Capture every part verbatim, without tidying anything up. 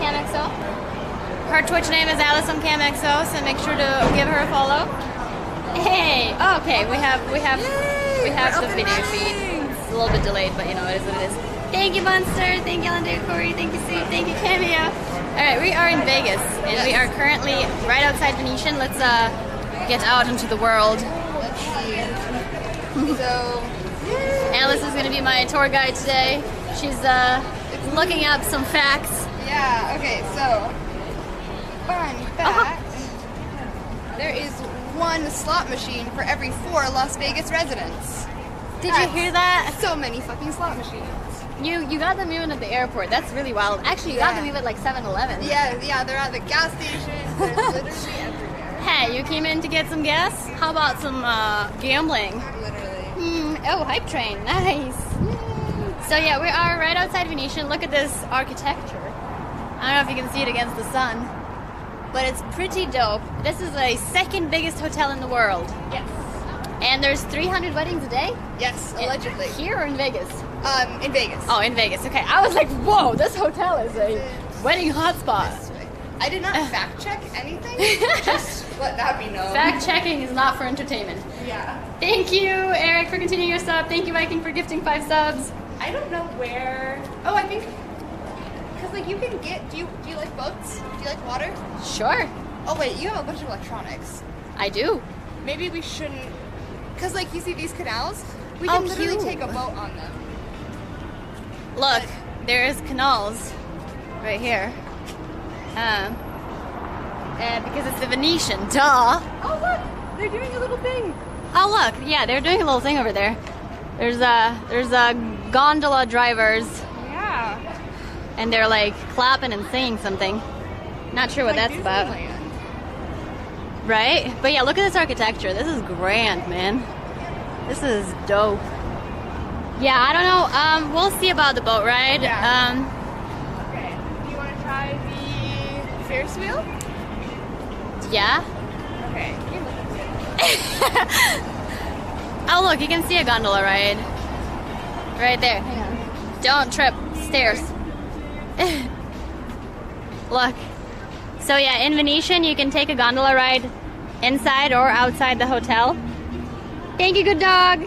CamXO. Her Twitch name is Alice on CamXO, so make sure to give her a follow. Hey, okay, we have we have Yay, we have the video feed. It's a little bit delayed, but you know it is what it is. Thank you, Monster. Thank you, Alan Corey. Thank you, Steve. Thank you, Cameo. All right, we are in Vegas, and yes. we are currently right outside Venetian. Let's uh get out into the world. Let's see. So, Alice is going to be my tour guide today. She's uh looking up some facts. Yeah. Okay. So, fun fact: uh-huh. there is one slot machine for every four Las Vegas residents. Did That's you hear that? So many fucking slot machines. You you got them even at the airport. That's really wild. Actually, you yeah. got them even at like seven eleven. Yeah, yeah, they're at the gas station. They're literally everywhere. Hey, you came in to get some gas? How about some uh, gambling? Literally. Hmm. Oh, hype train. Nice. Yay. So yeah, we are right outside Venetian. Look at this architecture. I don't know if you can see it against the sun, but it's pretty dope. This is the second biggest hotel in the world. Yes. And there's three hundred weddings a day? Yes, allegedly. Here or in Vegas? Um, in Vegas. Oh, in Vegas. Okay. I was like, whoa, this hotel is a wedding hotspot. I did not fact check anything. Just let that be known. Fact checking is not for entertainment. Yeah. Thank you, Eric, for continuing your sub. Thank you, Viking, for gifting five subs. I don't know where. Oh, I think. Because, like, you can get. Do you, do you like boats? Do you like water? Sure. Oh, wait, you have a bunch of electronics. I do. Maybe we shouldn't. Because, like, you see these canals? We can oh, literally cute. take a boat on them. Look, but, there's canals right here. Um, and because it's the Venetian, duh. Oh, look, they're doing a little thing. Oh, look, yeah, they're doing a little thing over there. There's a, there's a gondola drivers. Yeah. And they're like clapping and saying something. Not sure what like that's about. Land. Right? But yeah, look at this architecture. This is grand, man. This is dope. Yeah, I don't know. Um, we'll see about the boat ride. Yeah. Um, okay. Do you want to try the Ferris wheel? Yeah. Okay. Oh, look, you can see a gondola ride. Right there. Hang on. Don't trip. Stairs. Look. So yeah, in Venetian, you can take a gondola ride inside or outside the hotel. Thank you, good dog.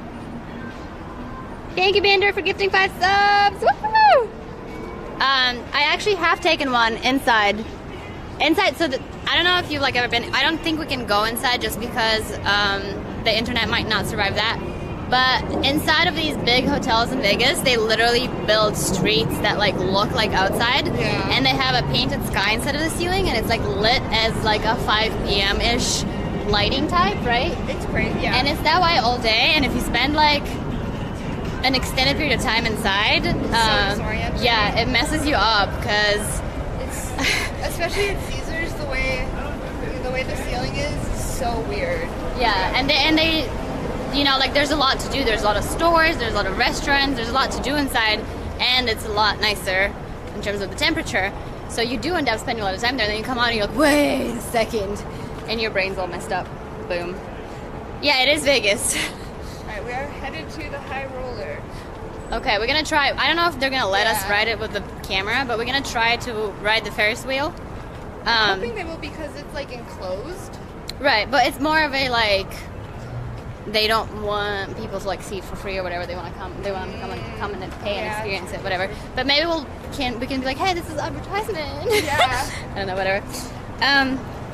Thank you, Bender, for gifting five subs. Woohoo! Um, I actually have taken one inside. Inside, so that I don't know if you've like ever been. I don't think we can go inside just because um, the internet might not survive that. But inside of these big hotels in Vegas, they literally build streets that like look like outside, yeah. and they have a painted sky instead of the ceiling, and it's like lit as like a five p m ish lighting type, right? It's crazy, yeah. And it's that way all day, and if you spend like an extended period of time inside, um, so yeah, it messes you up because it's especially at Caesars, the way the way the ceiling is, is so weird. Yeah, and they and they. You know, like there's a lot to do. There's a lot of stores, there's a lot of restaurants, there's a lot to do inside, and it's a lot nicer in terms of the temperature. So you do end up spending a lot of time there, and then you come out and you're like, wait a second, and your brain's all messed up. Boom. Yeah, it is Vegas. Alright, we are headed to the high roller. Okay, we're gonna try. I don't know if they're gonna let yeah. us ride it with the camera, but we're gonna try to ride the Ferris wheel. Um, I'm hoping they will because it's like enclosed. Right, but it's more of a like. They don't want people to like see it for free or whatever. They want to come. They want to come and come and pay and yeah. experience it, whatever. But maybe we'll can we can be like, hey, this is advertisement. Yeah. I don't know, whatever. Um.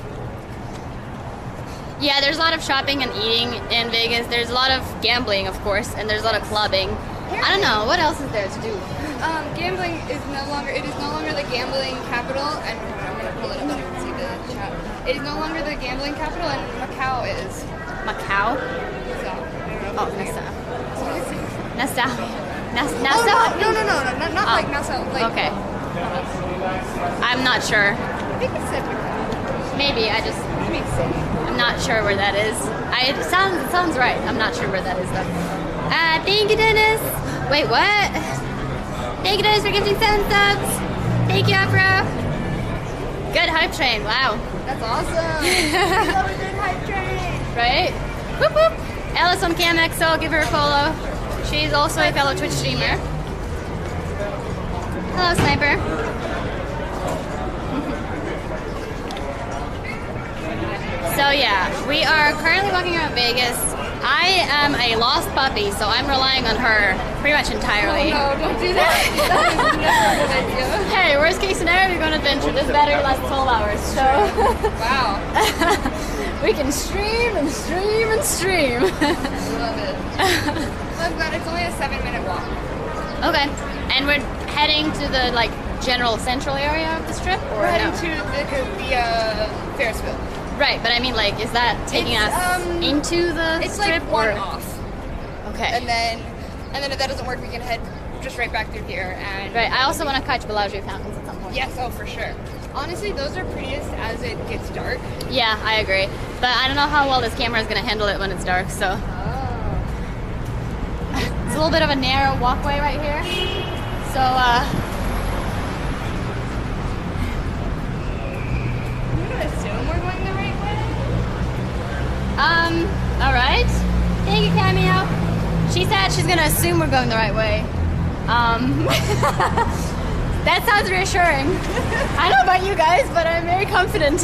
Yeah, there's a lot of shopping and eating in Vegas. There's a lot of gambling, of course, and there's a lot of clubbing. I don't know what else is there to do. Um, gambling is no longer. It is no longer the gambling capital. And I'm gonna pull it up so you can see the chat. It is no longer the gambling capital, and Macau is. Macau? So, oh, Nassau. Nassau. Nassau? Oh, no, no, no, no, no, not, not oh. like Nassau. Like, okay. I'm not sure. I think it said Macau. Maybe, I just... Maybe city. I'm not sure where that is. I, it sounds, it sounds right. I'm not sure where that is, though. Uh, thank you, Dennis. Wait, what? Thank you, Dennis, for gifting seven subs. Thank you, Afro. Good hype train. Wow. That's awesome. We love a good hype train. Right? Whoop whoop. Alice on CamXO, give her a follow. She's also a fellow Twitch streamer. Hello, Sniper. So yeah, we are currently walking around Vegas. I am a lost puppy, so I'm relying on her pretty much entirely. Oh, no, don't do that. That is never a good idea. Hey, worst case scenario, we're going to adventure. This battery lasts twelve hours, so Wow. we can stream and stream and stream. Love it. I'm glad it's only a seven minute walk. Okay, and we're heading to the like general central area of the strip, or We're heading no? to the, the uh, Ferris wheel. Right, but I mean, like, is that taking It's, us um, into the It's strip, like one or off. okay? And then, and then if that doesn't work, we can head just right back through here. And Right, I also want to catch Bellagio fountains at some point. yes, oh for sure. Honestly, those are prettiest as it gets dark. Yeah, I agree, but I don't know how well this camera is going to handle it when it's dark. So Oh. it's a little bit of a narrow walkway right here. So uh, I'm gonna assume we're going the right way. um, all right. Thank you, Cameo. She said she's going to assume we're going the right way. Um, that sounds reassuring. I don't know about you guys, but I'm very confident.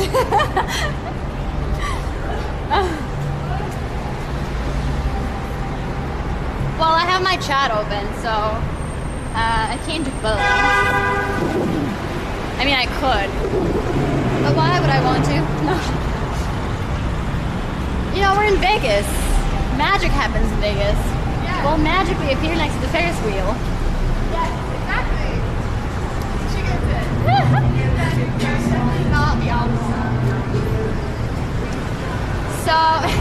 Well, I have my chat open, so uh, I can't do both. I mean, I could, but why would I want to? No. You know, we're in Vegas. Magic happens in Vegas. Yeah. We'll magically appear next to the Ferris wheel. Yes, exactly. She gets it. Not the opposite. So,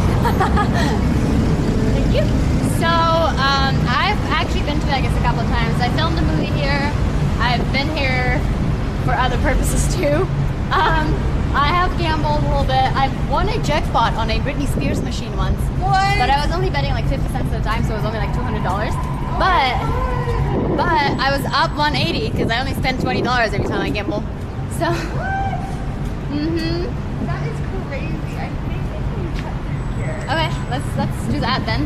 thank you. So, um, I've actually been to Vegas a couple of times. I filmed a movie here. I've been here for other purposes too. Um, I have gambled a little bit. I've won a jackpot on a Britney Spears machine once. What? But I was only betting like fifty cents at a time, so it was only like two hundred dollars. But, but I was up one eighty because I only spend twenty dollars every time I gamble. So, mm-hmm. That is crazy. I think we can cut through here. Okay, let's let's do that then.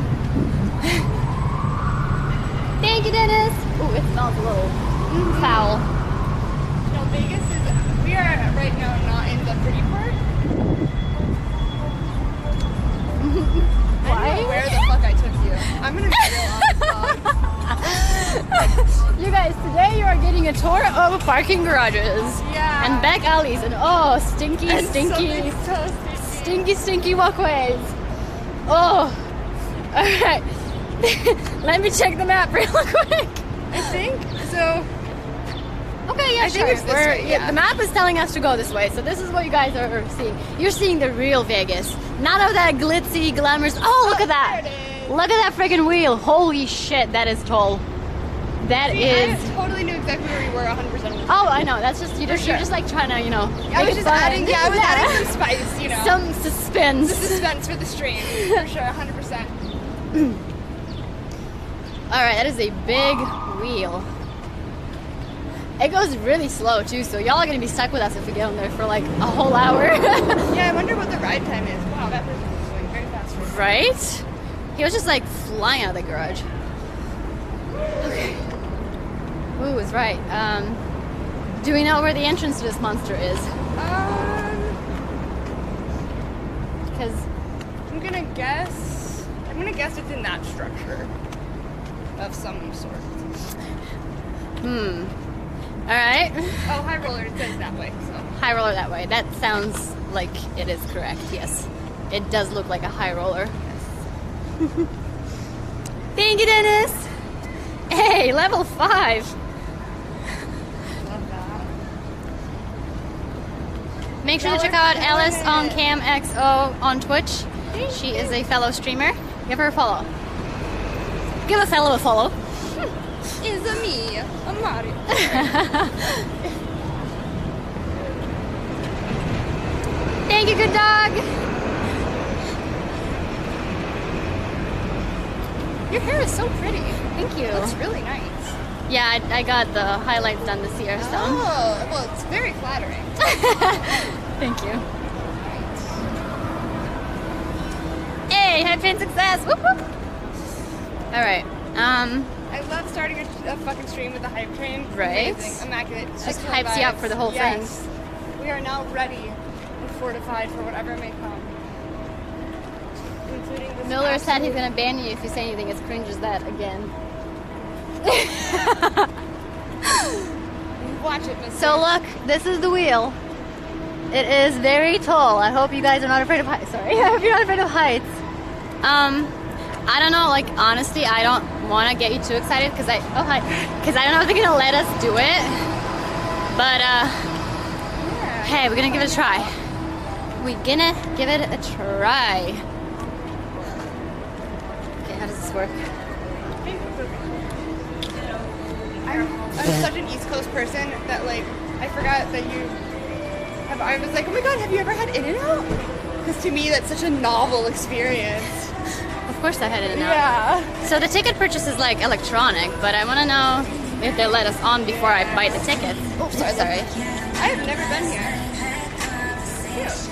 Thank you, Dennis. Ooh, it smells a little foul. No, Vegas is. We are right now not in the pretty part. I don't know where the fuck I took you. I'm gonna be real honest. You guys, today you are getting a tour of parking garages Yeah. and back alleys and oh, stinky, It's stinky, so, so stinky. stinky, stinky walkways. Oh, all right. Let me check the map real quick. I think so. Okay, yeah, I think sure. it's this We're- way, yeah. The map is telling us to go this way, so this is what you guys are seeing. You're seeing the real Vegas. None of that glitzy, glamorous. Oh, look at that. there it is. Look at that freaking wheel. Holy shit, that is tall. That See, is. I totally knew exactly where we were one hundred percent of the time. Oh, I know. That's just you. Just sure. you're just like trying to, you know. I make was it just fun. adding, yeah, I was adding some spice, you know. Some suspense. The suspense for the stream, for sure, one hundred percent. All right, that is a big wheel. It goes really slow too, so y'all are gonna be stuck with us if we get on there for like a whole hour. Yeah, I wonder what the ride time is. Wow, that person was going very fast. For Right? He was just like flying out of the garage. Okay. Ooh, is right. Um, do we know where the entrance to this monster is? Um, Because I'm gonna guess. I'm gonna guess it's in that structure of some sort. hmm. All right. Oh, high roller. It says that way. So. High roller that way. That sounds like it is correct. Yes, it does look like a high roller. Thank you, Dennis. Hey, level five. Love that. Make sure to Now check we're out Alice on killing Cam X O on Twitch. She is a fellow streamer. Give her a follow. Give a fellow a follow. Is a me, a Mario. Thank you, good dog. Your hair is so pretty. Thank you. It looks really nice. Yeah, I, I got the highlights done this year, so. Oh, well, it's very flattering. Thank you. Hey, hype train success! Whoop whoop! Alright, um, I love starting a, a fucking stream with the hype train. Right. Amazing, immaculate. Just Excellent hypes you up vibes. for the whole yes. We are now ready and fortified for whatever may come. Including this Miller said he's absolute- gonna ban you if you say anything as cringe as that again. Watch it, mister. So look, this is the wheel. It is very tall. I hope you guys are not afraid of heights. Sorry, I hope you're not afraid of heights. Um, I don't know. Like honestly, I don't want to get you too excited because I oh hi because I don't know if they're gonna let us do it. But uh, Yeah. hey, we're gonna give it a try. We're gonna give it a try. Okay, how does this work? I'm, I'm such an East Coast person that like I forgot that you have. I was like, oh my god, have you ever had In-N-Out? Because to me, that's such a novel experience. Of course, I had it now. Yeah. So the ticket purchase is like electronic, but I want to know if they let us on before I buy the tickets. Oh, sorry. Sorry. I have never been here. Cute.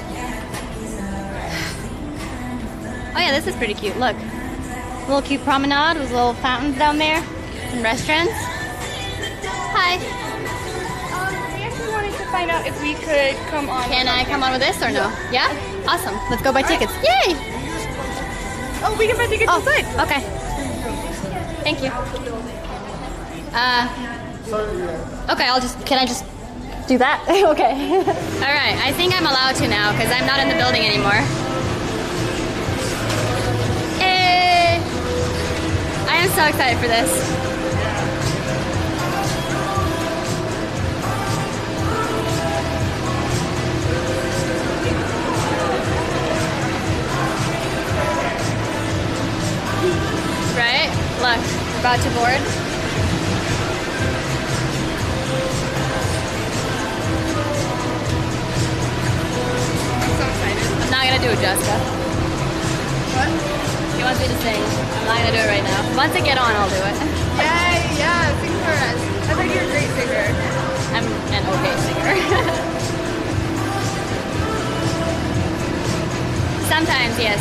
Oh yeah, this is pretty cute. Look, little cute promenade with little fountains down there, and restaurants. Hi. Um, we actually wanted to find out if we could come on. Can I come on with this or no? Yeah? Awesome. Let's go buy tickets. Yay! Oh, we can buy tickets Oh, inside. okay. Thank you. Uh, okay, I'll just, can I just do that? Okay. All right, I think I'm allowed to now because I'm not in the building anymore. Hey! I am so excited for this. Right? Look, we're about to board. I'm so excited. I'm not gonna do it, Jessica. What? He wants me to sing. I'm not gonna do it right now. Once I get on, I'll do it. Yay, yeah, sing for us. I thought you were a great singer. I'm an okay singer. Sometimes, yes.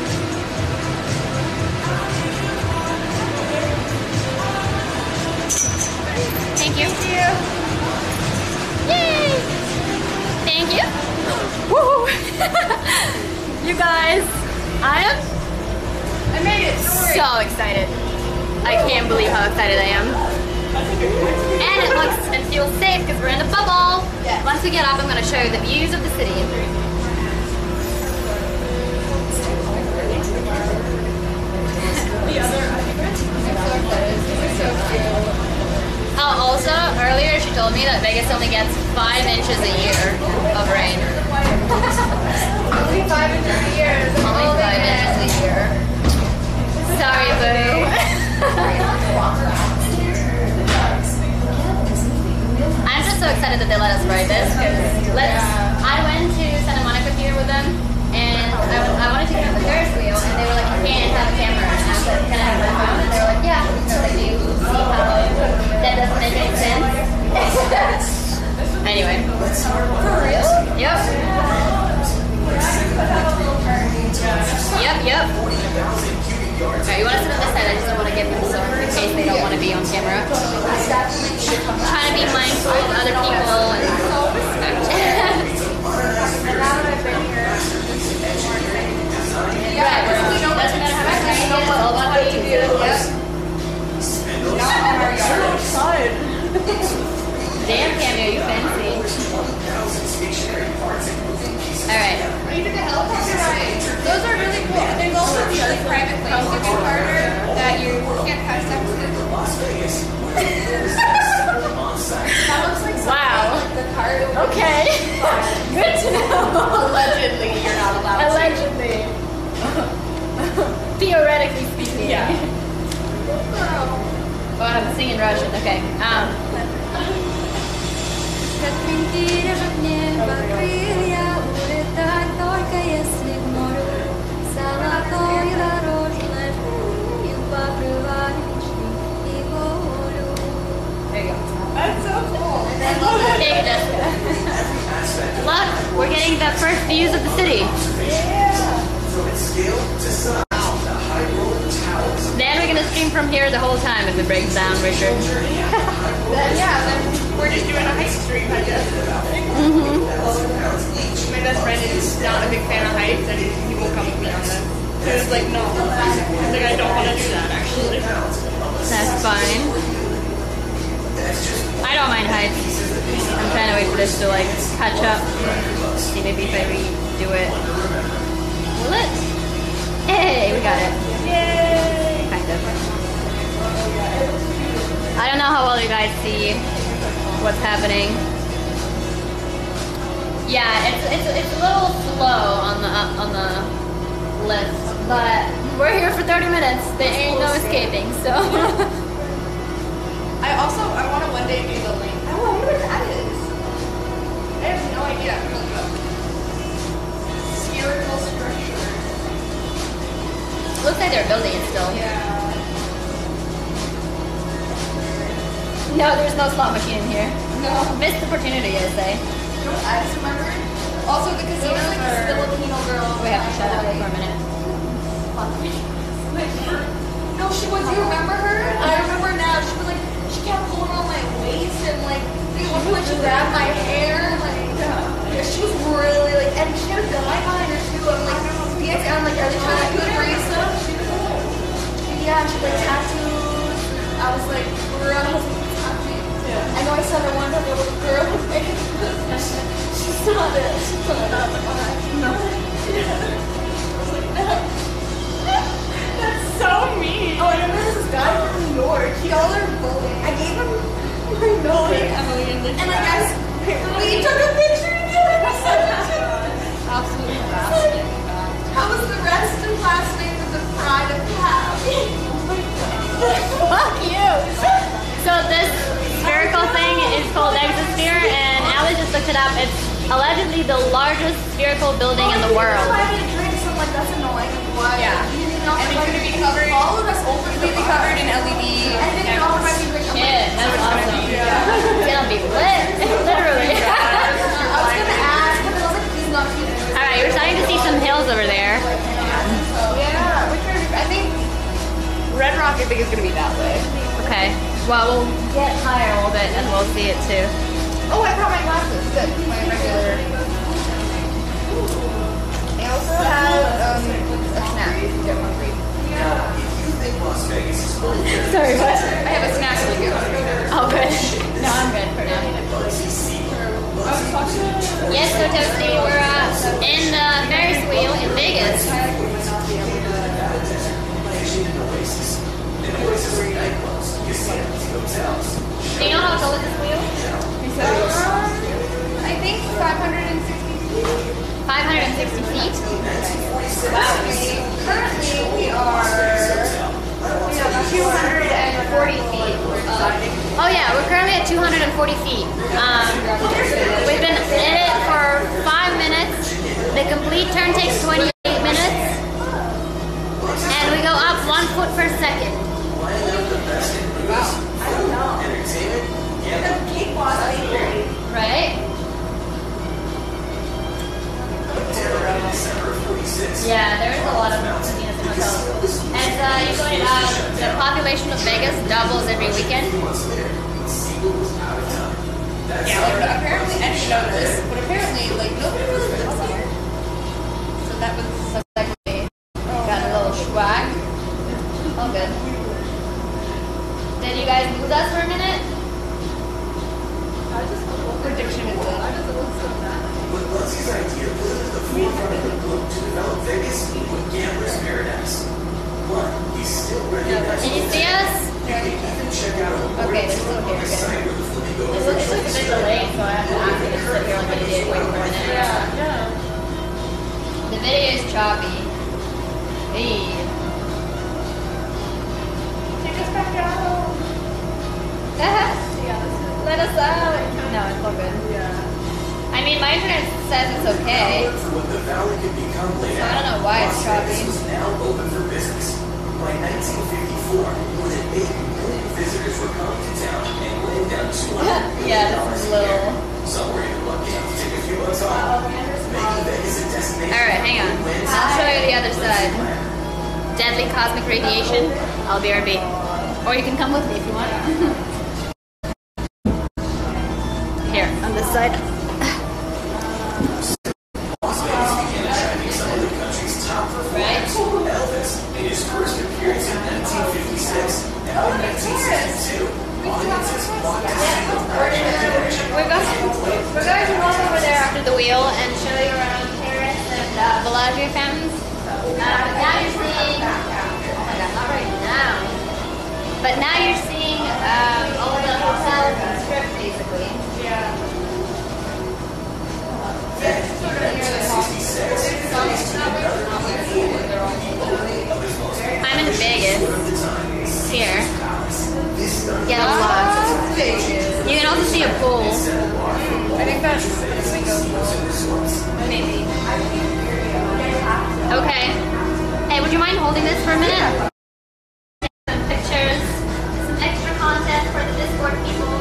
Thank you. Thank you. Yay! Thank you. Woo! You guys, I am I made it. Don't worry. so excited. I can't believe how excited I am. And it looks and feels safe because we're in the bubble. Yes. Once we get up, I'm going to show you the views of the city. Oh, also, earlier she told me that Vegas only gets five inches a year of rain. Only five and three years. Only five inches a year. Sorry, boo. I'm just so excited that they let us ride this because let's. I went to Santa Monica Pier with them, and I, I wanted to get on the Ferris wheel, and they were like, "You can't have a camera." And I was like, "Can I have my phone?" And they were like, "Yeah." So like, do you see how that doesn't make any sense? Anyway. For real? Yep. Yep, yep. Alright, you want to sit on this side? I just don't want to give them some in case they don't want to be on camera. I'm trying to be mindful of other people and Right, it doesn't matter how much you get, it's all about what you do. Damn, Cameo, you fancy. Alright. You did the helicopter ride. Those are really cool. There's also the other private planes you can charter that you can't pass up to. That looks like Wow. like the car. Okay. Good to know. Allegedly, you're not allowed Allegedly. Theoretically speaking. Yeah. Oh, I'm singing Russian. Okay. Um. There you go. That's so cool. Thank you, Jessica. Look, we're getting the first views of the city. Then we're gonna stream from here the whole time if it breaks down, Richard. Then, yeah, then We're just doing a hike stream, I guess. Mm-hmm. My best friend is not a big fan of hikes, and he won't come with me on them. So he was like, no. He's like, I don't want to do that, actually. That's fine. I don't mind heights. I'm trying to wait for this to like catch up. See maybe if I redo it. Will it? Hey, we got it. Yay! Kind of. I don't know how well you guys see what's happening. Yeah, it's it's it's a little slow on the on the list, but we're here for thirty minutes. There ain't no escaping, so. I also, I want to one day do the link. I wonder what that is. I have no idea. I'm gonna look it up. Spherical structure. Looks like they're building it still. Yeah. No, there's no slot machine in here. No. Missed opportunity, I say. You know what I just remembered? Also, the casinos Like are... this Filipino girl. We have to shut up for a minute. No, she was. Do you remember her? I remember now. She was like, she kept pulling on my waist and like, at one point she grabbed my hair. Like, yeah, she was really like, and she had a guy behind her too. I'm like, dancing. I'm like, are they trying to do the brace stuff? Yeah, she had like tattoos. I was like, girl. Yeah. I know I said I wanted to have a little girl face. She saw it. She saw it. I was like, oh, no. Yeah. I was like, no. That's so mean. Oh, I remember this guy from New York. He all are bullying. I gave him my note. Emily and Lindsay. And I guess we took a picture together. Absolutely fascinating. How was the rest of last name with the pride of Cal? Fuck you! So this spherical thing is called Exosphere, and Allie just looked it up. It's allegedly the largest spherical building in the world. I didn't drink, so like that's annoying. Why? Yeah. And it's going to be covered. All of us over. It's going to be covered in L E D. I didn't know if I could drink. Shit, that's awesome. It's gonna be lit, literally. I was gonna ask, but I was like, please not keep it. All right, we're starting to see some hills over there. Yeah, which are, I think Red Rock, I think, is going to be that way. Okay. Well, we'll get higher a little bit and we'll see it too. Oh, I brought my glasses. Good. My regular. I also have um, a snack. Get one free. Sorry, what? I have a snack with you. Oh, good. No, I'm good for now. Yes, so Toasty, we're uh, in the Ferris wheel in Vegas. Do you know how tall is this wheel? Um, I think five hundred sixty feet. five hundred sixty feet? Wow. Currently, we are two hundred forty feet. Oh yeah, we're currently at two hundred forty feet. Um, we've been in it for five minutes. The complete turn takes twenty-eight minutes. And we go up one foot per second. Wow. I don't know. Entertainment? Yeah. The cake was right? Yeah, there is a lot of casinos and hotels. And uh, you go to, uh, the population of Vegas doubles every weekend. Yeah, like, apparently, I didn't know this, but apparently, like, nobody really lives here. So that was like, got a little swag. All good. Did you guys lose us for a minute? I just what prediction is it? I just look so bad. But Luxie's idea put at the forefront of the group to develop Vegas into a gambler's paradise. But he's still recognized. Can you see us? Even check out a Okay, they're still here. site where the flipping goes. It looks like a bit delayed, so I have to ask you to sit here on the video wait for a minute. Yeah, yeah. The video is choppy. Hey. Take us back out. Let us out. No, it's all good. Yeah. I mean, my internet says it's okay. What the valley could become later. So I don't know why it's Las choppy. Vegas was now open for business. By nineteen fifty-four, more than eight million visitors were coming to town and laying down two hundred million Yeah, dollars this is a year. little. Some were even lucky enough to take a few bucks off. Making Vegas a destination. Alright, hang on. I'll show you the other side. Deadly cosmic radiation. I'll B R B. Or you can come with me if you want. side. Las Vegas began attracting some of the country's top performers. Elvis made his first appearance in nineteen fifty-six, and by nineteen sixty-two, audiences flocked to see the Bellagio connection. We're going, we're going to walk over there after the wheel and show you around Ferris and uh, Bellagio fountains. Uh, now you're seeing, oh my god, not right now, but now you're seeing um, all of the hotels and strip basically. Yeah. I'm in Vegas. Here. Get lost. You can also see a pool. I think that's maybe. Okay. Hey, would you mind holding this for a minute? Some pictures, some extra content for the Discord people.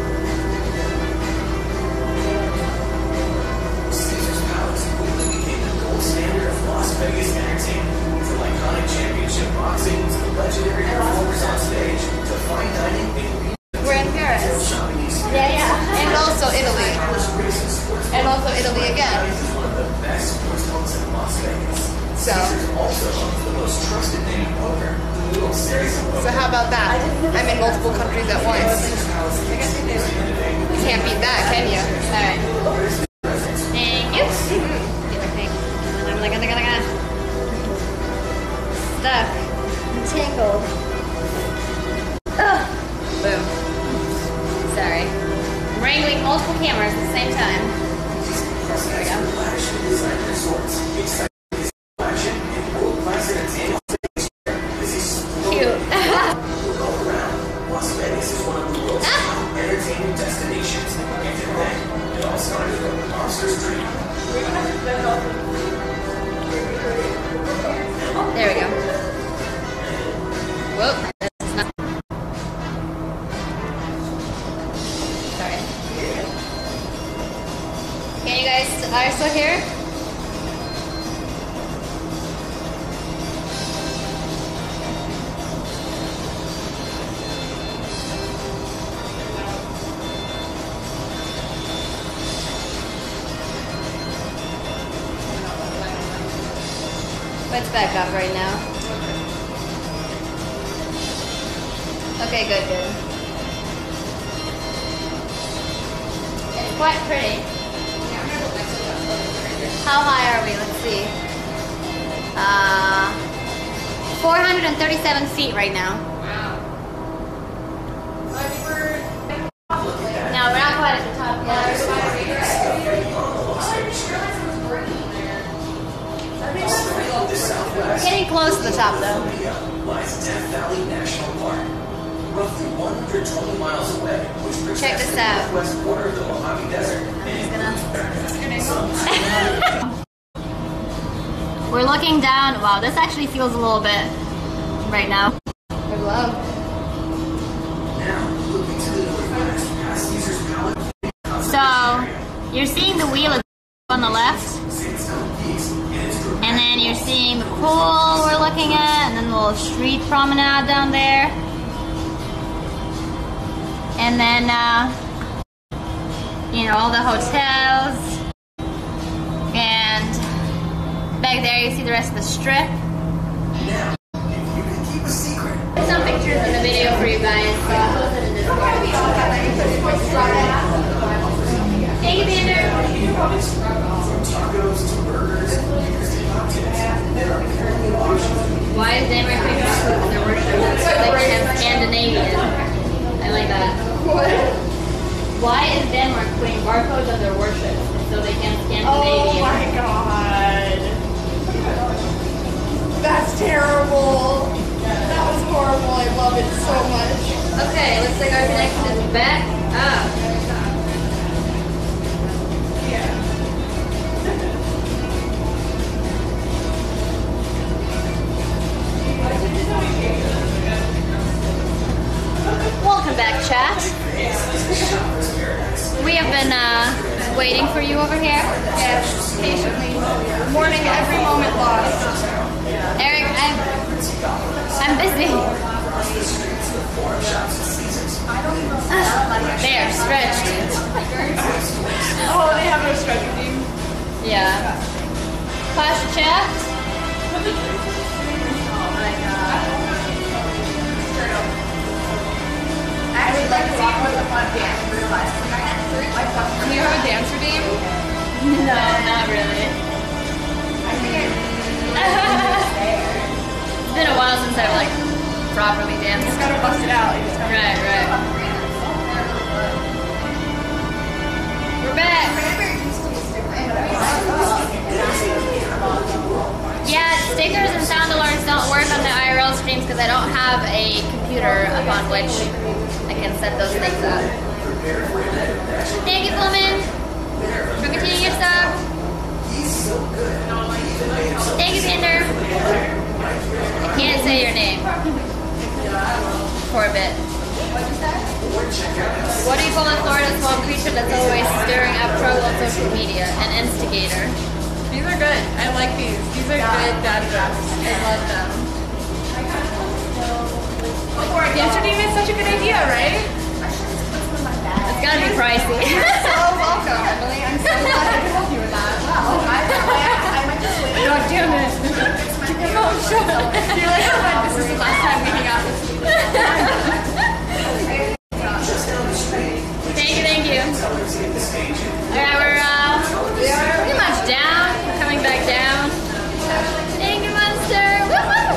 Standard of Las Vegas entertainment, from iconic championship boxing to legendary performers on stage to fine dining in We're in Paris. Yeah, yeah. And also Italy. And also Italy again. one of the best sports homes in Las Vegas. So. Caesars also owns the most trusted name in poker, the World Series of So Poker. how about that? I'm in multiple countries at once. You can't beat that, can you? Alright. Thank you. Stuck. Tangled. Ugh. Boom. Sorry. I'm wrangling multiple cameras at the same time. There we go. Flagship design resorts, exciting action and world-class entertainment. This is Cute. Look all around. Las Vegas is one of the world's top entertainment destinations. And to them, it all started with a monster's dream. There we go. Whoa. That's not. Sorry. Okay, you guys are still here? It's back up right now. Okay, good, good. It's quite pretty. How high are we? Let's see. Uh, four hundred thirty-seven feet right now. Wow. No, we're not quite at the top yet. We're getting close to the top though. Lies Death Valley National Park, roughly one hundred twenty miles away, which protects Check this the out. northwest border of the Mojave Desert. We're looking down. Wow, this actually feels a little bit right now. We're low. Now, looking to the northwest, past Caesar's Palace. So you're seeing the wheel on the left, Sandstone Peaks, and its group and then you're seeing the pool we're looking at, and then the little street promenade down there, and then uh, you know all the hotels, and back there you see the rest of the strip. Now, if you can keep a secret. There's some pictures in the video for you guys, so I'll post it in Discord. Thank you, Vander. From tacos to burgers, beers to cocktails, there are currently options. Why is Denmark picking up food in their worship? Like and Scandinavian. I like that. What? Why is Denmark putting barcodes on their worship so they can Scandinavian? Oh my god. That's terrible. That was horrible. I love it so much. Okay, looks like our connection is back up. Welcome back, chat. We have been uh, waiting for you over here. Yes, patiently. Mourning every moment lost. Eric, I'm, I'm busy. They are stretched. Oh, they have no stretch team. Yeah. Clash of chat. Oh my god. I would like to walk with a fun dance in real life. Do you have a dance routine? No, not really. I think It's been a while since I've like properly danced. just gotta bust it out. You just gotta Right, right. We're back. Yeah, stickers and sound alarms don't work on the I R L streams because I don't have a computer upon which I can set those things up. Thank you, Flumin, for continuing your sub. Thank you, Pinder. I can't say your name for a bit. What do you call a Florida small creature that's always stirring up trouble on social media? An instigator. These are good. I like these. These are good dad jokes. I love them. Dance routine is such a good idea, right? It's gotta be pricey. You're so welcome, Emily. I'm so glad I could help you with that. Wow. I, I, I might just wait. God damn it. Oh, shut up. You're like, oh, man, this is the last time we hang out this week. Thank you, thank you. Alright, we're uh, pretty much down. We're coming back down. Thank you, Monster. Woohoo!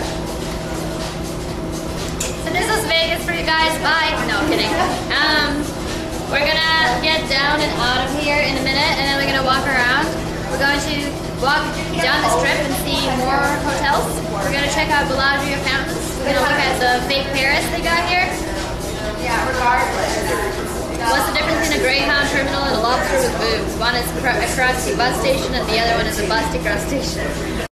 So this was Vegas for you guys. Bye. No, kidding. Um, we're gonna get down and out of here in a minute, and then we're gonna walk around. We're going to walk down the strip and see more hotels. We're gonna check out Bellagio Fountains. We're gonna look at the fake Ferris they got here. Yeah, regardless. What's the difference in a Greyhound terminal and a lobster with boobs? One is a crusty bus station and the other one is a busty crust station.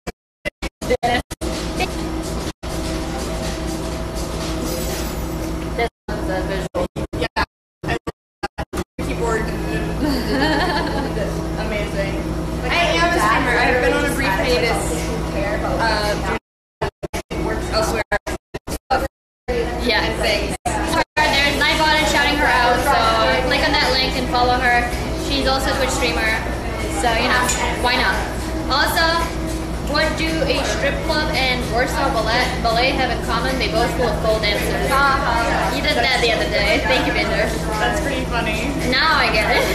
This one's a visual. Yeah. Keyboard. Amazing. I am a streamer. I've been on a brief hiatus. Uh, elsewhere. Yeah, thanks. There's Nightbot and shouting her out, so click on that link and follow her. She's also a Twitch streamer, so you know, why not? Also, what do a strip club and Warsaw ballet, ballet have in common? They both full of pole dancers. You did that the other day. Thank you, Binder. That's pretty funny. Now I get it.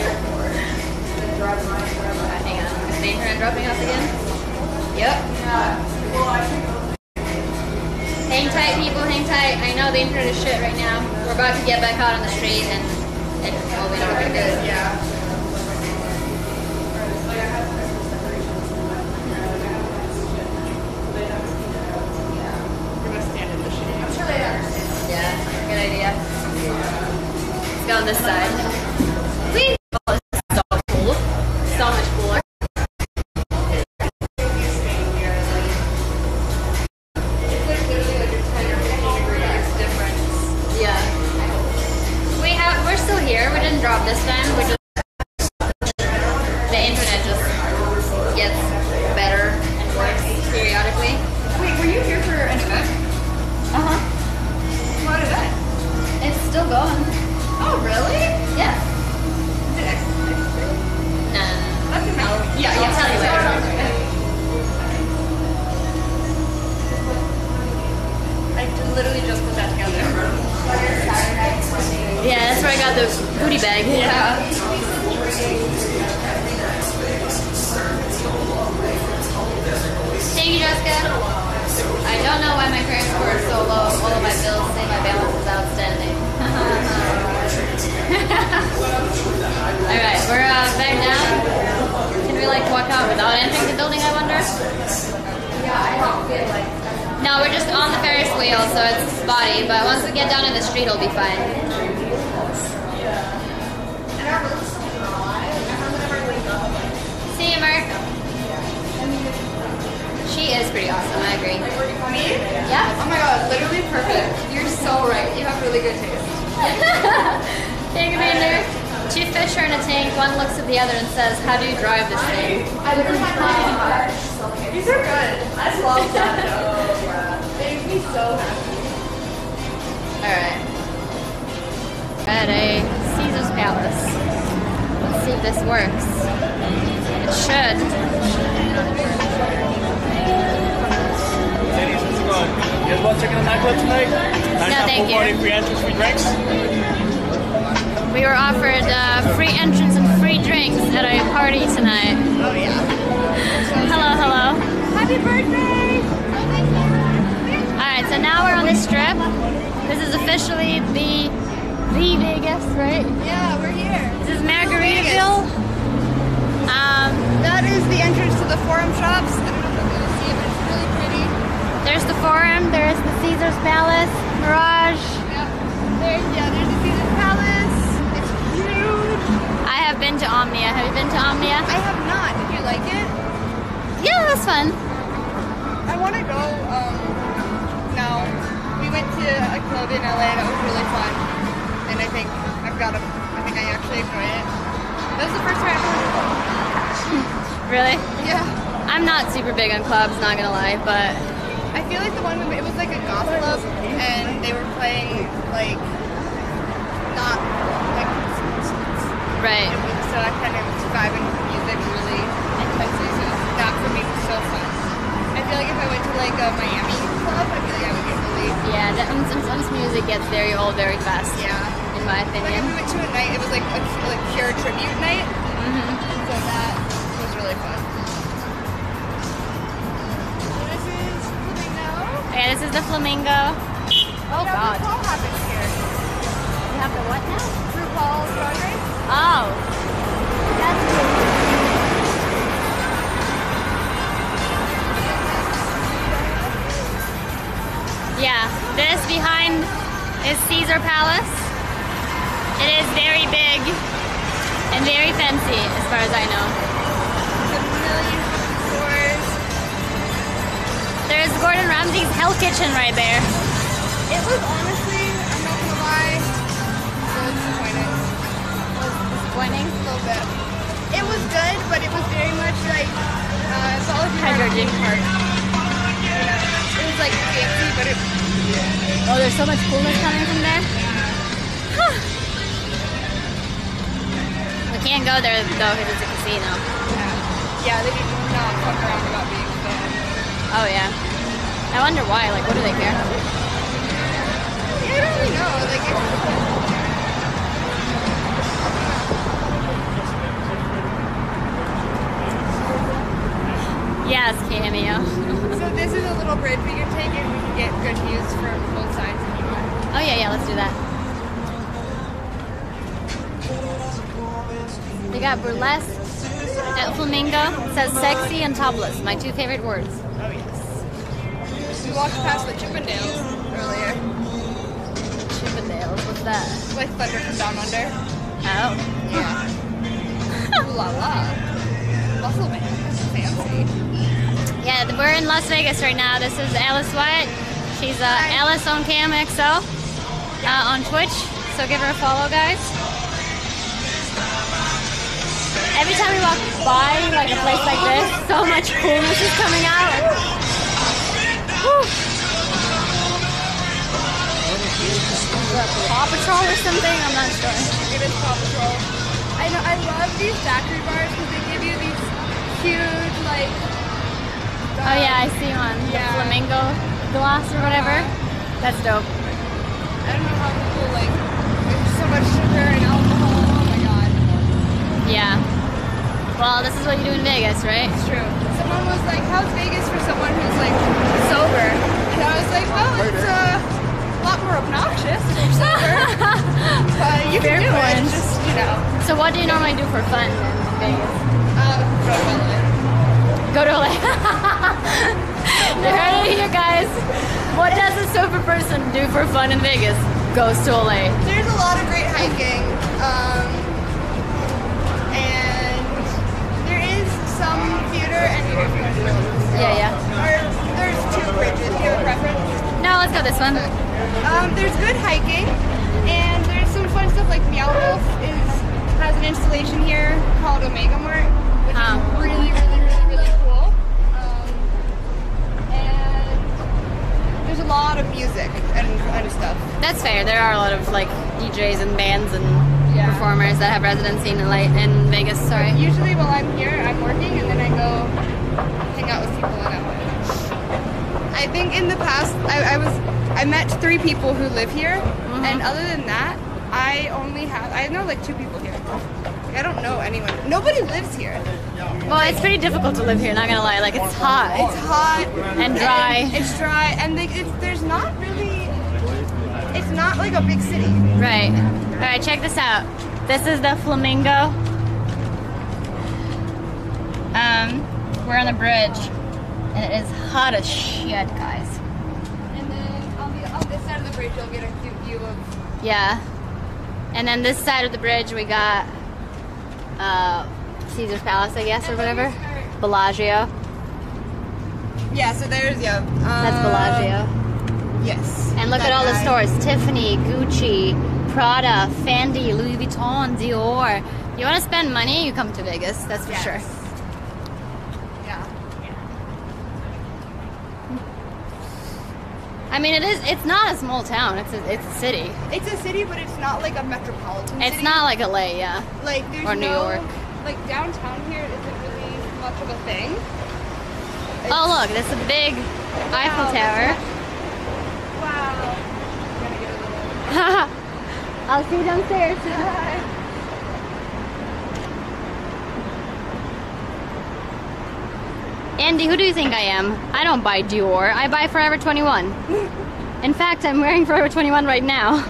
Hang on, is the internet dropping off again? Yep. Hang tight, people, hang tight. I know the internet is shit right now. We're about to get back out on the street and, and well, we don't think good. Yeah. We're gonna stand in the shade. I'm sure they understand. Yeah, good idea. Let's go on this side. Whee! Oh, this is so cool. So much cooler. Yeah. We have, we're still here. We didn't drop this time. We just, the internet just gets better and worse periodically. Wait, were you here for an event? Uh-huh. What event? It's still going. Oh, really? Yeah. Is it X? No, no, no. That's amazing. I'll, Yeah, I'll yeah. tell you later. I literally just put that together. Yeah, that's where I got the booty bag. Yeah. Thank you, Jessica. I don't know why my credit score is so low. All of my bills say my balance is outstanding. Alright, we're uh, back down. Can we like walk out without entering the building, I wonder? Yeah, I don't feel like. No, we're just on the Ferris wheel, so it's spotty, but once we get down in the street, it'll be fine. And our room's so dry. Everyone whenever I wake up, like. See you, Mark. She is pretty awesome, I agree. Me? Yeah? Oh my god, literally perfect. You're so right. You have really good taste. Thank you, Bander. Two fish are in a tank, one looks at the other and says, how do you drive this thing? I literally have my These are good. I love that. Oh, yeah. They make me so happy. Alright. Ready. Palace. Let's see if this works. It should. Ladies, how's it going? You guys want to check in the nightclub tonight? No, thank you. Free entrance, free drinks. We were offered uh, free entrance and free drinks at a party tonight. Oh yeah. Hello, hello. Happy birthday! Alright, so now we're on the strip. This is officially the the Vegas, right? Yeah, we're here. This is Margaritaville. Um, That is the entrance to the Forum Shops. I don't know if I'm gonna see it, but it's really pretty. there's the Forum, there's the Caesar's Palace, Mirage. Yeah. There's yeah, there's the Caesar Palace. It's huge. I have been to Omnia. Have you been to Omnia? I have not. Did you like it? Yeah, that's fun. I want to go. Um, no, we went to a club in L A that was really fun, and I think I've got a. I think I actually enjoyed it. That was the first time I ever went. Really? Yeah. I'm not super big on clubs, not gonna lie, but I feel like the one it was like a goth club, and they were playing like not like right. so I kind of was vibing with the music really intensely. So that for me was so fun. I feel like if I went to like a Miami club, I feel like I would get really Yeah, the ums ums ums music gets very old very fast. yeah. In my Like if opinion. we went to a night, it was like a like pure tribute night. Mm-hmm. So that was really fun. So this is Flamingo. Okay, this is the Flamingo. Oh yeah, God. RuPaul happens here. You have the what now? RuPaul's Drag Race. Oh. That's cool. Yeah, this behind is Caesar Palace. It is very big and very fancy as far as I know. There's a million stores. There's Gordon Ramsay's Hell Kitchen right there. It was honestly, I'm not gonna lie, a little disappointing. Disappointing. A little bit. It was good, but it was very much like, uh, it's all if you Hi, were at a Georgie. theme park. You know, it was like fancy, but it, Oh, there's so much coolness coming from there. Huh. We can't go there though because it's a casino. yeah, yeah, they did not fuck around about being bad. Oh yeah. I wonder why. Like, what do they care? Yeah, I don't really know. Like, it's, Yes, cameo. so this is a little bridge we can take and we can get good views from both sides if you want. Oh yeah, yeah. Let's do that. They got burlesque at Flamingo. It says sexy and topless. My two favorite words. Oh yes. We walked past the Chippendales earlier Chippendales. What's that? with Thunder from Down Under. Oh. Yeah. Ooh la la. Muscle man. Fancy. Yeah, we're in Las Vegas right now. This is Alice White. She's uh, Hi. Alice on Cam X O uh, on Twitch. So give her a follow, guys. Every time we walk by like a place like this, so much coolness is coming out. Whew. Paw Patrol or something? I'm not sure. It is Paw Patrol. I know. I love these daiquiri bars because they give you these huge like. Oh yeah, I see one. The Yeah. flamingo glass or whatever. That's dope. I don't know how people like. There's so much sugar and alcohol. Oh my god. Yeah. Well, this is what you do in Vegas, right? It's true. Someone was like, "How's Vegas for someone who's like sober?" And I was like, "Well, it's uh, a lot more obnoxious if you're sober, but you Fair can do point. it. Just you know, So what do you normally do for fun in Vegas? uh, go to L A. Go to L A. You heard it here, guys. What does a sober person do for fun in Vegas? Goes to L A. There's a lot of great hiking, um, and there is some theater and Yeah, yeah. or there's two bridges. Do you have a preference? No, let's go this one. Um, there's good hiking, and there's some fun stuff like Meow Wolf is has an installation here called Omega Mart, which Oh. is really, really, really, really cool. Um, and there's a lot of music and, and stuff. That's fair. There are a lot of like D Js and bands and Yeah. performers that have residency in LA in Vegas. Sorry. Usually while I'm here, I'm working, and then I go hang out with people in L A. I think in the past, I, I was I met three people who live here, Mm-hmm. and other than that, I only have I know like two people here. Like, I don't know anyone. Nobody lives here. Well, it's pretty difficult to live here. Not gonna lie. Like it's hot. It's hot And dry. and it's dry, and like, it's, there's not really. It's not like a big city. Right. All right. Check this out. This is the Flamingo. Um, we're on the bridge, and it is hot as shit, guys. And then on the on this side of the bridge, you'll get a cute view of. Yeah. And then this side of the bridge, we got uh, Caesar's Palace, I guess, or whatever. Bellagio. Yeah. So there's yeah. Uh, That's Bellagio. Yes. And look That at all the guy. stores: Tiffany, Gucci, Prada, Fendi, Louis Vuitton, Dior. You want to spend money? You come to Vegas. That's for Yes. sure. Yeah. I mean, it is. It's not a small town. It's a, it's a city. It's a city, but it's not like a metropolitan It's city. not like L A, yeah. like there's or New no, York. Like downtown here isn't really much of a thing. Oh look, that's a big Eiffel Wow, Tower. Wow. I'm gonna get a little. I'll see you downstairs. Andy, who do you think I am? I don't buy Dior. I buy Forever twenty-one. In fact, I'm wearing Forever twenty-one right now.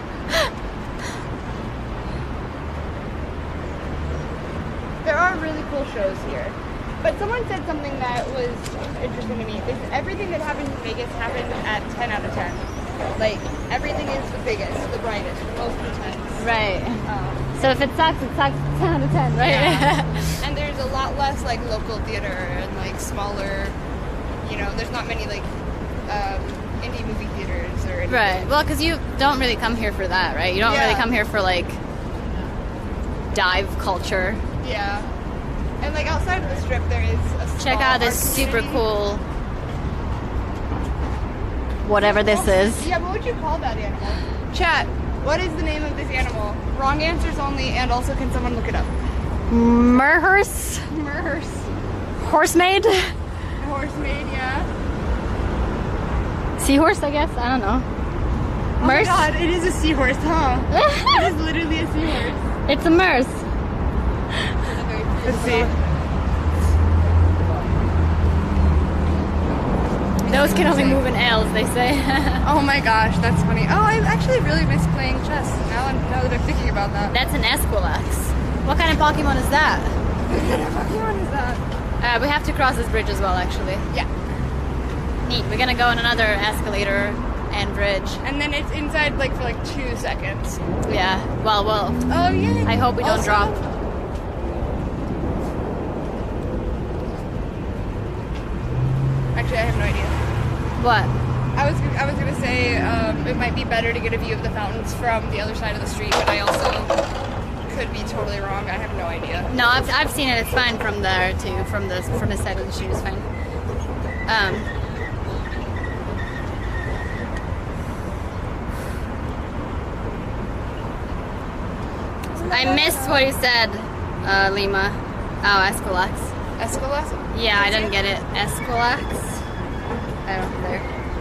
There are really cool shows here. But someone said something that was interesting to me. Is everything that happens in Vegas happens at ten out of ten. Like, everything is the biggest, the brightest, the most intense. Right. Um, So if it sucks, it sucks ten out of ten, right? Yeah. And there's a lot less like local theater and like smaller, you know, there's not many like um, indie movie theaters or anything. Right. Well, because you don't really come here for that, right? You don't Yeah. really come here for like dive culture. Yeah. And like outside of the strip, there is a Check small out this art super community. cool, whatever this is. Yeah, what would you call that animal? Chat, what is the name of this animal? Wrong answers only, and also can someone look it up? Merhorse? Merce. Horsemaid? Horsemaid, yeah. Seahorse, I guess? I don't know. Oh my Merce? god, it is a seahorse, huh? It is literally a seahorse. It's a merce. Let's see. Those can only move in L's, they say. Oh my gosh, that's funny. Oh, I actually really miss playing chess. Now, I'm, now that I'm thinking about that. That's an Esquilax. What kind of Pokemon is that? What kind of Pokemon is that? Uh, we have to cross this bridge as well, actually. Yeah. Neat. We're gonna go on another escalator and bridge. And then it's inside like for like two seconds. Yeah. Well, well. Oh yeah. I hope we don't Also- drop. Actually, I have no idea. What? I was I was gonna say um, it might be better to get a view of the fountains from the other side of the street, but I also could be totally wrong. I have no idea. No, I've, I've seen it. It's fine from there too. From the from the side of the street, it's fine. Um. I missed what you said, uh, Lima. Oh, Esquilax. Esquilax? Yeah, I didn't get it. Esquilax. I don't know.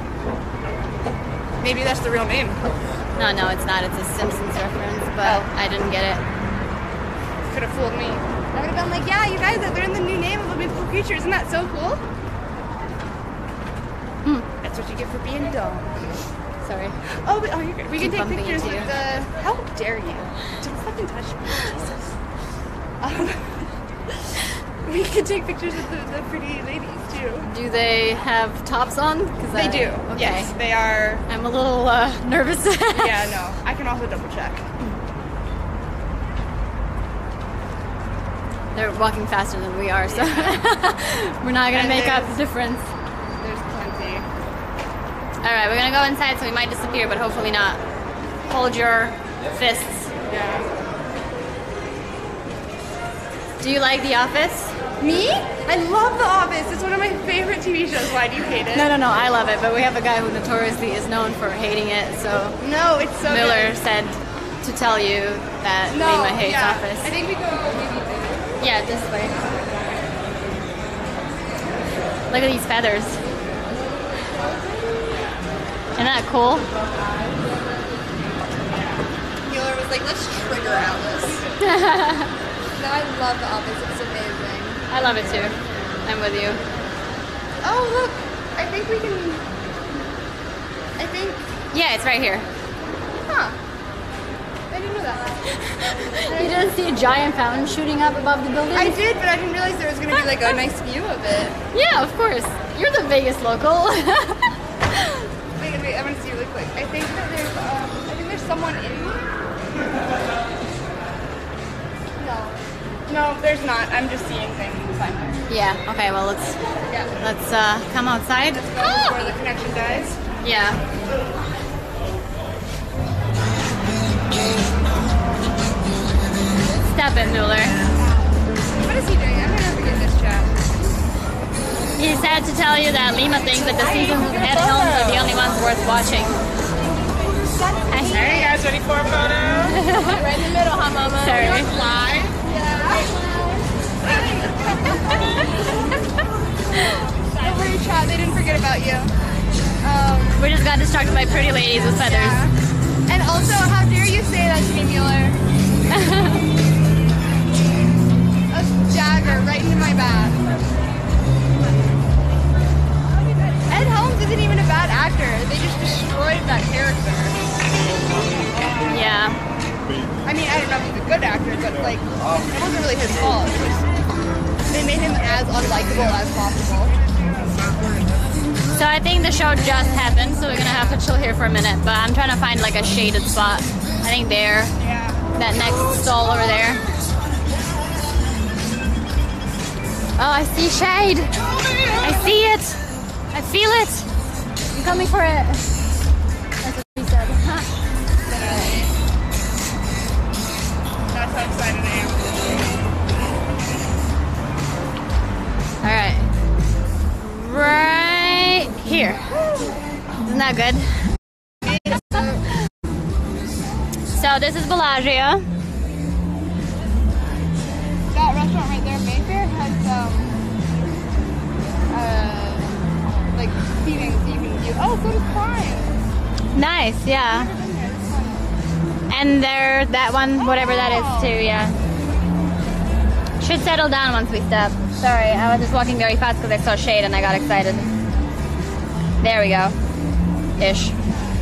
Maybe that's the real name. No, no, it's not. It's a Simpsons reference, but Oh. I didn't get it. Could have fooled me. I would have been like, yeah, you guys, they're in the new name of the mythical creature. Isn't that so cool? Hmm. That's what you get for being dumb. Sorry. Oh, but, oh, you're good. We can Keep take bumping pictures into with you. the. How dare you? Don't fucking touch me. Jesus. Um, we can take pictures with the, the pretty ladies too. Do they have tops on? 'Cause They I- do. Okay. Yes, they are. I'm a little uh, nervous. Yeah, no. I can also double check. They're walking faster than we are, so we're not gonna And make up there's- the difference. There's plenty. All right, we're gonna go inside, so we might disappear, but hopefully not. Hold your fists. Yeah. Do you like The Office? Me? I love The Office. It's one of my favorite T V shows. Why do you hate it? No, no, no. I love it, but we have a guy who notoriously is known for hating it. So No, it's so Miller good. said to tell you that No, Lima hates yeah. office. I think we go maybe there. Yeah, this way. Look at these feathers. Isn't that cool? Mueller was like, let's trigger Alice. No, I love the office. It's amazing. I love it too. I'm with you. Oh, look. I think we can... I think... Yeah, it's right here. Huh. I didn't know that. You didn't see a giant fountain shooting up above the building? I did, but I didn't realize there was going to be like a nice view of it. Yeah, of course. You're the biggest local. Wait, wait, I want to see really quick. I think that there's, um, I think there's someone in here. No. No, there's not. I'm just seeing things. It's fine. Yeah, okay, well let's Yeah. let's uh, come outside. Let's go before the connection dies. Yeah. Step it, Mueller. What is he doing? I'm gonna forget this chat. He said to tell you that Lima thinks that the seasons at home are the only ones worth watching. Hey guys, ready for a photo? Right in the middle, huh, Mama? Sorry. Live? Don't worry, chat. They didn't forget about you. Um, We just got distracted by pretty ladies with feathers. yeah. And also, how dare you say that to me, Mueller? A dagger right into my back. Ed Helms isn't even a bad actor. They just destroyed that character. Yeah. I mean, I don't know if he's a good actor, but like, it wasn't really his fault. It was, they made him as unlikable as possible. So I think the show just happened, so we're gonna have to chill here for a minute. But I'm trying to find like a shaded spot. I think there. Yeah. That next stall over there. Oh, I see shade. I see it. I feel it. I'm coming for it. That's what he said. That's how excited I am. All right. Right here. Isn't that good? So this is Bellagio. That restaurant right there, Mayfair, has um, uh, like seating, so you can view. Oh, so does Prime. Nice, yeah. And there, that one, whatever that is too, yeah. Should settle down once we step. Sorry, I was just walking very fast because I saw shade and I got excited. There we go. Ish.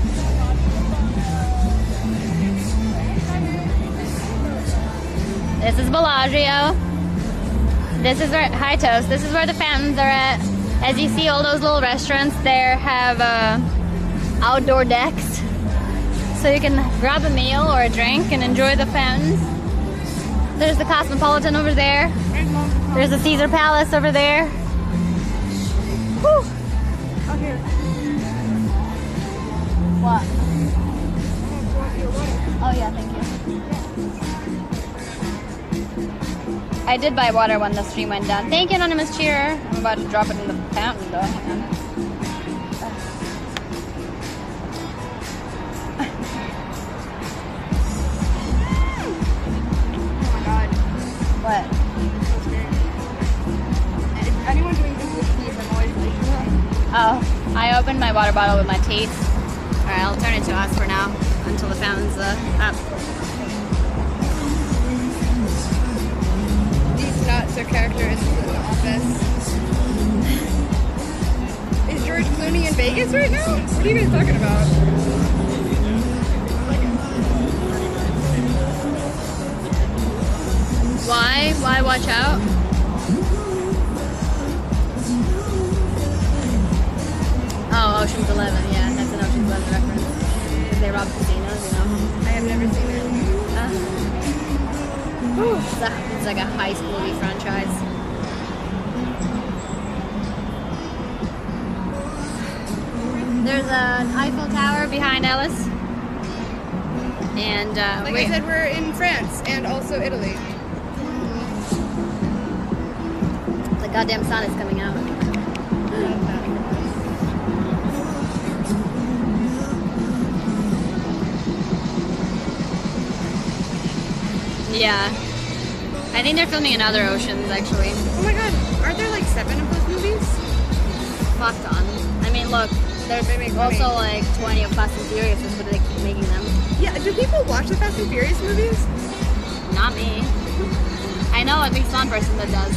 This is Bellagio. This is where, hi Toast, this is where the fountains are at. As you see, all those little restaurants there have uh, outdoor decks. So you can grab a meal or a drink and enjoy the fountains. There's the Cosmopolitan over there. There's the Caesar Palace over there. Whew. Oh, here. What? Oh yeah, thank you. I did buy water when the stream went down. Thank you, Anonymous Cheerer. I'm about to drop it in the fountain though. Hang on. Oh my god. What? So scary. And if anyone doing this with teeth, I'm always like, Oh, I opened my water bottle with my teeth. Alright, I'll turn it to us for now until the fountain's uh, up. these nuts are characters in the office. Is George Clooney in Vegas right now? What are you guys talking about? Why? Why watch out? Oh, Ocean's Eleven. Yeah, that's an Ocean's Eleven reference. Because they rob casinos, you know. I have never seen it. Uh, whew, it's, a, it's like a heist movie franchise. There's an Eiffel Tower behind Alice. And uh, Like we- I said, we're in France and also Italy. the goddamn sun is coming out. Yeah. I think they're filming in other oceans, actually. Oh my god, aren't there like seven of those movies? Fuck on. I mean, look, there's They make money. also like twenty of Fast and Furious, but they keep making them. Yeah, do people watch the Fast and Furious movies? Not me. I know at least one person that does.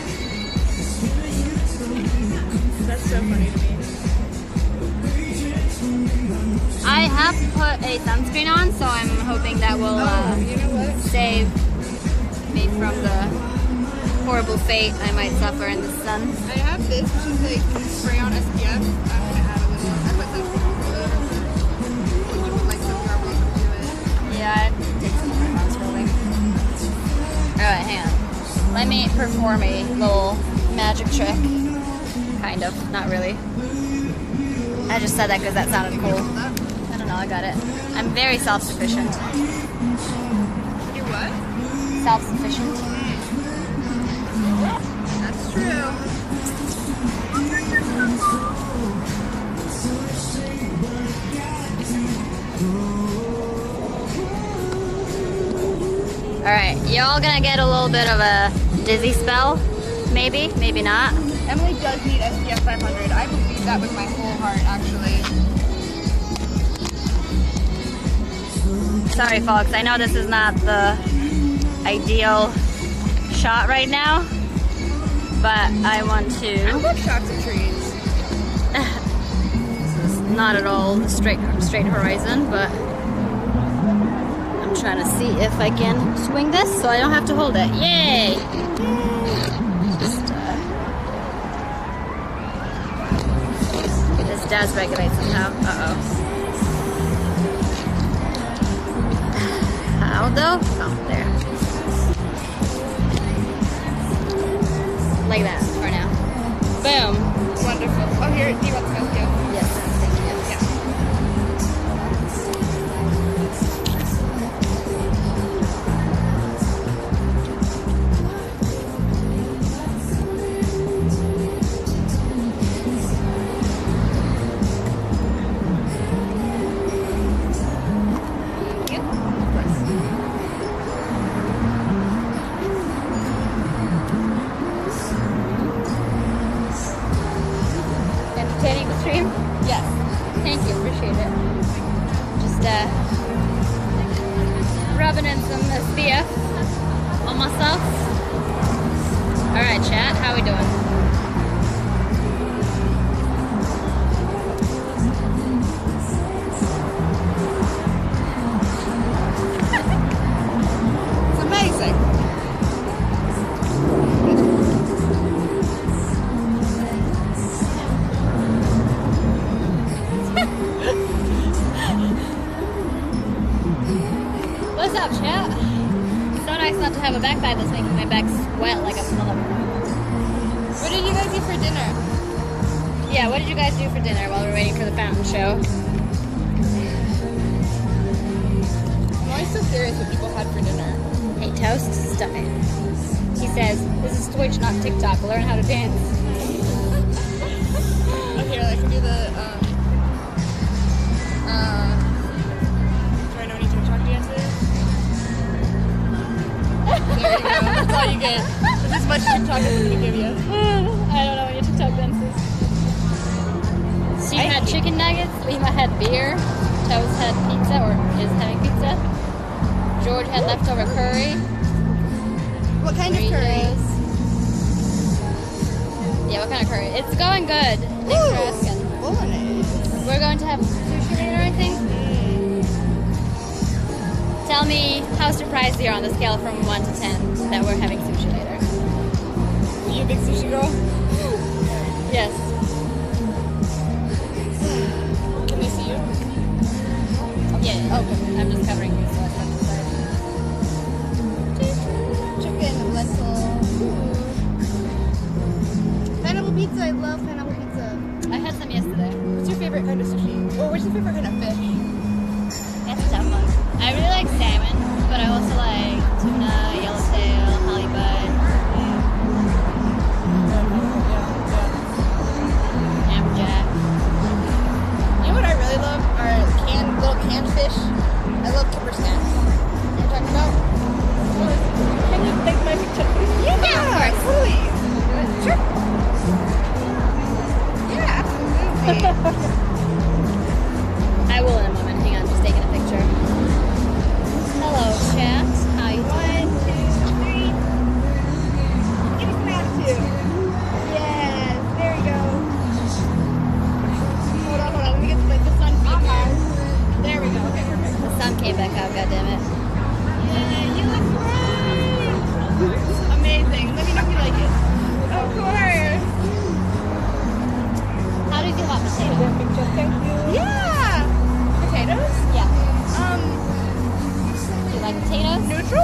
That's so funny to me. I have put a sunscreen on, so I'm hoping that will uh, Oh, you know what? save me from the horrible fate I might suffer in the sun. I have this, which is like spray on S P F. I'm gonna add a little. I put some you put like some carbon to it. Yeah, it takes some time on scrolling. Alright, hang on. Let me perform a little magic trick. Kind of, not really. I just said that because that sounded cool. I don't know, I got it. I'm very self-sufficient. You what? Self-sufficient. That's true. Alright, y'all gonna get a little bit of a dizzy spell? Maybe, maybe not. Emily does need S P F five hundred. I believe that with my whole heart, actually. Sorry folks, I know this is not the ideal shot right now, but I want I to... love shots of trees. This is not at all the straight, straight horizon, but I'm trying to see if I can swing this so I don't have to hold it. Yay! Just, uh, this does regulate somehow. Uh-oh. How though? Oh, there. Like that for now. Boom. Wonderful. Oh, here, do you want some S P F? Yes, thank you. Yeah. Entertaining the stream? Yes. Thank you, appreciate it. Just uh, rubbing in some S P F on myself. Alright chat, how we doing? It's amazing. What's up chat? So nice not to have a backpack that's making my back sweat like a motherfucker. What did you guys eat for dinner? Yeah, what did you guys do for dinner while we were waiting for the fountain show? I'm always so curious what people had for dinner. Hey, toast, stop it. He says, this is Twitch, not TikTok. Learn how to dance. Oh, here, I can do the, um, uh, do I know any TikTok dances? There you go, that's all you get. That's as much TikTok as I'm gonna give you. I don't know any TikTok dances. She I had hate- chicken nuggets, Lima had beer, Toast had pizza, or is having pizza. George had leftover curry. What kind of curry? Doritos. Yeah, what kind of curry? It's going good. Thanks for asking. Bolognese. We're going to have sushi later, I think. Tell me how surprised you are on the scale from one to ten that we're having sushi later. Are you a big sushi girl? Yes. Can they see you? Yeah. Okay. I'm just covering you, so I have to start. Chicken, lentil. Pineapple pizza, I love pineapple pizza. I had some yesterday. What's your favorite kind of sushi? Or what's your favorite kind of fish? That's a tough one. I really like salmon, but I also like tuna, yellowtail, halibut, amberjack. You know what I really love? Are canned, little canned fish.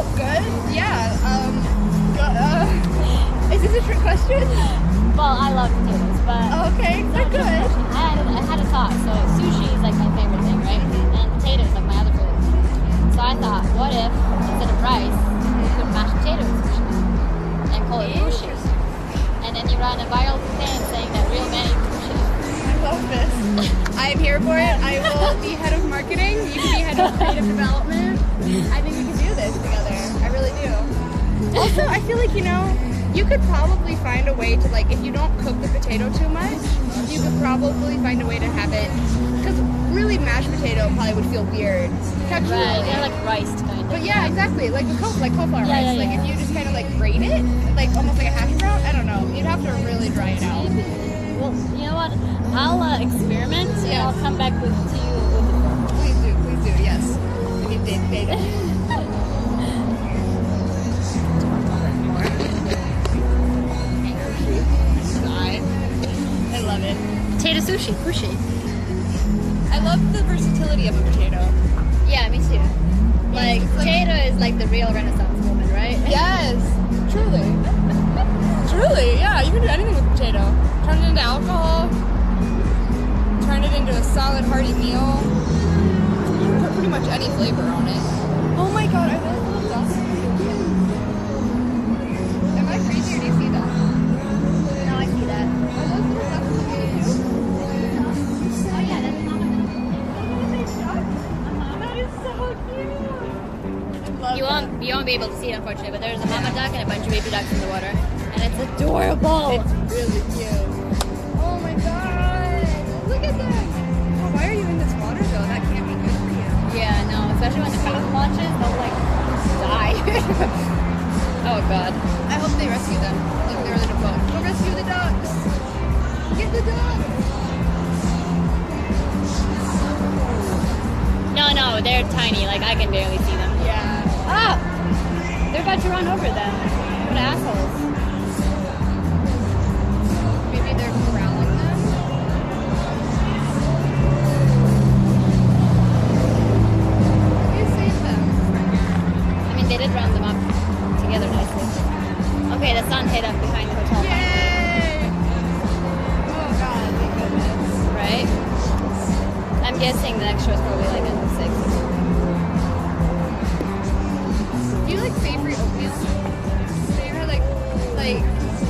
Good. Yeah. Um. Go, uh, is this a trick question? Well, I love potatoes, but Oh, okay. it's They're not a trick good. question. I had, I had a thought. So sushi is like my favorite thing, right? And potatoes like my other favorite thing. So I thought, what if instead of rice, you put mashed potatoes in sushi and call it sushi? And then you run a viral campaign saying that real men eat sushi. I love this. I'm here for it. I will be head of marketing. You can be head of creative development. I think we can do this together. I really do. Also, I feel like, you know, you could probably find a way to, like, if you don't cook the potato too much, you could probably find a way to have it, because really mashed potato probably would feel weird. Texturally. Right, they're like rice kind of. But yeah, exactly. Like the co- like cauliflower Yeah, rice. yeah, like yeah. if you just kind of like grate it, like almost like a hash brown. I don't know. You'd have to really dry it out. Well, you know what? I'll uh, experiment and Yes. I'll come back with to you with the film. Please do, please do. Yes. We need da- data. I love it. Potato sushi, sushi. I love the versatility of a potato. Yeah, me too. Like, it's like- potato is like the real Renaissance woman, right? Yes, truly. Truly, yeah. You can do anything with potato. Turn it into alcohol. Turn it into a solid, hearty meal. You can put pretty much any flavor on it. Oh my god, I really love dust. Am I crazy or do you see that? No, I see that. Are those little ducks looking at you? Oh yeah, that's mama. That is so cute. I love You that. won't, you won't be able to see it, unfortunately, but there's a mama duck and a bunch of baby ducks in the water, and it's adorable. It's really cute. Oh my god. Look at that. Oh, why are you in this water though? That can't be good for you. Yeah, no, especially when the fountain launches, they'll like die. Oh god. I hope they rescue them. Like they're in a boat. Go rescue the ducks. Get the ducks. No, no, they're tiny. Like I can barely see them. Yeah. Ah! They're about to run over them. What assholes. Maybe they're corralling them. Maybe save them. I mean, they did round them up together nicely. Okay, the sun hit up behind the hotel. Yay! Oh god, thank goodness. Right? I'm guessing the next show is probably like at six. Do you like savory oatmeal? So you had like, like,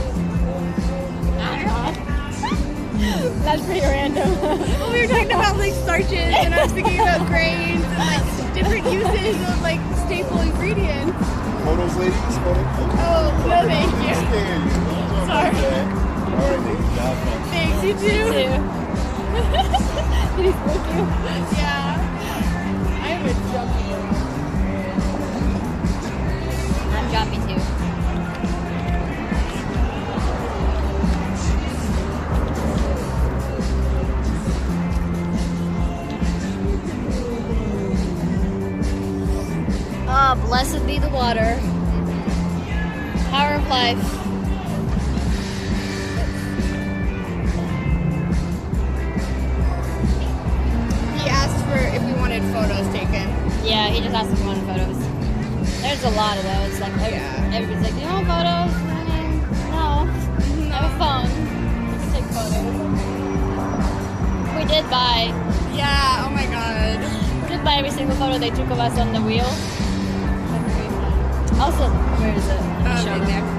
That's pretty random. well, we were talking about like starches, and I was thinking about grains and like different uses of like staple ingredients. Photos, ladies. Photos. Oh, no, thank you. Scared you. Sorry. All right, ladies. Have fun. Thanks, you too. Too. Did he spook you? Yeah. I am a jumpy. I'm jumpy too. Oh, blessed be the water. Power of life. He asked for if we wanted photos taken. Yeah, he just asked if we wanted photos. There's a lot of those. Like, every, Yeah. everybody's like, do you want photos? I mean, no. I have a phone. Let's take photos. We did buy, Yeah, oh my god. we did buy every single photo they took of us on the wheel. That's pretty fun. Also, where is it? Let me Um, show in them. there.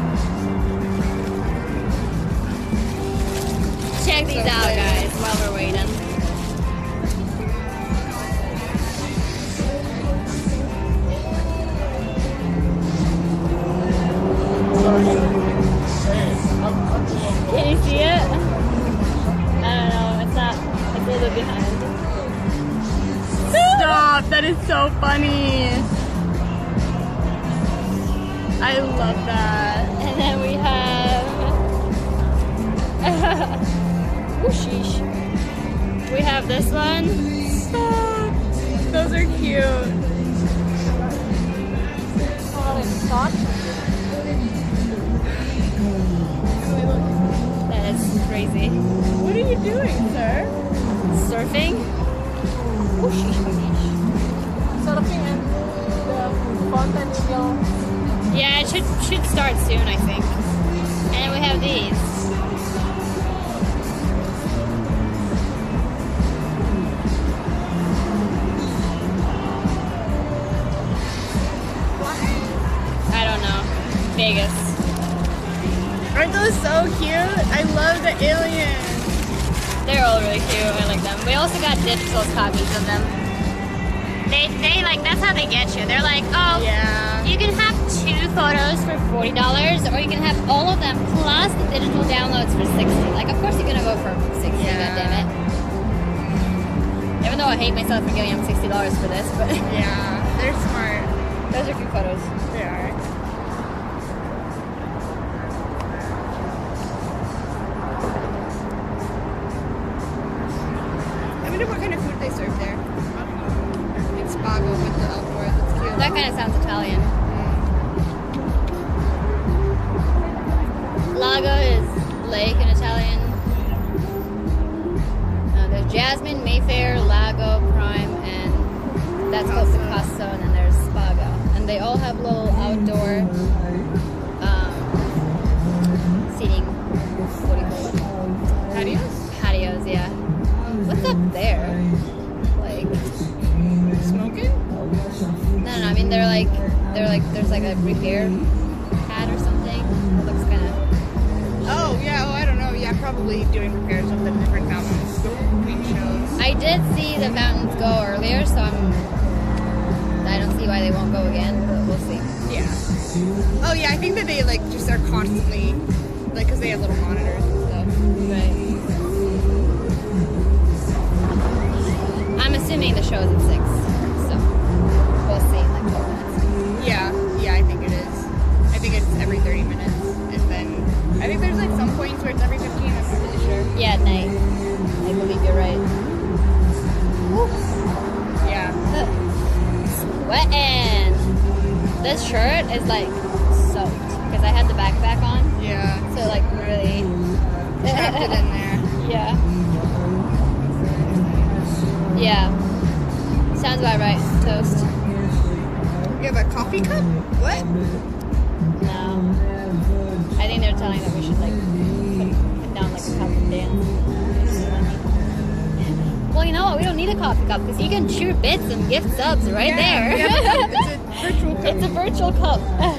Check these So out, good. guys, while we're waiting. Can you see it? I don't know. It's not. It's a little bit behind. Stop, that is so funny. I love that. And then we have. Oh, sheesh. We have this one. Stop. Those are cute. Oh, it's soft. That is crazy. What are you doing, sir? Surfing. Oh, sheesh, oh, sheesh. Surfing in the fun contenido. Yeah, it should should start soon, I think. And we have these. I don't know. Vegas. Aren't those so cute? I love the aliens. They're all really cute. I like them. We also got digital copies of them. They, they like, that's how they get you. They're like, oh, Yeah. you can have two photos for forty dollars, or you can have all of them plus the digital downloads for sixty. Like, of course you're gonna go for sixty, Yeah. goddammit. Even though I hate myself for giving them sixty dollars for this, but Yeah, they're smart. those are cute photos. They are. I wonder what kind of food they serve there. It's spago with the outdoor. That's cute. That kind of sounds Italian. Lago is lake in Italian. Uh, there's Jasmine, Mayfair, Lago, Prime, and that's called Picasso, and then there's Spago. And they all have little outdoor um, seating. What do you call it? Patios? Patios, yeah. What's up there? Like, Smoking? no, no, I mean they're like, they're like, there's like a repair pad or something. It looks kind of. Oh, yeah. Oh, I don't know. Yeah, probably doing repairs of the different fountains between shows. I did see the fountains go earlier, so I'm. I don't see why they won't go again, but we'll see. Yeah. Oh, yeah. I think that they like just are constantly, like, because they have little monitors and stuff. Right. I'm assuming the show is at six, so we'll see in like twelve minutes. Yeah. Yeah, I think it is. I think it's every thirty minutes, and then I think there's like some points where it's every fifteen. I'm not really sure. Yeah, at night. I believe you're right. Yeah. Sweating. This shirt is like soaked because I had the backpack on, Yeah. so like really. Trapped it in there. Yeah. Yeah. Sounds about right. Toast. You have a coffee cup? What? No. I think they're telling that we should like put, put down like a cup and dance. Well, you know what? We don't need a coffee cup because you can shoot bits and gift subs right Yeah, there. yeah, it's a virtual cup. It's a virtual cup.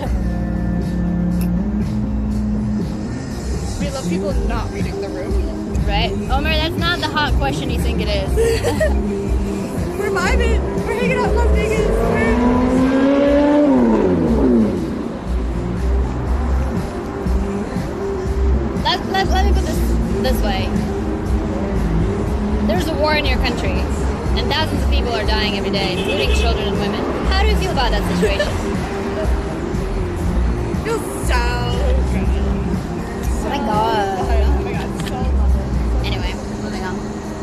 We love people not reading the room. Right? Omer, that's not the hot question you think it is. We're vibing. We're hanging out in Las Vegas. Let, let, let me put this this way. There's a war in your country, and thousands of people are dying every day, including children and women. How do you feel about that situation? Feels so good. Oh my god. Oh my god, so lovely. Anyway, moving on.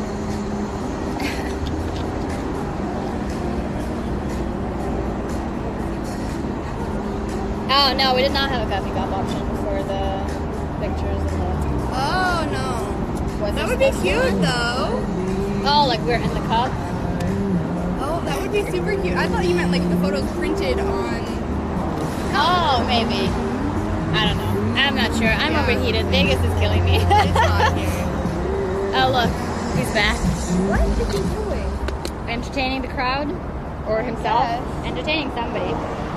Oh no, we did not have a coffee cup option for the pictures and the. Oh no. What's That this would be supposed to cute though. Oh, like we're in the cup? Oh, that would be super cute. I thought you meant like the photos printed on. Oh, maybe. I don't know. I'm not sure. I'm Yeah. overheated. Vegas is killing me. It's hot here. Oh, look. He's back. What is he doing? Entertaining the crowd? Or himself? Yes. Entertaining somebody.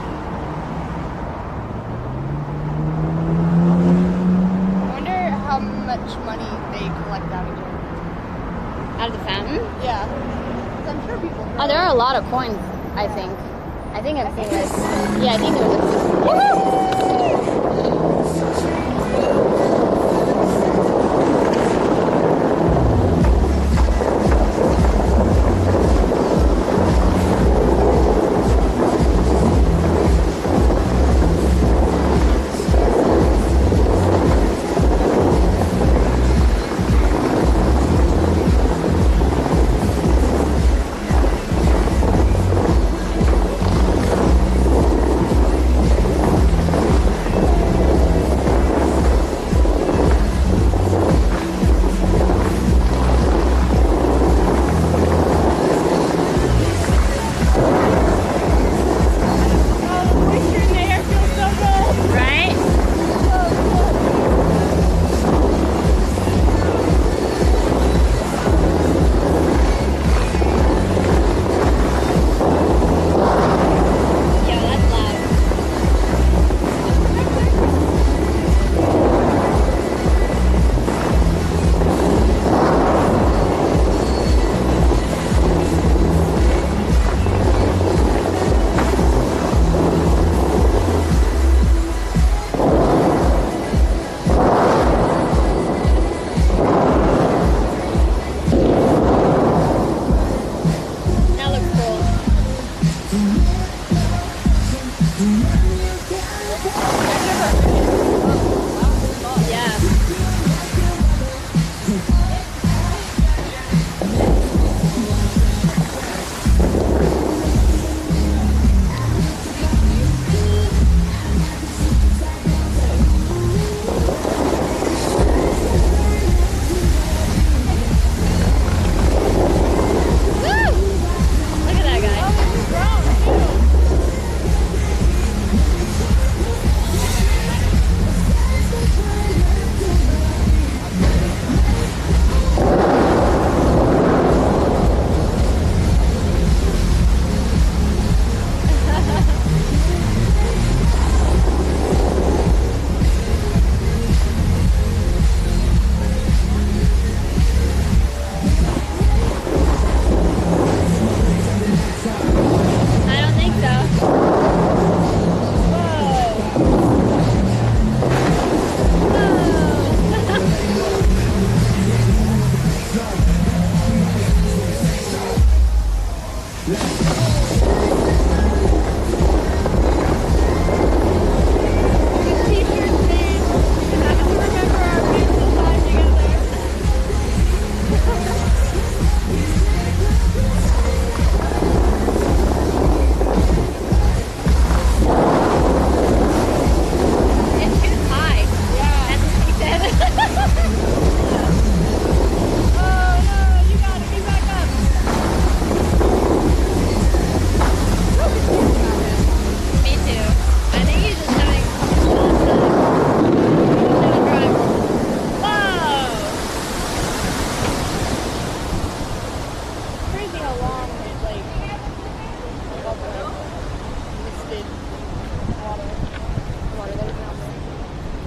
I wonder how much money they collect out of it. Out of the fountain? Yeah. 'Cause I'm sure people. Oh, there are a lot of coins, I think. I think I've seen this. Yeah, I think there was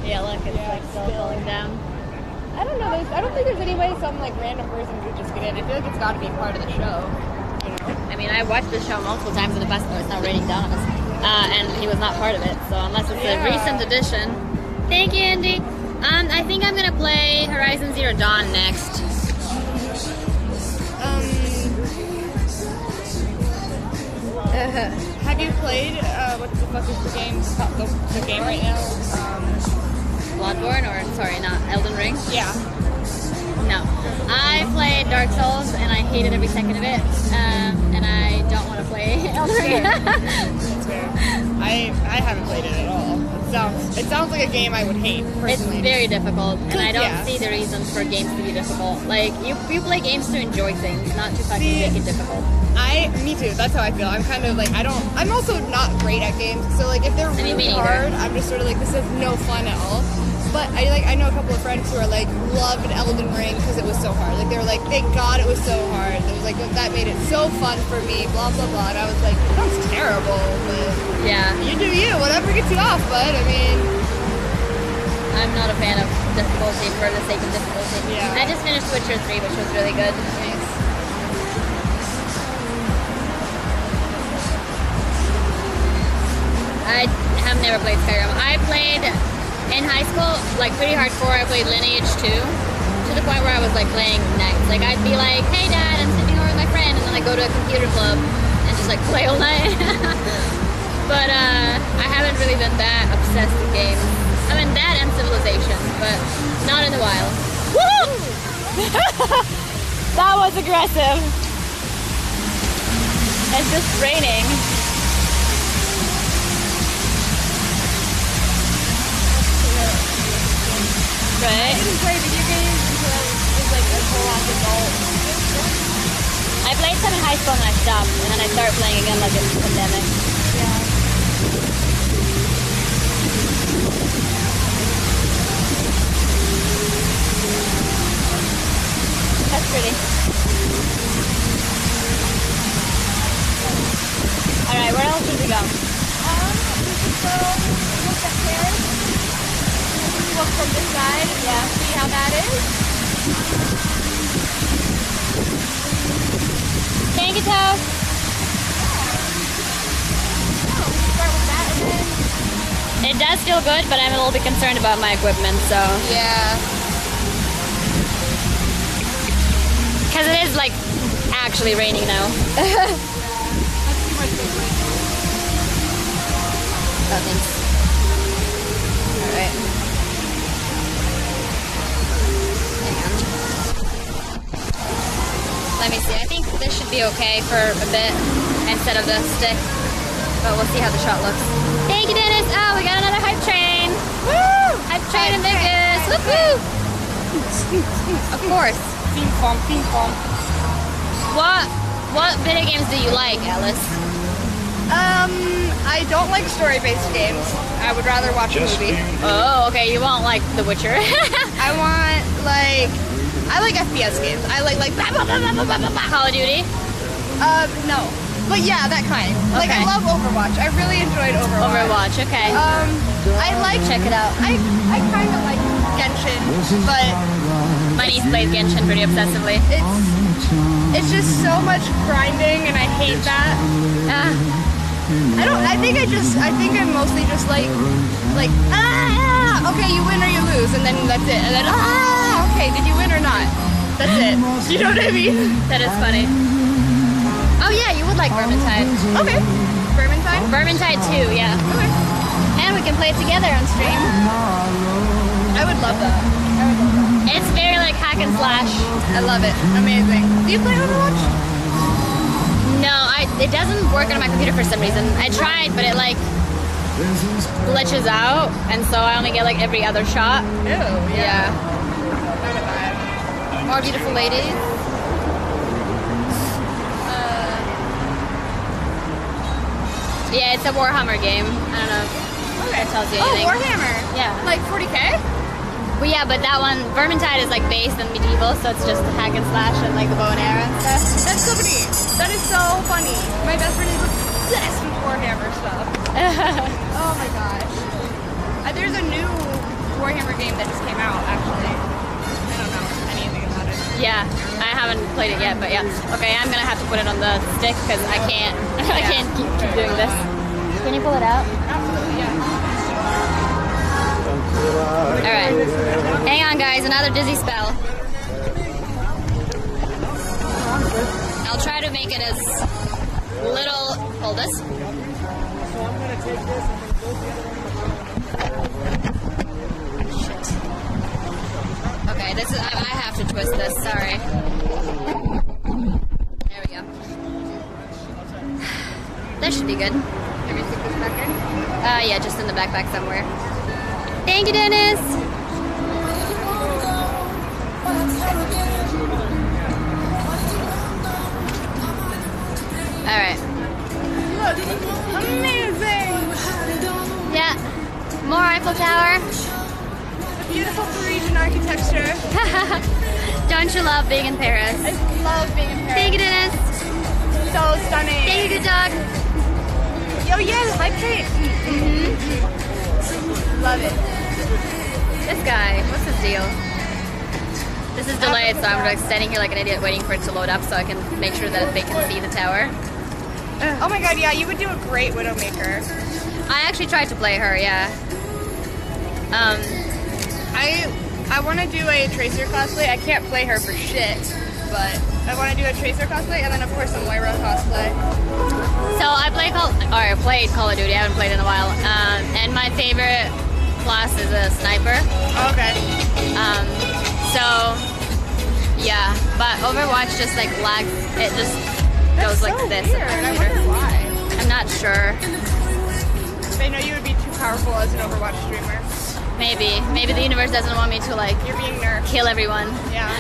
Yeah, look, it's Yeah, like still still. falling down. I don't know. There's, I don't think there's any way some like random person could just get in. I feel like it's got to be part of the show. You know? I mean, I watched the show multiple times in the past, but it's not raining down on us. Uh, and he was not part of it, so unless it's Yeah. a recent addition. Thank you, Andy. Um, I think I'm gonna play Horizon Zero Dawn next. Um, uh, have you played? Uh, what the fuck is the game? The, the game right now? Um, Bloodborne, or sorry, not Elden Ring? yeah. No. I played Dark Souls and I hated every second of it. Um, and I don't want to play Elden Ring. That's fair. I I haven't played it at all. It sounds it sounds like a game I would hate It's personally. very difficult, and I don't Yeah. see the reasons for games to be difficult. Like, you, you play games to enjoy things, not to fucking See, make it difficult. I, me too. That's how I feel. I'm kind of like I don't. I'm also not great at games. So like if they're I mean, really me neither. hard, I'm just sort of like this is no fun at all. But I like I know a couple of friends who are like loved Elden Ring because it was so hard. Like they were like, thank God it was so hard. It was like that made it so fun for me. Blah blah blah. And I was like, that sounds terrible. But Yeah, you do you. Whatever gets you off. But I mean, I'm not a fan of difficulty for the sake of difficulty. Yeah. I just finished Witcher three, which was really good. I have never played Skyrim. I played in high school, like pretty hardcore. I played Lineage two to the point where I was like playing nights. Like I'd be like, hey dad, I'm sitting over with my friend, and then I go to a computer club and just like play all night. But uh, I haven't really been that obsessed with games. I mean that and Civilization, but not in a while. Woo! That was aggressive. It's just raining. Right? I didn't play video games until I was like a whole ass adult. I played some in high school and I stopped, and then I started playing again like in the pandemic. Yeah. That's pretty. Alright, where else should we go? Um, we could go look at Ferris. Look from this side. Yeah. See how that is. Thank you, Toe. Oh, we can start with that and then. It does feel good, but I'm a little bit concerned about my equipment, so. Yeah. Because it is like actually raining now. Oh, thanks. Alright. Hang on. Let me see. I think this should be okay for a bit instead of the stick. But we'll see how the shot looks. Thank you, Dennis! Oh, we got another hype train! Woo! Hype train in Vegas! Woohoo! Of course. Ping pong, ping pong. What what video games do you like, Alice? Um, I don't like story-based games. I would rather watch a movie. Oh, okay. You won't like The Witcher. I want like I like F P S games. I like like blah, blah, blah, blah, blah, blah, blah. Call of Duty. Uh, no. But yeah, that kind. Like I Okay. love Overwatch. I really enjoyed Overwatch. Overwatch. Okay. Um, I like Check it out. I I kind of like Genshin, but My niece plays Genshin pretty obsessively. it's it's just so much grinding, and I hate that. Ah, I don't. I think I just. I think I'm mostly just like, like ah, ah, okay, you win or you lose, and then that's it. And then ah, okay, did you win or not? That's it. You know what I mean? that is funny. Oh yeah, you would like Vermintide. Okay. Vermintide. Vermintide two, yeah. Okay. And we can play it together on stream. I would love that. I would love that. It's very like hack and slash. I love it. Amazing. Do you play Overwatch? No, I it doesn't work on my computer for some reason. I tried, but it like glitches out, and so I only get like every other shot. Ew. Yeah. Not a bad. More beautiful ladies. Uh, Yeah, it's a Warhammer game. I don't know. okay. That tells you Oh, anything. Warhammer. Yeah. Like forty K? Well, yeah, but that one, Vermintide is like based in medieval, so it's just hack and slash and like the bow and arrow and stuff. That's so funny. That is so funny. My best friend is obsessed with Warhammer stuff. Oh my gosh. Uh, there's a new Warhammer game that just came out, actually. I don't know anything about it. Yeah, I haven't played it yet, but yeah. Okay, I'm gonna have to put it on the stick because I can't. I Yeah. can't keep, keep doing this. Can you pull it out? Absolutely, yeah. All right. Hang on, guys. Another dizzy spell. I'll try to make it as little. Hold this. So I'm gonna take this and then go the other Shit. Okay, this is. I, I have to twist this. Sorry. There we go. That should be good. Let me stick this back in. Uh, yeah, just in the backpack somewhere. Thank you, Dennis. All right. Look, amazing! Yeah. More Eiffel Tower. Beautiful Parisian architecture. Don't you love being in Paris? I love being in Paris. Thank you, Dennis. So stunning. Thank you, good dog. Yo, yeah, the hype train. Mm-hmm. Love it. This guy, what's his deal? This is delayed, so I'm like standing here like an idiot waiting for it to load up so I can make sure that they can see the tower. Oh my god, yeah, you would do a great Widowmaker. I actually tried to play her, yeah. Um, I I want to do a Tracer cosplay. I can't play her for shit, but I want to do a Tracer cosplay and then of course a Moira cosplay. so I play Call, or I played Call of Duty. I haven't played in a while. Um, and my favorite class is a sniper. Okay. Um, so yeah, but Overwatch just like lags. It just goes That's like so this. weird. I wonder why. I'm not sure. They know you would be too powerful as an Overwatch streamer. Maybe, maybe the universe doesn't want me to like You're being nerfed. kill everyone. Yeah.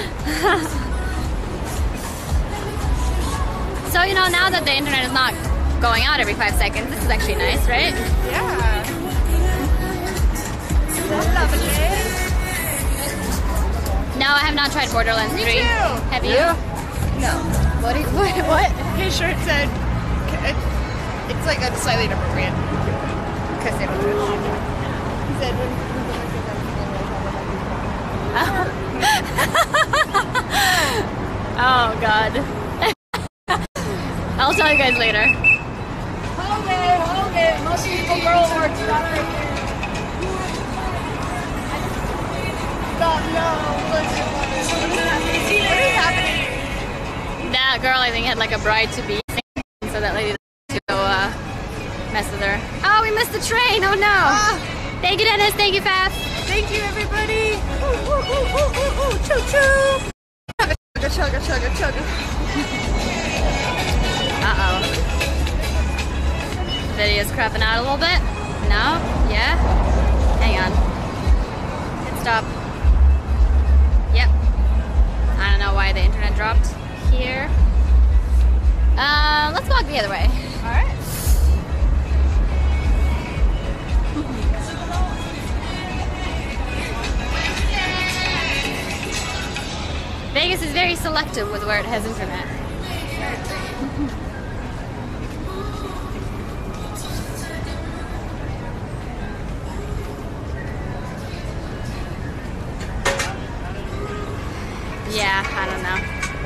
So you know, now that the internet is not going out every five seconds, this is actually nice, right? Yeah. Lovely. No, I have not tried Borderlands Me three. too. Have you? No. What? do you- What? What? His shirt said, it's like a slightly inappropriate. Because they don't do it. He said, Oh God. I'll tell you guys later. hold it, hold it. Most people girl works not right here. Stop, no. What is happening? That girl, I think, had like a bride to be, so that lady to go uh, mess with her. Oh, we missed the train. Oh no. Ah. Thank you, Dennis. Thank you, Faf. Thank you, everybody. Ooh, ooh, ooh, ooh, ooh, ooh. Choo choo. Chugga, chugga, chugga, chugga. Uh-oh. Video's crapping out a little bit. No? Yeah? Hang on. Hit stop. Yep. I don't know why the internet dropped here. Uh, let's walk the other way. All right. Vegas is very selective with where it has internet. Yeah, I don't know.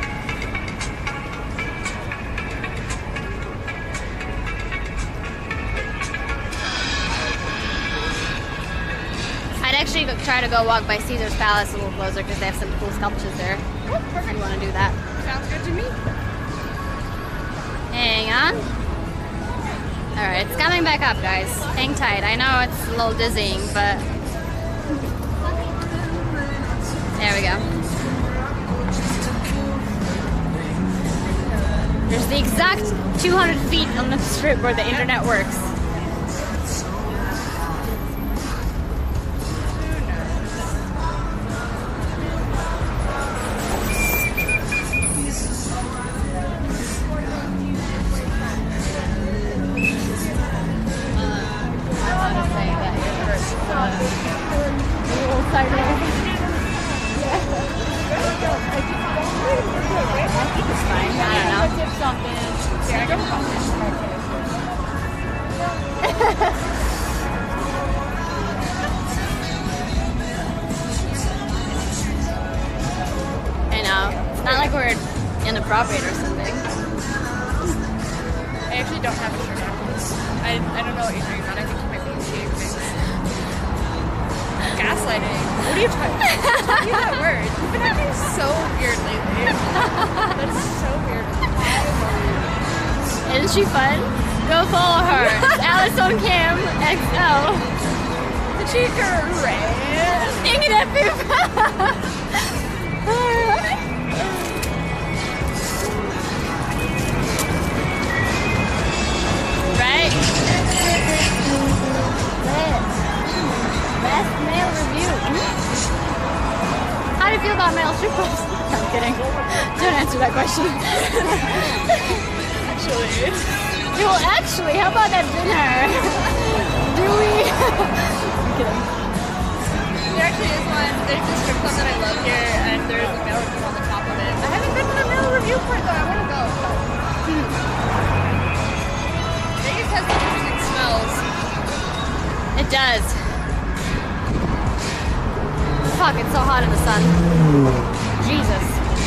I'd actually go- try to go walk by Caesar's Palace a little closer because they have some cool sculptures there. Oh, If perfect. you want to do that. Sounds good to me. Hang on. Alright, it's coming back up, guys. Hang tight. I know it's a little dizzying, but... There we go. There's the exact two hundred feet on the strip where the internet works. prop eight or something. I actually don't have a shirt on. I, I don't know what you're doing, man. I think you might be seeing things. Gaslighting. What are you trying to use that word? You've been acting so weird lately. That's so weird. Isn't she fun? Go follow her. Alice on Cam X O. The cheeker red. Ingen är Right? Best male review. How do you feel about male strippers? I'm kidding. Don't answer that question. Actually. Well, actually, how about that dinner? Do we? I'm kidding. There actually is one. There's a strip club that I love here, and there's a male review on the top of it. I haven't been to the male review part though. I want to go. Hmm. Vegas has interesting smells. It does. Fuck, it's so hot in the sun. Jesus.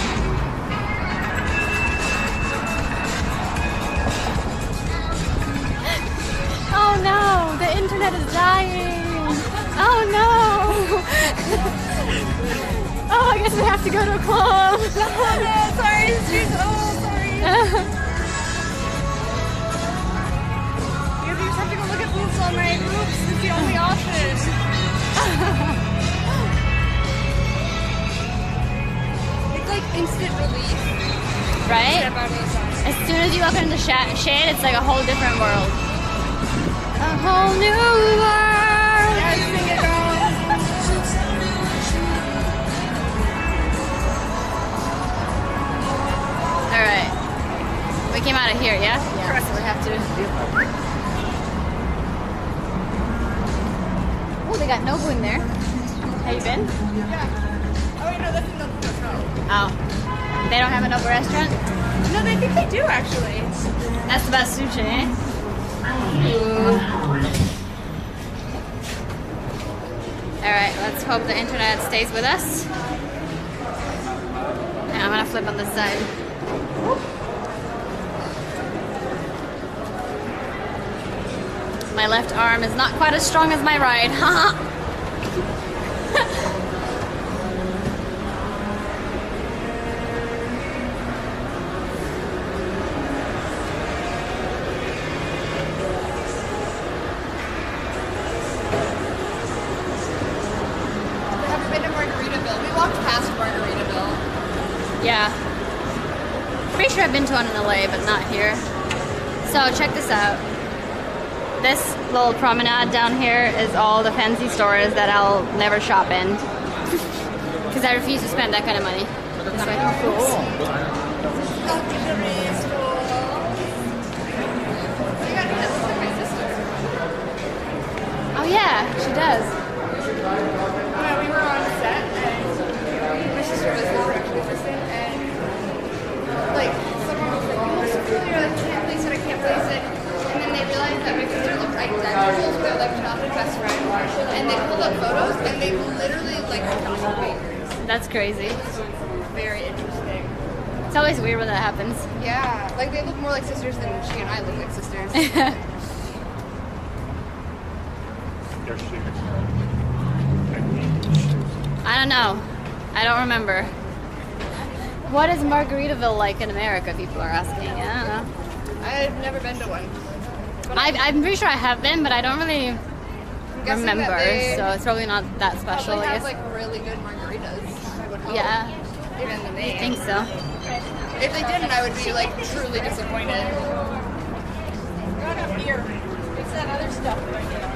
Oh no, the internet is dying. Oh no. Oh, I guess we have to go to a club. Oh no, sorry, she's oh sorry. You just have to go look at boobs all night. Boobs is the only option. It's like instant relief. Right? Step out of the sun. As soon as you look into sh- shade, it's like a whole different world. A whole new world. Yes, sing it, girl. Alright. We came out of here, yeah? Yeah. So we have to. Oh, they got Nobu in there. Have you been? Yeah. Oh wait, no, that's another hotel. Oh. They don't have a Nobu restaurant? No, they think they do actually. That's the best sushi, eh? Alright, let's hope the internet stays with us. And I'm gonna flip on this side. My left arm is not quite as strong as my right. Haha. Yeah. Pretty sure I've been to one in L A, but not here. So check this out. This little promenade down here is all the fancy stores that I'll never shop in. Because I refuse to spend that kind of money. This way. Oh yeah, she does. When we were on set, and my sister was the production assistant, and like someone was like, "Oh, so familiar, I can't place it, I can't place it." And then they realized that my sister looked identical to their like childhood best friend, and they pulled up photos, and they literally like childhood fingers. That's crazy. Very interesting. It's always weird when that happens. Yeah, like they look more like sisters than she and I look like sisters. I don't know. I don't remember. What is Margaritaville like in America? People are asking. I don't know. I've never been to one. But I, I'm pretty sure I have been, but I don't really I'm guessing that remember. they So it's probably not that special. probably I have guess. like really good margaritas. I would hope. Yeah, Even the I name. think so. If they didn't, I would be like truly disappointed. Not up here. It's that other stuff right there.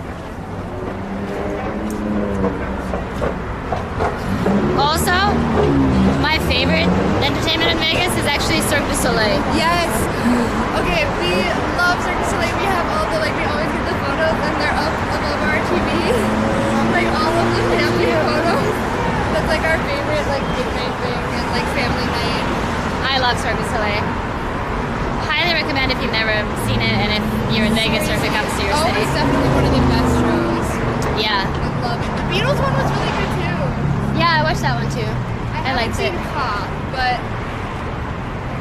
Also, my favorite entertainment in Vegas is actually Cirque du Soleil. Yes. Okay, we love Cirque du Soleil. We have all the like we always get the photos and they're up above our T V. Like all of the family photos. That's like our favorite like big night thing and like family night. I love Cirque du Soleil. Highly recommend if you've never seen it and if you're in Vegas or if it comes to your Oh, city. it's definitely one of the best shows. Yeah. I love it. The Beatles one was really good too. Yeah, I watched that one too. I, I liked it. haven't seen Pop, but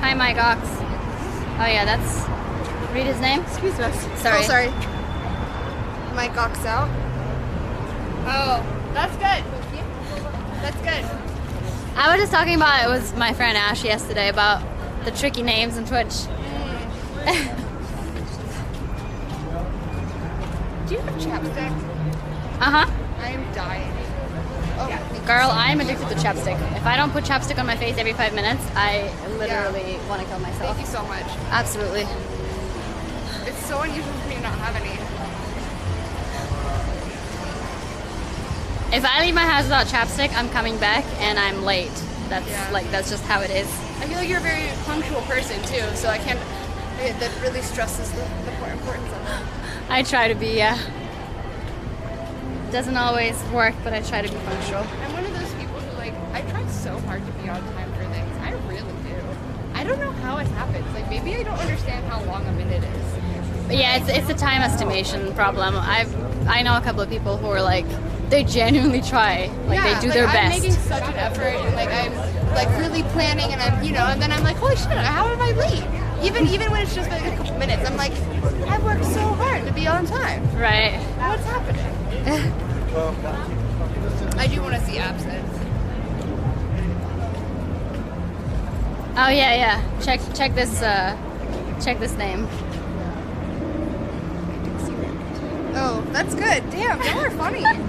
Hi, Mike Ox. Oh yeah, that's. Read his name. Excuse us. Sorry. Oh, sorry. My cock's out. Oh, that's good. That's good. I was just talking about it was my friend Ash yesterday about the tricky names in Twitch. Do you have chapstick? Uh huh. I am dying. Oh, yeah. Girl, I am addicted to chapstick. If I don't put chapstick on my face every five minutes, I literally Yeah. want to kill myself. Thank you so much. Absolutely. It's so unusual for me to not have any. If I leave my house without chapstick, I'm coming back and I'm late. That's Yeah. like that's just how it is. I feel like you're a very punctual person too, so I can't. It, that really stresses the, the importance of it. I try to be, yeah. Doesn't always work, but I try to be punctual. I'm one of those people who like I try so hard to be on time for things. I really do. I don't know how it happens. Like maybe I don't understand how long a minute is. But yeah, it's it's a time estimation problem. I've I know a couple of people who are like they genuinely try, like yeah, they do like, their I'm best. making such an effort, and like I'm like really planning, and I'm you know, and then I'm like, holy shit, how am I late? Even even when it's just like a couple minutes, I'm like, I worked so hard to be on time. Right. What's happening? I do want to see absence. Oh yeah, yeah. Check check this uh check this name. Oh, that's good. Damn, y'all are funny. I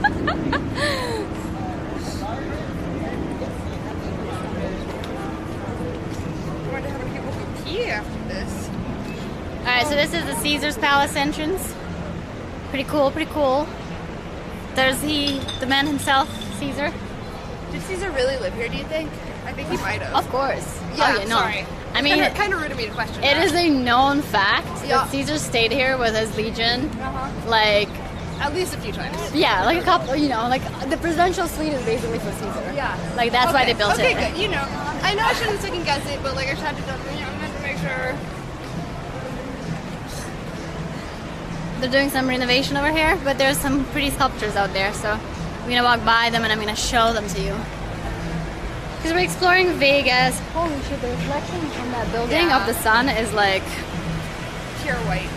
wonder how many people can pee after this. Alright, so this is the Caesar's Palace entrance. Pretty cool, pretty cool. There's he the man himself, Caesar. Did Caesar really live here, do you think? I think he might have. Of course. Yeah, oh, yeah, no. sorry. I mean, It's kind of rude of me to question it that. is a known fact Yeah. that Caesar stayed here with his legion. Uh-huh. Like, At least a few times. yeah, like a couple, you know, like the presidential suite is basically for Caesar. Yeah. Like, that's why Okay, they built okay, it. Okay, good. You know, I know I shouldn't second guess it, but like I just had to, you know, I had to make sure. They're doing some renovation over here, but there's some pretty sculptures out there, so I'm gonna walk by them and I'm gonna show them to you. Because we're exploring Vegas. Holy shit, the reflection from that building Yeah. of the sun is like... Pure white.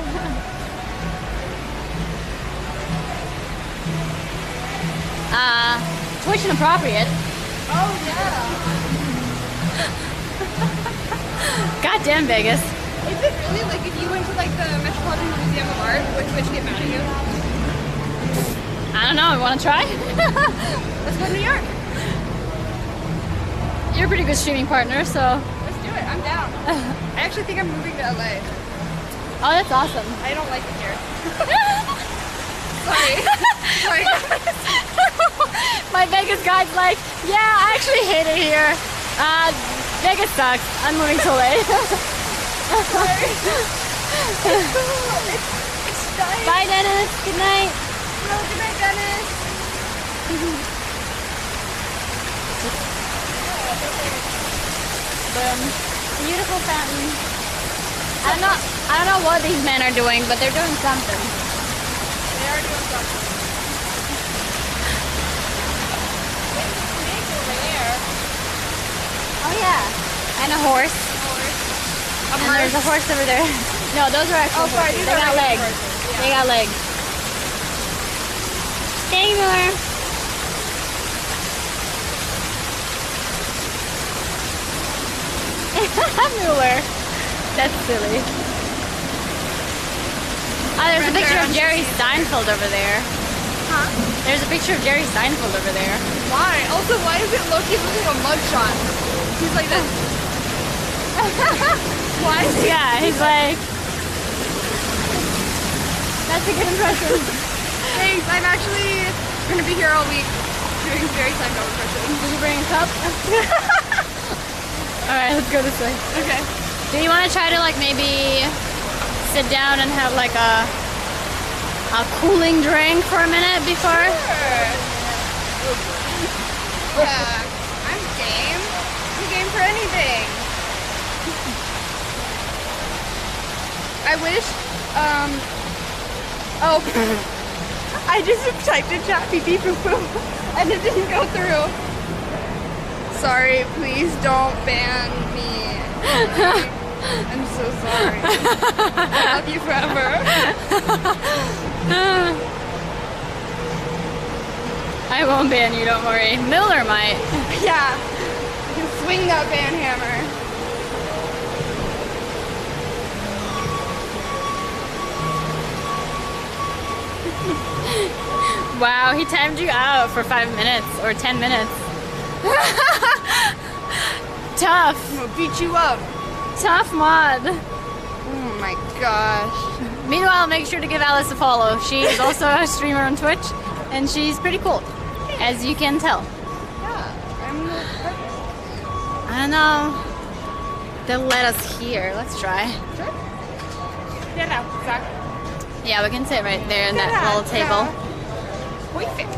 Uh, Twitch inappropriate. Oh yeah. Goddamn Vegas. Is it really like if you went to like the Metropolitan Museum of Art, would Twitch get mad at you? I don't know, wanna try? Let's go to New York. You're a pretty good streaming partner, so... Let's do it. I'm down. I actually think I'm moving to L A. Oh, that's awesome. I don't like it here. Sorry. Sorry. My Vegas guide's like, yeah, I actually hate it here. Uh, Vegas sucks. I'm moving to L A. Sorry. It's dying. Bye, Dennis. Good night. No, good night, Dennis. Boom. Beautiful fountain. I don't know. I don't know what these men are doing, but they're doing something. They are doing something. Snake over there. Oh yeah. And a horse. A And there's a horse over there. No, those are actual Oh, sorry, horses. these They are got regular legs. horses, yeah. They got legs. Thank you, Miller. Mueller. That's silly. Oh, there's a picture of Jerry Seinfeld over there. Huh? There's a picture of Jerry Seinfeld over there. Why? Also, why does it look he's looking like a mugshot? He's like this. Why is he? Yeah, he's like... That's a good impression. Thanks. I'm actually gonna be here all week doing very Seinfeld impressions. Did you bring a cup? Alright, let's go this way. Okay. Do you want to try to like maybe sit down and have like a a cooling drink for a minute before? Sure. Yeah. I'm game. I'm game for anything. I wish. Um. Oh. I just typed in chat pee pee poo poo and it didn't go through. Sorry, please don't ban me. I'm so sorry. I love you forever. I won't ban you, don't worry. Miller might. Yeah. You can swing that ban hammer. Wow, he timed you out for five minutes or ten minutes. Tough. I'm gonna beat you up. Tough mod. Oh my gosh. Meanwhile, make sure to give Alice a follow. She is also a streamer on Twitch, and she's pretty cool, as you can tell. Yeah, I'm the perfect. I don't know. They'll let us here. Let's try. Sure. Yeah, no, Zach. Yeah, we can sit right there in that little table. Perfect.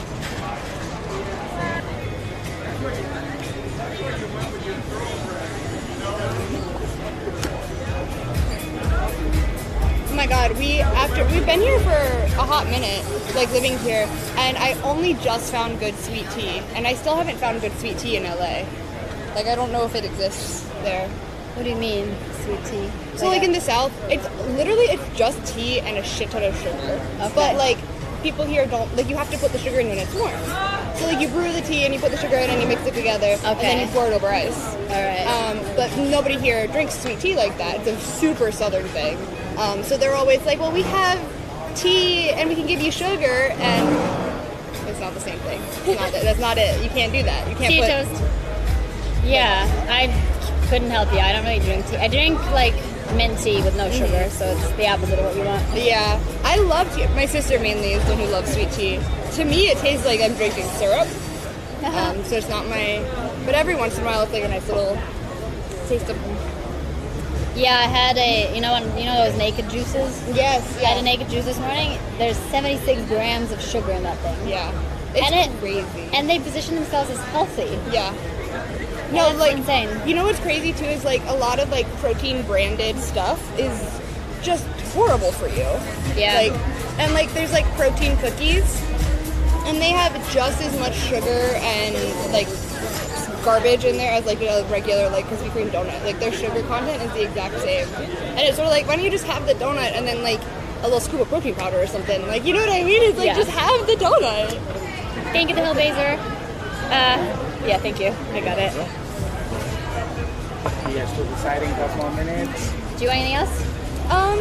Oh my god, we after we've been here for a hot minute, like living here, and I only just found good sweet tea, and I still haven't found good sweet tea in L A. Like I don't know if it exists there. What do you mean, sweet tea? So like in the South, it's literally it's just tea and a shit ton of sugar. But like people here don't like you have to put the sugar in when it's warm. So like you brew the tea and you put the sugar in and you mix it together and then you pour it over ice. All right. Um, but nobody here drinks sweet tea like that. It's a super Southern thing. Um, so they're always like, well, we have tea and we can give you sugar, and it's not the same thing. It's not, that's not it. You can't do that. You can't Tea put. toast. Yeah, I couldn't help you. I don't really drink tea. I drink like mint tea with no sugar, so it's the opposite of what you want. Yeah, I love tea. My sister mainly is the one who loves sweet tea. To me, it tastes like I'm drinking syrup. Um, so it's not my. But every once in a while, it's like a nice little taste of. Yeah, I had a, you know, when, you know those naked juices? Yes. I Yeah. had a naked juice this morning. There's seventy-six grams of sugar in that thing. Yeah. It's and it, crazy. And they position themselves as healthy. Yeah. No, No, like insane. You know what's crazy too is like a lot of like protein branded stuff is just horrible for you. Yeah. Like and like there's like protein cookies, and they have just as much sugar and like garbage in there as like a regular like Krispy Kreme donut. Like their sugar content is the exact same, and it's sort of like why don't you just have the donut and then like a little scoop of protein powder or something? Like you know what I mean? It's like Yeah. just have the donut. Thank you, the Hillbazer. Uh, yeah, thank you. I got it. Yeah, still deciding a couple more minutes. Do you want anything else Um,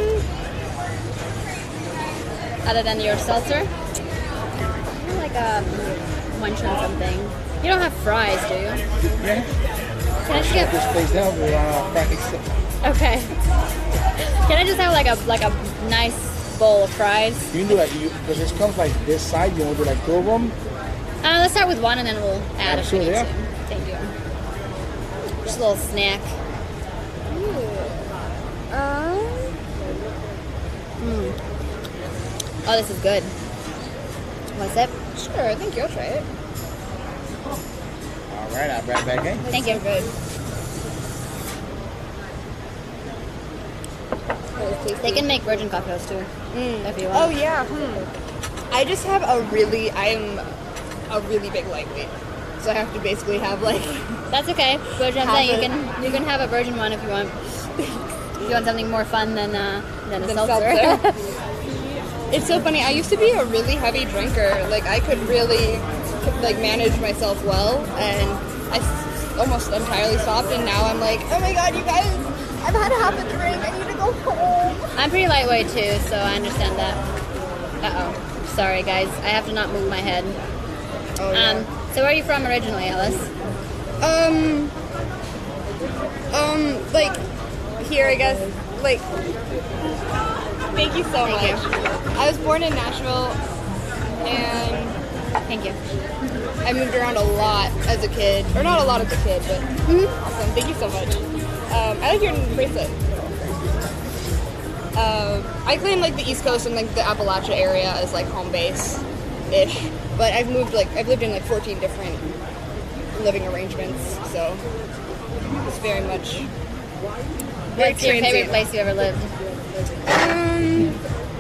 other than your seltzer? I feel like um, munch on something. You don't have fries, do you? Yeah. Can I just get? This place down, we're on a practice. Okay. Can I just have like a like a nice bowl of fries? You can do like you because this comes like this side. You want to do like two of them? Uh, let's start with one and then we'll add if we Sure, need yeah. to. Thank you. Just a little snack. um, Oh, this is good. What's it? sure. Thank you. I'll try it. All right, I'll be right back in. Thank you. Good. They can make virgin cocktails too, if you Oh want. yeah. Hmm. I just have a really. I'm a really big lightweight, so I have to basically have like. That's okay. But I'm Have saying you it. can you can have a virgin one if you want. If you want something more fun than uh, than a Than seltzer. seltzer. It's so funny. I used to be a really heavy drinker. Like I could really like manage myself well, and I s- almost entirely stopped. And now I'm like, oh my god, you guys! I've had half a drink. I need to go home. I'm pretty lightweight too, so I understand that. Uh oh. Sorry guys, I have to not move my head. Oh, Um. So where are you from originally, Alice? Um, um, like, here, I guess, like, thank you so Thank much. you. I was born in Nashville, and Thank you. I moved around a lot as a kid, or not a lot as a kid, but awesome, thank you so much. Um, I like your bracelet. Um, I claim, like, the East Coast and, like, the Appalachia area as, like, home base-ish, but I've moved, like, I've lived in, like, fourteen different living arrangements, so it's very much very What's your favorite transient. place you ever lived? Um,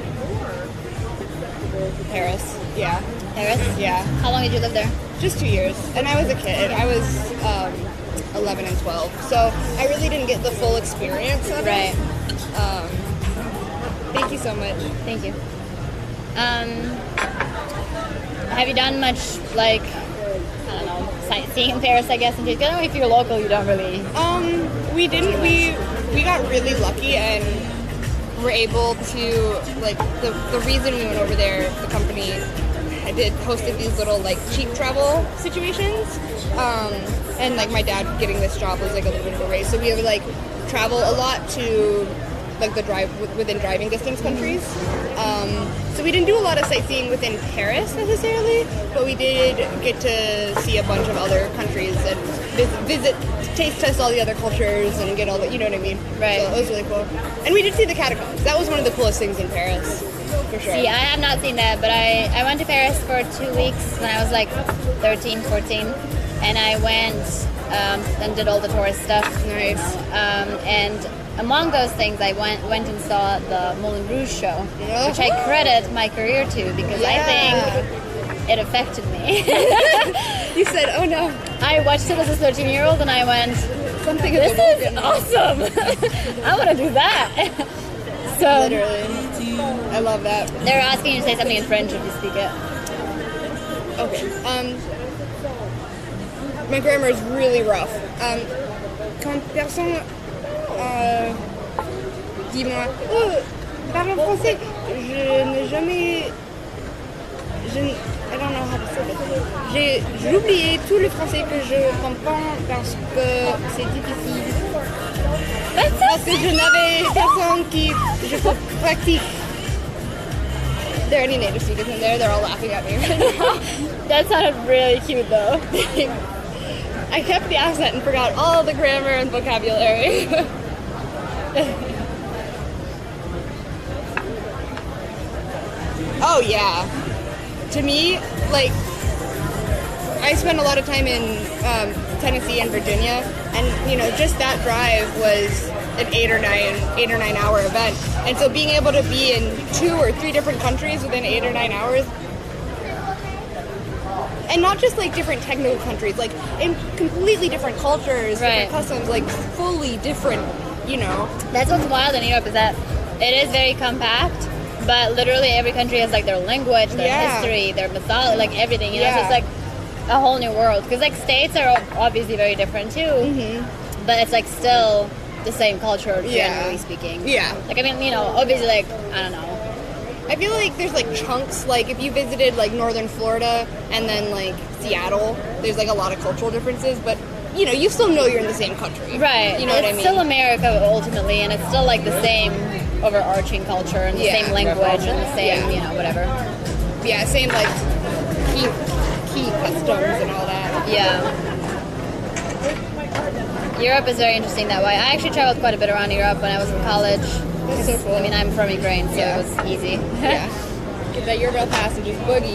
Paris. Yeah, Ferris? yeah. How long did you live there? Just two years, and I was a kid. I was um, eleven and twelve. So I really didn't get the full experience of Right. it. Um, thank you so much. Thank you. Um, have you done much, like, I don't know, sightseeing in Paris, I guess? And I don't know if you're local, you don't really... Um, we didn't. We we got really lucky and were able to, like, the the reason we went over there, the company I did hosted these little like cheap travel situations, um, and like my dad getting this job was like a little bit of a race. So we would like travel a lot to like the drive within driving distance countries. Um, so we didn't do a lot of sightseeing within Paris necessarily, but we did get to see a bunch of other countries and visit, visit taste test all the other cultures and get all the, you know what I mean? Right. So it was really cool. And we did see the catacombs. That was one of the coolest things in Paris, for sure. See, I have not seen that, but I, I went to Paris for two weeks when I was like thirteen, fourteen, and I went um, and did all the tourist stuff. Nice. Um, and among those things, I went went and saw the Moulin Rouge show, Yeah. which I credit my career to because Yeah. I think it affected me. You said, oh no. I watched it as a thirteen-year-old and I went, Something this is is awesome. I want to do that. So Literally. I love that. they're asking you to say something in French if you speak it. Okay. Um, my grammar is really rough. Um, quand personne euh, dis-moi, oh, parle français. Je n'ai jamais, je, n- I don't know how to say this. J'ai, j'ai oublié tout le français que je comprends parce que c'est difficile. Parce que je n'avais personne qui je pratique. There are any native speakers in there? They're all laughing at me right now. That sounded really cute though. I kept the accent and forgot all the grammar and vocabulary. Oh yeah. To me, like, I spent a lot of time in um, Tennessee and Virginia, and you know, just that drive was an eight or nine, eight or nine hour event. And so being able to be in two or three different countries within eight or nine hours, and not just like different technical countries, like in completely different cultures, Right. different customs, like fully different, you know. That's what's wild in Europe is that it is very compact, but literally every country has like their language, their Yeah. history, their mythology, like everything. You know, so Yeah. it's like a whole new world. Because like states are obviously very different too, Mm-hmm. but it's like still the same culture, Yeah. generally speaking. Yeah. Like I mean, you know, obviously like I don't know. I feel like there's like chunks, like if you visited like northern Florida and then like Seattle, there's like a lot of cultural differences, but you know, you still know you're in the same country. Right. You know it's what I mean? still America ultimately, and it's still like the same overarching culture and the Yeah. same language and the same, Yeah. you know, whatever. Yeah, same like key, key customs and all that. Yeah. Europe is very interesting that way. I actually traveled quite a bit around Europe when I was in college. That's so cool. I mean, I'm from Ukraine, so Yeah. it was easy. Yeah. Get that Euro pass and just boogie.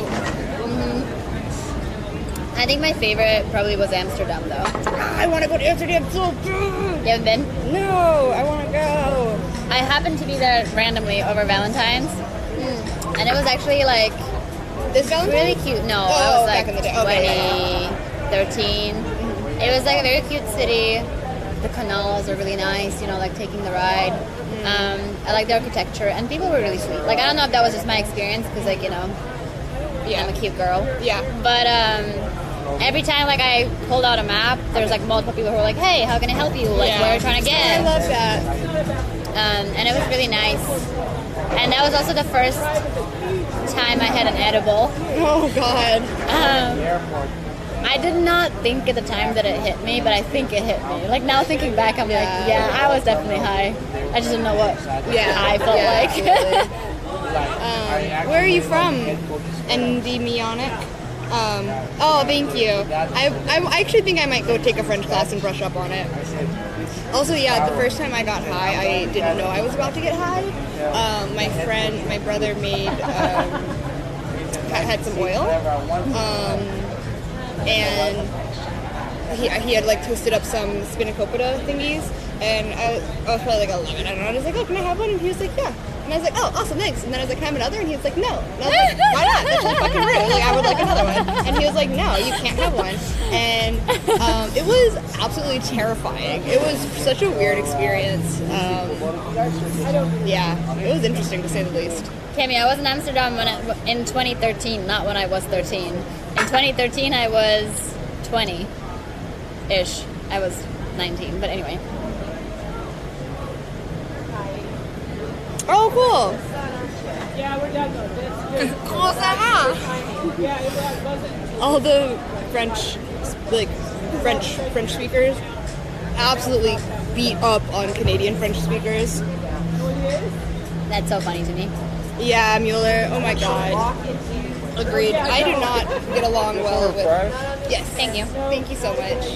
I think my favorite probably was Amsterdam, though. I want to go to Amsterdam so bad. You haven't been? No, I want to go. I happened to be there randomly over Valentine's, and it was actually like This Valentine's? really cute. No, Oh, I was like back in the day. Okay, yeah, twenty thirteen. It was like a very cute city. The canals are really nice, you know, like taking the ride. Um, I like the architecture, and people were really sweet. Like, I don't know if that was just my experience, because, like, you know, Yeah. I'm a cute girl. Yeah. But um, every time, like, I pulled out a map, there was, like, multiple people who were like, hey, how can I help you? Like, Yeah. where are you trying to I get? love that. Um, and it was really nice. And that was also the first time I had an edible. Oh, God. Um, I did not think at the time that it hit me, but I think it hit me. Like now thinking back, I'm Yeah. like, yeah, I was definitely high. I just didn't know what Yeah. high felt Yeah, like. absolutely. Um, where are you from? Endymionic? Um, oh, thank you. I, I actually think I might go take a French class and brush up on it. Also, yeah, the first time I got high, I didn't know I was about to get high. Um, my friend, my brother made, um, had had some oil. Um, and he, he had like twisted up some spanakopita thingies. And I, I was probably like eleven, I don't know. I was like, oh, can I have one? And he was like, yeah. And I was like, oh, awesome, thanks. And then I was like, can I have another? And he was like, no. And I was like, why not? That's really fucking rude. Like, I would like another one. And he was like, no, you can't have one. And um, it was absolutely terrifying. It was such a weird experience. Um, yeah, it was interesting to say the least. Cami, I was in Amsterdam when I, in twenty thirteen, not when I was thirteen. In twenty thirteen, I was twenty-ish. I was nineteen, but anyway. Oh, cool. Yeah, we're done though. That's good. Cool as that. Yeah, it was, wasn't. All the French, like, French, French speakers absolutely beat up on Canadian French speakers. That's so funny to me. Yeah, Mueller. Oh my god. Agreed. I do not get along well with. Yes. Thank you. Thank you so much.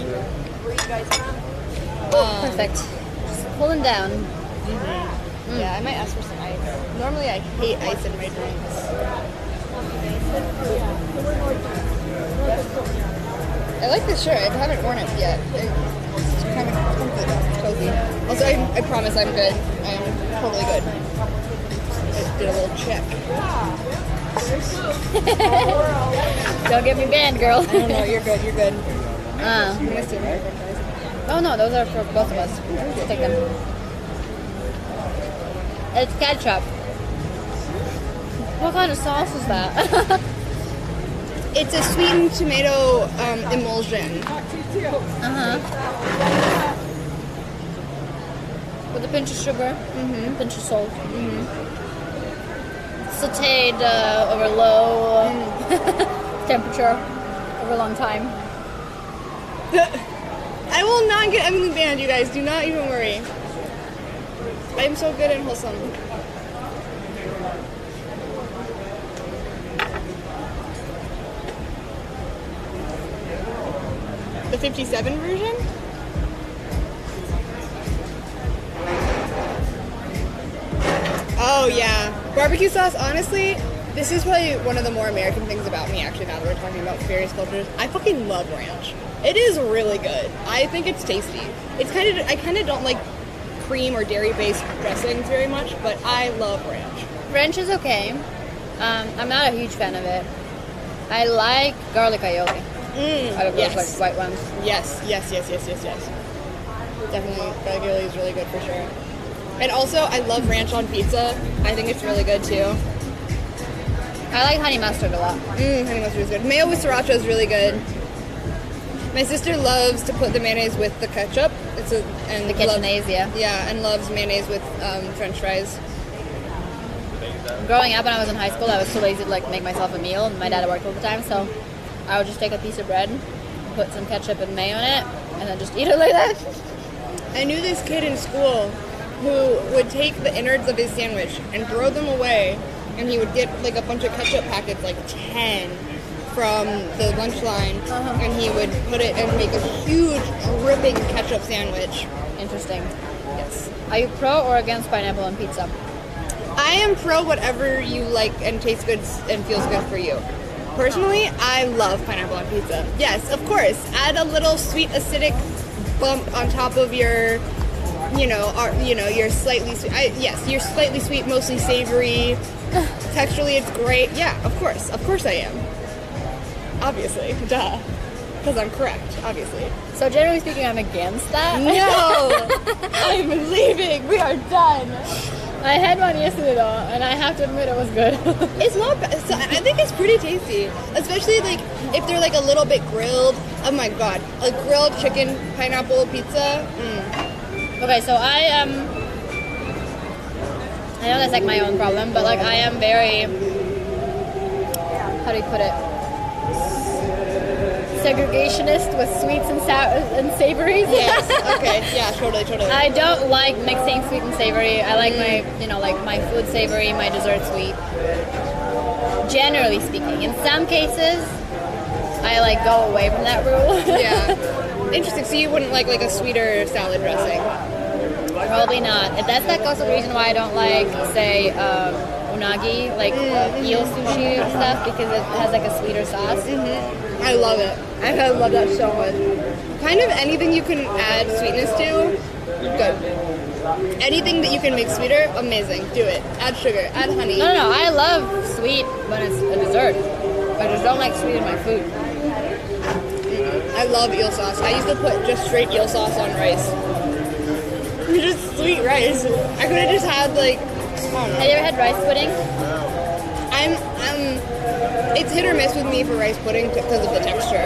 Perfect. Just pulling down. Mm-hmm. Yeah, I might ask for some ice. Normally, I hate ice in my drinks. I like this shirt. I haven't worn it yet. It's kind of comfy, cozy. Also, I, I promise I'm good. I'm totally good. I did a little check. Don't get me banned, girl. I don't know. You're good. You're good. Uh, I'm gonna sit there. oh no, those are for both of us. Let's take them. It's ketchup. What kind of sauce is that? It's a sweetened tomato um, emulsion. Uh-huh. With a pinch of sugar, mm-hmm. pinch of salt. Mm-hmm. Sauteed uh, over low mm. temperature over a long time. I will not get Emily banned, you guys. Do not even worry. I am so good and wholesome. The fifty-seven version? Oh yeah. Barbecue sauce, honestly, this is probably one of the more American things about me, actually, now that we're talking about various cultures. I fucking love ranch. It is really good. I think it's tasty. It's kind of, I kind of don't like cream or dairy-based dressings very much, but I love ranch. Ranch is okay. Um, I'm not a huge fan of it. I like garlic aioli. Mm, Out of those yes. like white ones. Yes, yes, yes, yes, yes, yes. Definitely, garlic aioli is really good for sure. And also, I love ranch on pizza. I think it's really good too. I like honey mustard a lot. Mmm, honey mustard is good. Mayo with sriracha is really good. My sister loves to put the mayonnaise with the ketchup. It's a and The kitchenaise, yeah. Yeah, and loves mayonnaise with um, French fries. Growing up when I was in high school, I was too lazy to like make myself a meal, and my dad worked all the time, so I would just take a piece of bread, put some ketchup and mayo in it, and then just eat it like that. I knew this kid in school who would take the innards of his sandwich and throw them away, and he would get like a bunch of ketchup packets, like ten, from the lunch line, uh-huh. and he would put it and make a huge dripping ketchup sandwich. Interesting. Yes. Are you pro or against pineapple on pizza? I am pro whatever you like and tastes good and feels good for you. Personally, I love pineapple on pizza. Yes, of course. Add a little sweet acidic bump on top of your, you know, our, you know, your slightly sweet. I, yes, you're slightly sweet, mostly savory. Texturally, it's great. Yeah, of course, of course I am. Obviously, duh, because I'm correct. Obviously. So generally speaking, I'm against that. No, I'm leaving. We are done. I had one yesterday though, and I have to admit it was good. It's not bad. So I think it's pretty tasty, especially like if they're like a little bit grilled. Oh my god, a grilled chicken pineapple pizza. Mm. Okay, so I am. Um, I know that's like my own problem, but like I am very. How do you put it? Segregationist with sweets and sour and savories. Yes. Okay. Yeah. Totally. Totally. I don't like mixing sweet and savory. I like my, you know, like my food savory, my dessert sweet. Generally speaking, in some cases, I like go away from that rule. Yeah. Interesting. So you wouldn't like like a sweeter salad dressing? Probably not. And that's like also the reason why I don't like, say, um, unagi, like mm-hmm. eel sushi and stuff, because it has like a sweeter sauce. Mm-hmm. I love it. I love that so much. Kind of anything you can add sweetness to, good. Anything that you can make sweeter, amazing. Do it. Add sugar. Add honey. No, no, no. I love sweet when it's a dessert. I just don't like sweet in my food. I love eel sauce. I used to put just straight eel sauce on rice. Just sweet rice. I could have just had like. I don't know. Have you ever had rice pudding? I'm. I'm. It's hit or miss with me for rice pudding because of the texture.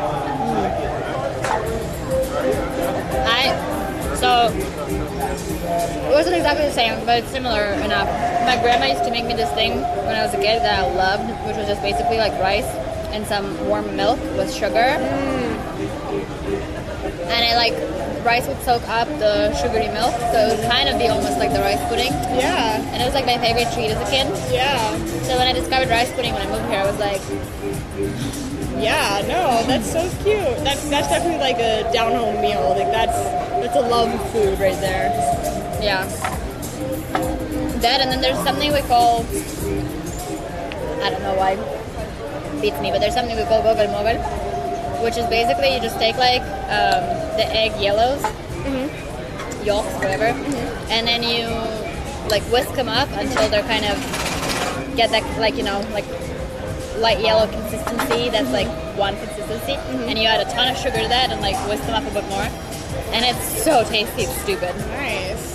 I so it wasn't exactly the same, but it's similar enough. My grandma used to make me this thing when I was a kid that I loved, which was just basically like rice and some warm milk with sugar. Mm. And it like rice would soak up the sugary milk, so it would kind of be almost like the rice pudding. Yeah. And it was like my favorite treat as a kid. Yeah. So when I discovered rice pudding when I moved here, I was like, yeah, no, that's so cute. That's that's definitely like a down home meal. Like that's that's a love food right there. yeah. That, and then there's something we call, I don't know why it beats me, but there's something we call gogol mogol, which is basically you just take like um, the egg yellows, mm-hmm. yolks, whatever, mm-hmm. and then you like whisk them up until they're kind of get that like, you know, like light yellow consistency that's like one consistency, mm-hmm. and you add a ton of sugar to that and like whisk them up a bit more, and it's so tasty, it's stupid. Nice.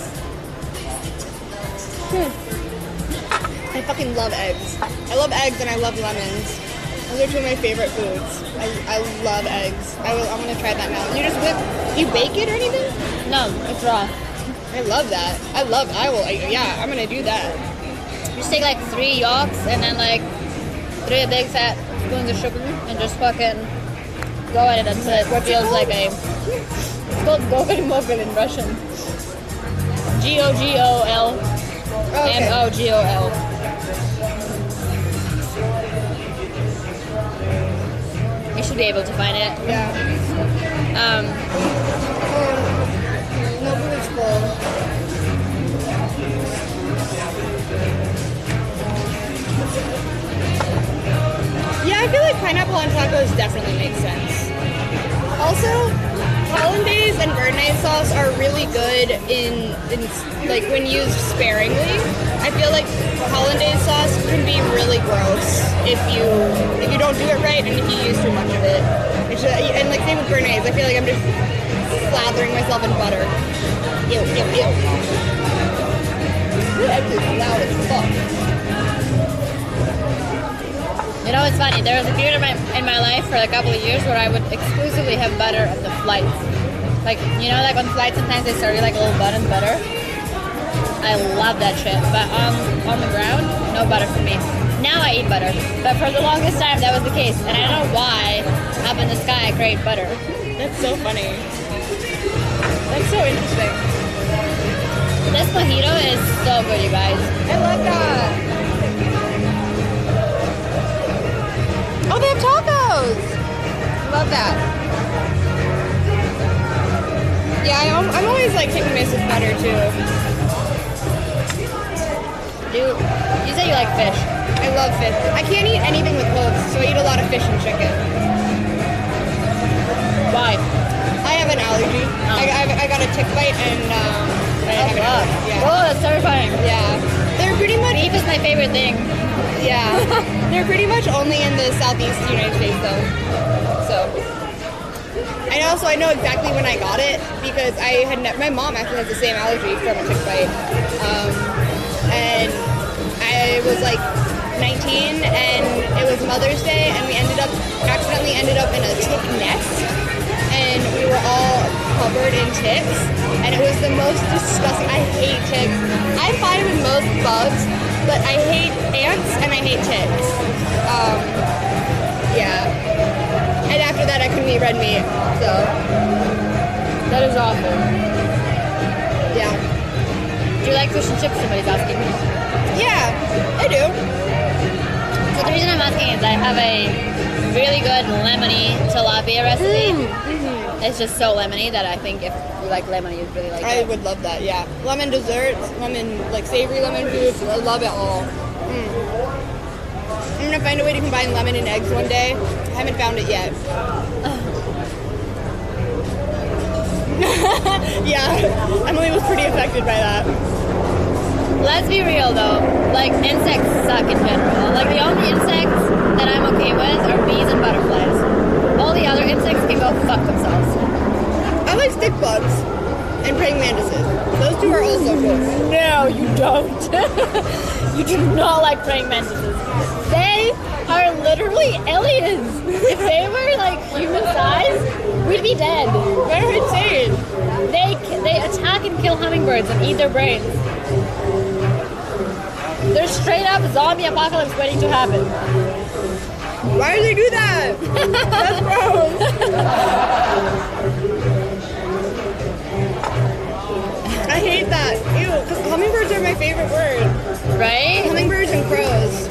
Hmm. I fucking love eggs. I love eggs and I love lemons. Those are two of my favorite foods. I, I love eggs. I will, I'm gonna try that now. You just whip, you bake it or anything? No, it's raw. I love that. I love, I will, I, yeah, I'm gonna do that. You just take like three yolks and then like three big fat spoons of sugar and just fucking go at it until it What's feels it like a, it's called gogol mogol in Russian. G O G O L M O G O L. You should be able to find it. Yeah. Um, No food's full. Yeah, I feel like pineapple on tacos definitely makes sense. Also, hollandaise and béarnaise sauce are really good in, in like when used sparingly. I feel like hollandaise sauce can be really gross if you if you don't do it right and if you use too much of it. It's just, and like same with béarnaise, I feel like I'm just slathering myself in butter. Ew, ew, ew. That is loud as fuck. You know, it's funny. There was a period in my, in my life for a couple of years where I would exclusively have butter on the flights. Like, you know, like on flights sometimes they serve you like a little bun and butter. I love that shit. But um, on the ground, no butter for me. Now I eat butter. But for the longest time, that was the case. And I don't know why up in the sky I crave butter. That's so funny. That's so interesting. This mojito is so good, you guys. I love that. Oh, they have tacos! Love that. Yeah, I'm, I'm always like hit and miss with butter too. You, you say you like fish. I love fish. I can't eat anything with hooves, so I eat a lot of fish and chicken. Why? I have an allergy. Oh. I, I, I got a tick bite and um, I have an allergy. Yeah. Oh, that's terrifying. Yeah. They're pretty much... Beef is my favorite thing. Yeah. They're pretty much only in the southeast United States though. So. And also I know exactly when I got it because I had ne- my mom actually has the same allergy from a tick bite. Um, and I was like nineteen and it was Mother's Day and we ended up, accidentally ended up in a tick nest. And we were all covered in ticks. And it was the most disgusting, I hate ticks. I'm fine with most bugs, but I hate ants and I hate ticks. Um, yeah. And after that, I couldn't eat red meat, so. That is awful. Yeah. Do you like fish and chips? Somebody's asking me. Yeah, I do. So the reason I'm asking is I have a really good lemony tilapia recipe. Mm-hmm. It's just so lemony that I think if you like lemon, you'd really like I it. would love that, yeah. Lemon desserts, lemon, like savory lemon foods, I love it all. Mm. I'm gonna find a way to combine lemon and eggs one day. I haven't found it yet. Yeah, Emily was pretty affected by that. Let's be real though, like insects suck in general. Like the only insects that I'm okay with are bees and butterflies. All the other insects can go fuck themselves. I like stick bugs and praying mantises. Those two are also cool. No, you don't. You do not like praying mantises. They are literally aliens. If they were like human size, we'd be dead. They're insane. They they attack and kill hummingbirds and eat their brains. There's straight up zombie apocalypse waiting to happen. Why do they do that? That's gross. I hate that. Ew, because hummingbirds are my favorite word. Right? Hummingbirds and crows.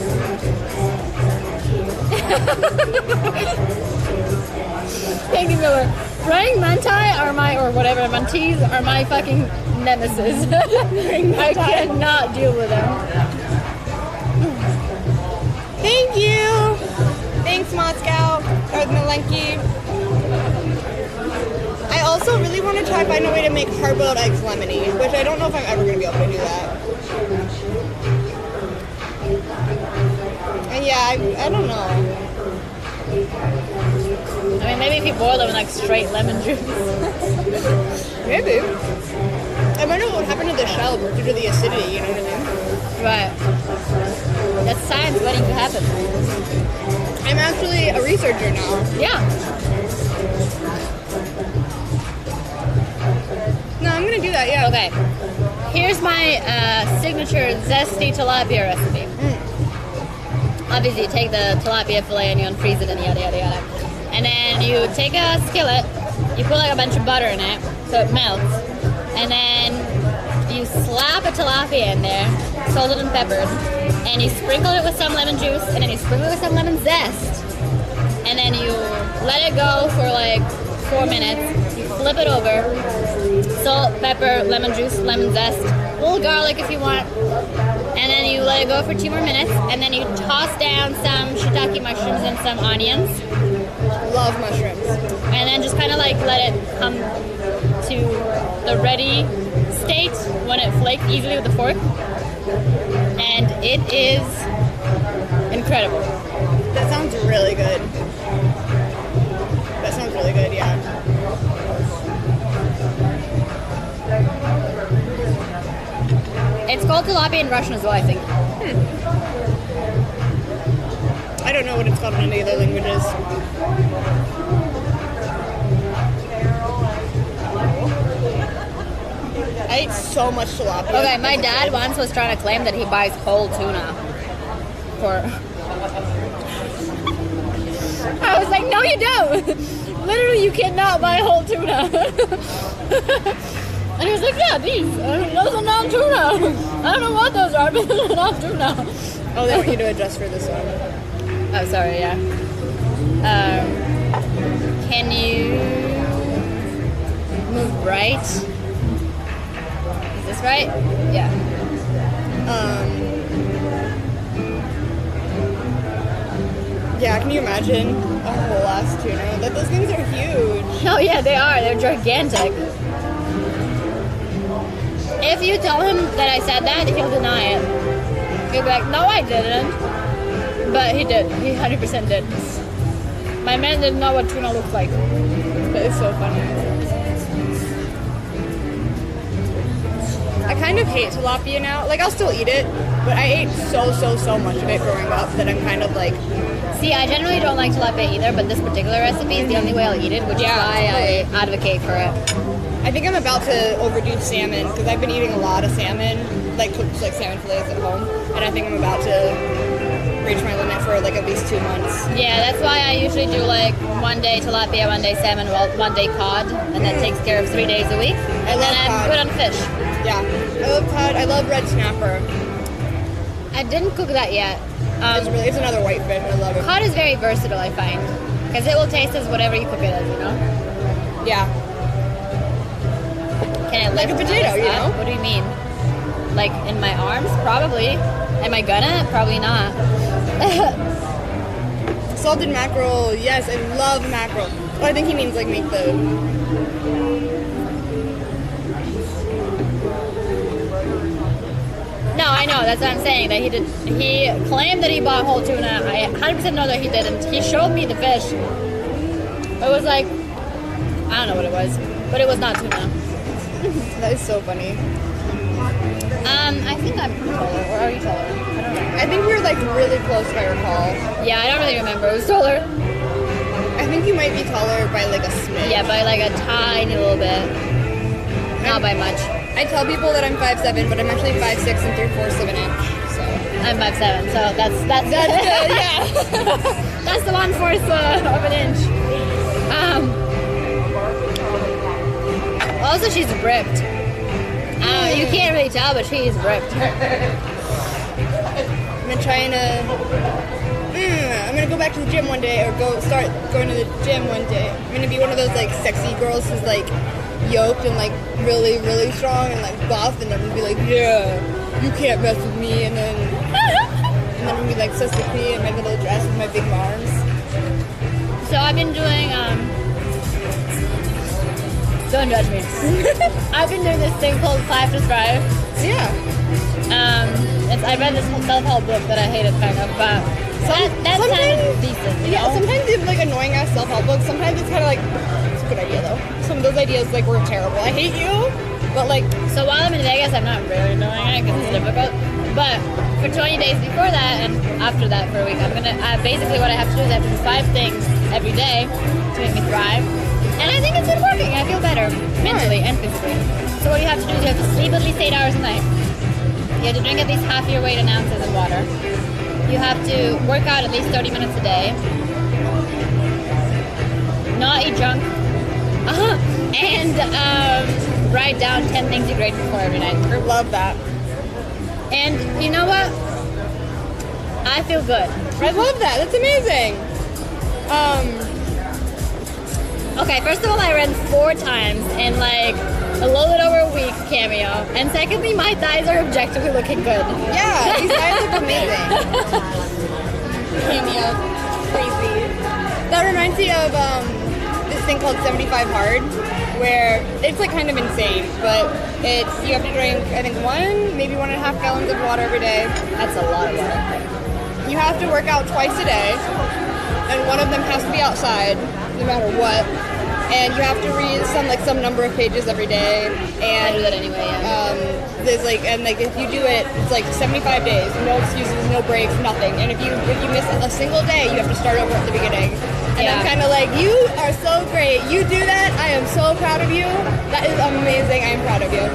Thank you, Miller. Praying manti are my, or whatever, mantis are my fucking nemesis. I cannot deal with them. Thank you. Thanks, Moscow. Or Malenki. I also really want to try find a way to make hard-boiled eggs lemony, which I don't know if I'm ever going to be able to do that. And yeah, I, I don't know. I mean, maybe if you boil them in like straight lemon juice. Maybe. I wonder what would happen to the shell due to the acidity, you know what I mean? Right. That's science waiting to happen. I'm actually a researcher now. Yeah. No, I'm gonna do that, yeah. Okay. Here's my uh, signature zesty tilapia recipe. Mm. Obviously, you take the tilapia fillet and you unfreeze it and yada yada yada. And then you take a skillet, you put like a bunch of butter in it so it melts. And then you slap a tilapia in there, salted and peppered, and you sprinkle it with some lemon juice, and then you sprinkle it with some lemon zest. And then you let it go for like four minutes. You flip it over, salt, pepper, lemon juice, lemon zest, a little garlic if you want. And then you let it go for two more minutes, and then you toss down some shiitake mushrooms and some onions. Love mushrooms. And then just kind of like let it come to the ready state when it flakes easily with the fork. And it is incredible. That sounds really good. That sounds really good, yeah. It's called tilapia in Russian as well, I think. Hmm. I don't know what it's called in any other languages. I ate so much tilapia. Okay, my dad once was trying to claim that he buys whole tuna for... I was like, no you don't! Literally, you cannot buy whole tuna. And he was like, yeah, these. Uh, those are not tuna. I don't know what those are, but those are not tuna. Oh, they want you to adjust for this one. Oh, sorry, yeah. Um, can you move right? Is this right? Yeah. Um, yeah, can you imagine a whole ass tuna? That those things are huge. Oh yeah, they are. They're gigantic. If you tell him that I said that, he'll deny it. He'll be like, no, I didn't. But he did. He one hundred percent did. My man didn't know what tuna looked like. But it's so funny. I kind of hate tilapia now. Like, I'll still eat it, but I ate so, so, so much of it growing up that I'm kind of like... See, I generally don't like tilapia either, but this particular recipe is the only way I'll eat it, which Yeah, is why totally. I advocate for it. I think I'm about to overdo salmon, because I've been eating a lot of salmon, like cooked like salmon fillets at home, and I think I'm about to reach my limit for like at least two months. Yeah, that's why I usually do like one day tilapia, one day salmon, well, one day cod, and that takes care of three days a week. I And love then I'm cod. good on fish. Yeah, I love cod. I love red snapper. I didn't cook that yet. Um, It's really, it's another white fish. I love it. cod is very versatile, I find, because it will taste as whatever you cook it as, you know? Yeah. Can it Like a lift potato, this you up? know? What do you mean? Like in my arms? Probably. Am I gonna? Probably not. Salted mackerel. Yes, I love mackerel. Oh, I think he means like make the I know, that's what I'm saying. That he did. He claimed that he bought whole tuna. I one hundred percent know that he didn't. He showed me the fish. It was like, I don't know what it was, but it was not tuna. That is so funny. Um, I think I'm taller, or are you taller? I don't know. I think we were like really close if I recall. Yeah, I don't really remember. It was taller. I think you might be taller by like a smidge. Yeah, by like a tiny little bit. Not by much. I tell people that I'm five seven, but I'm actually five six and three fourths of an inch. So I'm five seven, so that's that's that's good. Yeah. That's the one fourth uh, of an inch. Um. Also, she's ripped. Uh, you can't really tell, but she's ripped. I'm gonna try and uh, mm, I'm gonna go back to the gym one day, or go start going to the gym one day. I'm gonna be one of those like sexy girls who's like yoked and like really, really strong and like buff, and then I'm gonna be like, yeah, you can't mess with me, and then and then I'm gonna be like so sexy in my little dress with my big arms. So I've been doing um. Don't judge me. I've been doing this thing called Five to Thrive. Yeah. Um, it's, I read this self-help book that I hated kind of, but that, that sounded decent. You Yeah, know? sometimes it's like annoying ass self-help books. Sometimes it's kind of like, it's a good idea though. Some of those ideas like were terrible. I hate you, but like, So while I'm in Vegas, I'm not really doing it because it's difficult. But for twenty days before that and after that for a week, I'm gonna, uh, basically what I have to do is I have to do five things every day to make me thrive. And I think it's been working. I feel better mentally and physically. So what you have to do is you have to sleep at least eight hours a night. You have to drink at least half your weight in ounces of water. You have to work out at least thirty minutes a day. Not eat junk. Uh-huh. And um, write down ten things you're grateful for every night. I love that. And you know what? I feel good. I love that. That's amazing. Um, Okay, first of all, I ran four times in like a little bit over a week, Cameo. And secondly, my thighs are objectively looking good. yeah, these guys look amazing. Cameo, crazy. That reminds me of um, this thing called seventy-five hard, where it's like kind of insane, but it's you have to drink I think one, maybe one and a half gallons of water every day. That's a lot of water. You have to work out twice a day, and one of them has to be outside, no matter what. And you have to read some like some number of pages every day. And I do that anyway. Yeah. um, there's like and like if you do it, it's like seventy-five days, no excuses, no breaks, nothing. And if you if you miss a single day, you have to start over at the beginning. And Yeah. I'm kind of like, you are so great. You do that. I am so proud of you. That is amazing. I am proud of you.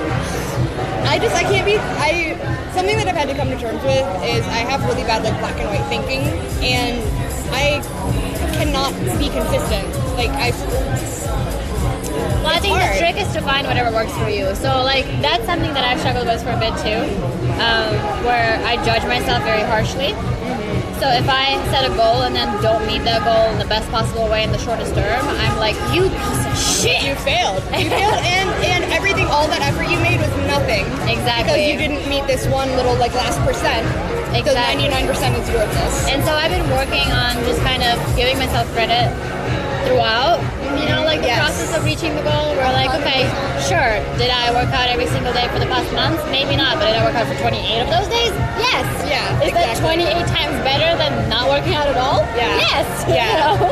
I just I can't be I something that I've had to come to terms with is I have really bad like black and white thinking, and I cannot be consistent. Like I Well, I think hard. the trick is to find whatever works for you. So, like, that's something that I've struggled with for a bit too, um, where I judge myself very harshly. So if I set a goal and then don't meet that goal in the best possible way in the shortest term, I'm like, you piece of shit. You failed. You failed, and and everything, all that effort you made was nothing. Exactly. Because you didn't meet this one little like last percent. Because Exactly. ninety-nine percent is worthless. And so I've been working on just kind of giving myself credit throughout, you know, like the Yes. process of reaching the goal. We're like, okay, sure, did I work out every single day for the past month? Maybe not, but did I work out for twenty-eight of those days? Yes. Yeah, Is that exactly. twenty-eight times better than not working out at all? Yeah. Yes. Yeah. You know?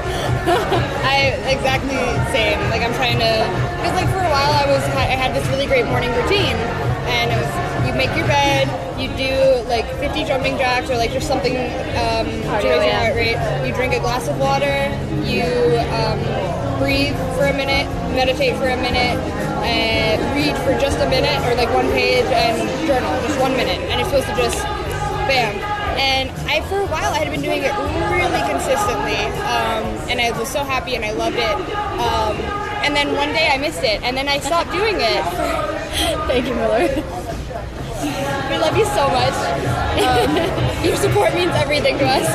I exactly same. Like I'm trying to, because like for a while I was I had this really great morning routine, and it was you make your bed, you do like fifty jumping jacks or like just something um, to Cardio, raise your yeah. heart rate. You drink a glass of water, you um, breathe for a minute, meditate for a minute, and read for just a minute or like one page and journal, just one minute, and you're supposed to just bam. And I, for a while, I had been doing it really consistently, um, and I was so happy and I loved it. Um, and then one day I missed it, and then I stopped doing it. Thank you, Miller. We love you so much. Um, your support means everything to us.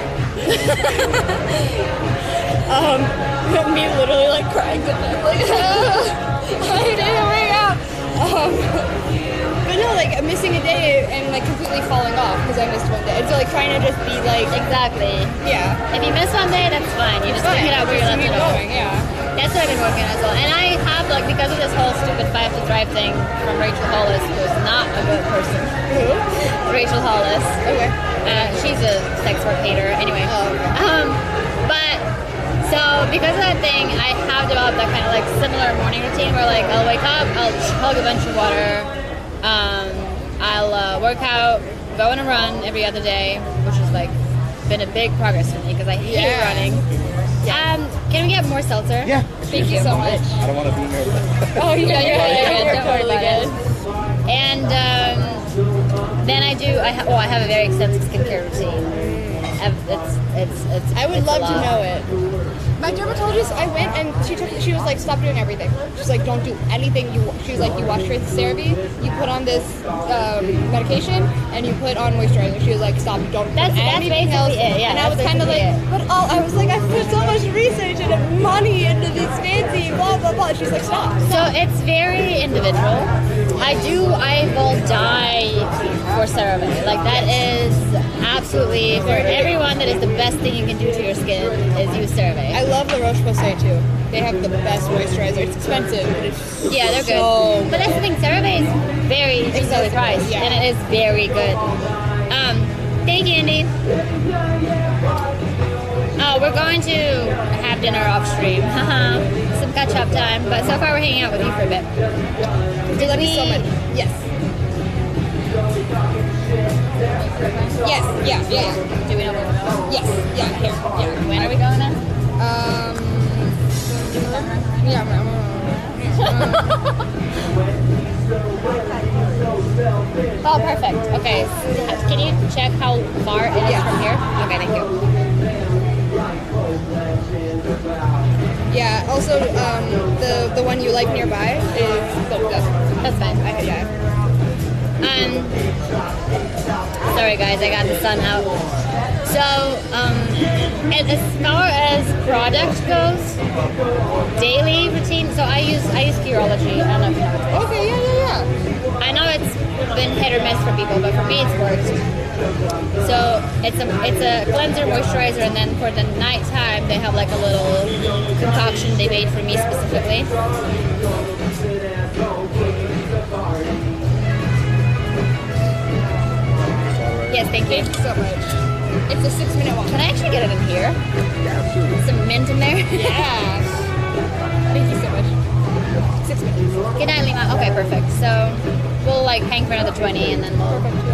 um, me literally like crying to death, like, I didn't work out. Um, but no, like missing a day and like completely falling off because I missed one day. And so like trying to just be like, Exactly. yeah. If you miss one day, that's fine. You just Fine. pick it up where you Just left keep it off. going, yeah. That's what I've been working on as well. And I have, like, because of this whole stupid Five to Thrive thing from Rachel Hollis, who is not a good person. Who? Rachel Hollis. Okay. Uh, she's a sex work hater. Anyway. Oh, okay. Um, but so because of that thing, I have developed that kind of like similar morning routine where like I'll wake up, I'll chug a bunch of water, um, I'll uh, work out, go on a run every other day, which is like been a big progress for me because I hate Yeah. running. Um, can we get more seltzer? Yeah. Thank you so much. I don't want to be here. Oh, Yeah, yeah, you're yeah, good. yeah, You're you're don't worry totally about good. it. And um, then I do. I ha- well, I have a very extensive skincare routine. I've- It's it's it's. I would it's a love to lot. know it. My dermatologist, I went and she took. She was like, stop doing everything. She's like, don't do anything. You. She was like, you wash your face with CeraVe, you put on this um, medication, and you put on moisturizer. She was like, stop, don't That's- put that's anything basically else. it, yeah, and I was that's kind of like, basically but all I was like, I put so much research and money into this fancy blah blah blah. She's like, stop. So it's very individual. I do. I will die for CeraVe. Like that is absolutely for everyone. That is the best thing you can do to your skin is use CeraVe. I love La Roche-Posay too. They have the best moisturizer. It's expensive, but it's Yeah, they're good. so But that's the thing, CeraVe is very reasonably priced, Yeah. and it is very good. Um, thank you, Andy. Oh, we're going to have dinner off stream. Some catch up time, but so far we're hanging out with you for a bit. Did love we? you so much. Yes. Yes. Yeah. Yeah. Yeah. Do we know where we're going? Yes. Yeah. Here. Yeah. When are we going then? Um. Yeah. Oh, perfect. Okay. s- Can you check how far it is Yeah. from here? Okay, thank you. Yeah. Also, um, the the one you like nearby is oh, that's, That's fine. I, yeah. Um, sorry guys, I got the sun out. So, um, and as far as product goes, daily routine. So I use I use Curology. I don't know if you know. Okay. Yeah. Yeah. Yeah. I know it's been hit or miss for people, but for me it's worked. So it's a it's a cleanser, moisturizer, and then for the nighttime they have like a little concoction they made for me specifically. Yes, thank you. So much. It's a six minute walk. Can I actually get it in here? Some mint in there? Yeah. Thank you so much. Six minutes. Good night, Lima. Okay, perfect. So we'll like hang for another twenty and then we'll. Perfect.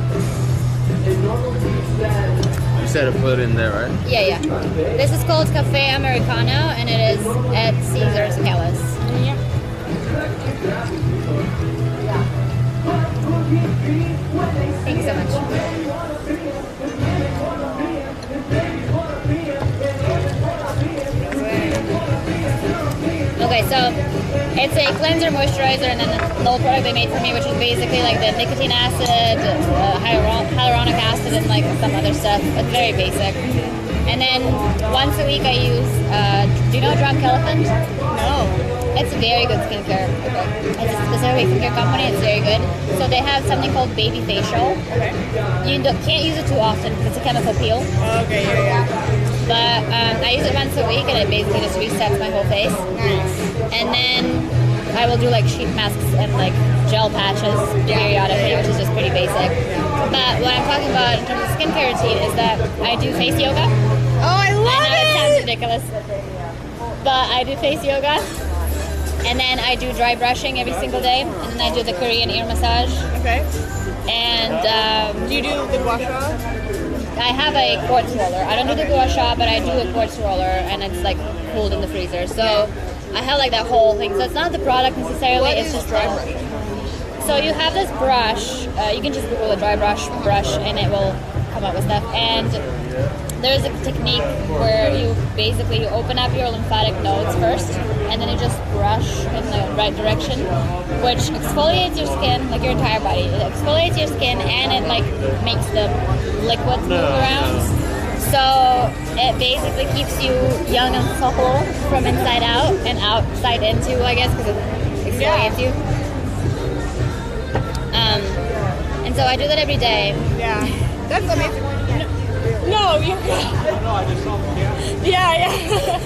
Yeah. You said to put it in there, right? Yeah, yeah. This is called Cafe Americano and it is at Caesar's Palace. Yeah. Thank you so much. Okay, so it's a cleanser, moisturizer, and then the little product they made for me, which is basically like the nicotine acid, uh, hyaluron- hyaluronic acid, and like some other stuff. It's very basic. And then once a week I use, uh, do you know Drunk Elephant? No. It's very good skincare. It's a specific skincare company. It's very good. So they have something called Baby Facial. You do, can't use it too often because it's a chemical peel. Okay. Yeah. Yeah. But um, I use it once a week and it basically just resets my whole face. Nice. And then I will do like sheet masks and like gel patches periodically, which is just pretty basic. But what I'm talking about in terms of skincare routine is that I do face yoga. Oh, I love I know it sounds it. ridiculous, but I do face yoga. And then I do dry brushing every single day. And then I do the Korean ear massage. Okay. And um, Do you do the gua sha? I have a quartz roller. I don't do the gua sha, but I do a quartz roller, and it's like cooled in the freezer. So I have like that whole thing. So it's not the product necessarily. What it's is just dry the- brushing? So you have this brush. Uh, you can just Google a dry brush brush, and it will come up with stuff. And there's a technique where you basically you open up your lymphatic nodes first, and then you just brush in the right direction, which exfoliates your skin, like your entire body. It exfoliates your skin, and it like makes the liquids move around. So it basically keeps you young and supple from inside out and outside in too, I guess, because it exfoliates you. Um, and so I do that every day. Yeah. That's amazing. No, you're Yeah, yeah.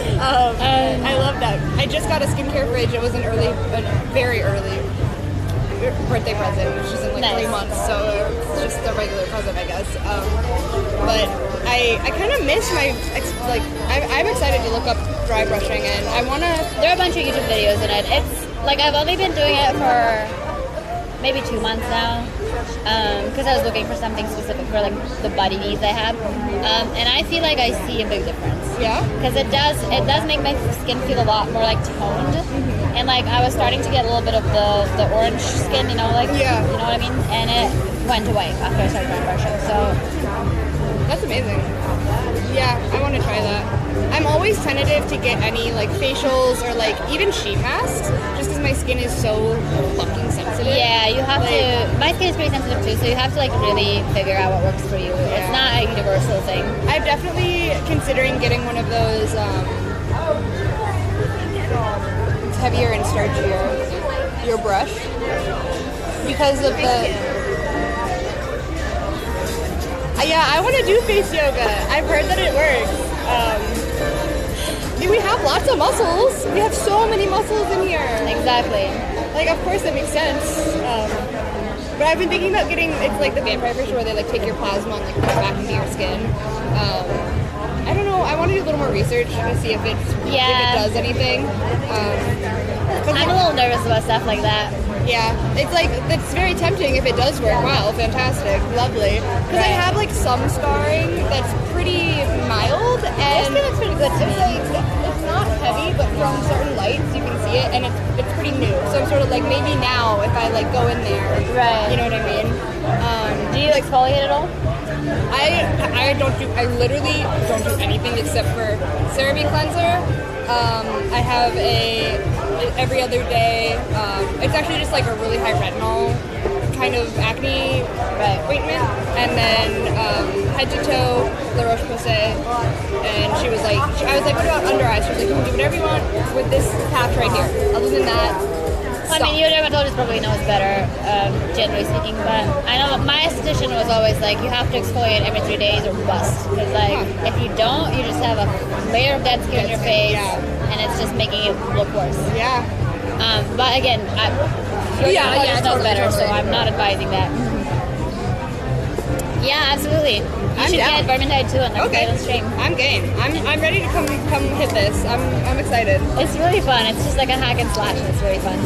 um, I love that. I just got a skincare fridge. It was an early, uh, very early. birthday present, which is in like Nice. three months, so it's just a regular present, I guess. Um, but I I kind of miss my ex- like I'm, I'm excited to look up dry brushing, and I want to. There are a bunch of YouTube videos in it. It's like I've only been doing it for maybe two months now, because I was looking for something specific for like the body needs I have, um, and I feel like I see a big difference. Yeah. Because it does it does make my skin feel a lot more like toned, Mm-hmm. and like I was starting to get a little bit of the the orange skin, you know, like Yeah. you know what I mean, and it went away after I started dry brushing. So That's amazing. Yeah, I want to try that. I'm always tentative to get any like facials or like even sheet masks, just because my skin is so fucking sensitive. yeah, you have Like- to. My skin is pretty sensitive too, so you have to like really figure out what works for you. It's Yeah. not a universal thing. I'm definitely considering getting one of those. Um, it's heavier and starchier. Your brush, because of the. Uh, yeah, I want to do face yoga. I've heard that it works. Um, we have lots of muscles. We have so many muscles in here. Exactly. Like, of course, it makes sense. Um, but I've been thinking about getting, it's like the vampire fish where they like take your plasma and like put it back into your skin. Um, I don't know. I want to do a little more research to see if, it's, Yeah. if it does anything. Um, but I'm a little nervous about stuff like that. yeah, it's like, it's very tempting if it does work. Wow, fantastic, lovely. Because I Right. have like some scarring that's pretty mild, and skin looks pretty good to it's me. like, it's not heavy, but from certain lights you can see it, and it's, it's pretty new. So I'm sort of like, maybe now if I like go in there, Right. you know what I mean? Um, Do you exfoliate at all? I I don't do I literally don't do anything except for CeraVe cleanser. Um, I have a every other day. Um, it's actually just like a really high retinol kind of acne Right. ointment, and then um, head to toe La Roche Posay. And she was like, she, I was like, what about under eyes? She was like, you can do whatever you want with this patch right here. Other than that, I stop. mean, your dermatologist probably knows better, um, generally speaking, but I know my esthetician was always like, you have to exfoliate every three days or bust. Because, like, Huh. if you don't, you just have a layer of dead skin on Dead your skin, face, yeah. and it's just making it look worse. Yeah. Um, but again, I, your Yeah, dermatologist yeah, knows totally, better, so totally. I'm not advising that. Yeah, absolutely. You I'm should down. get Vermintide too on the Okay. stream. I'm game. I'm I'm ready to come come hit this. I'm I'm excited. It's really fun. It's just like a hack and slash, and it's really fun.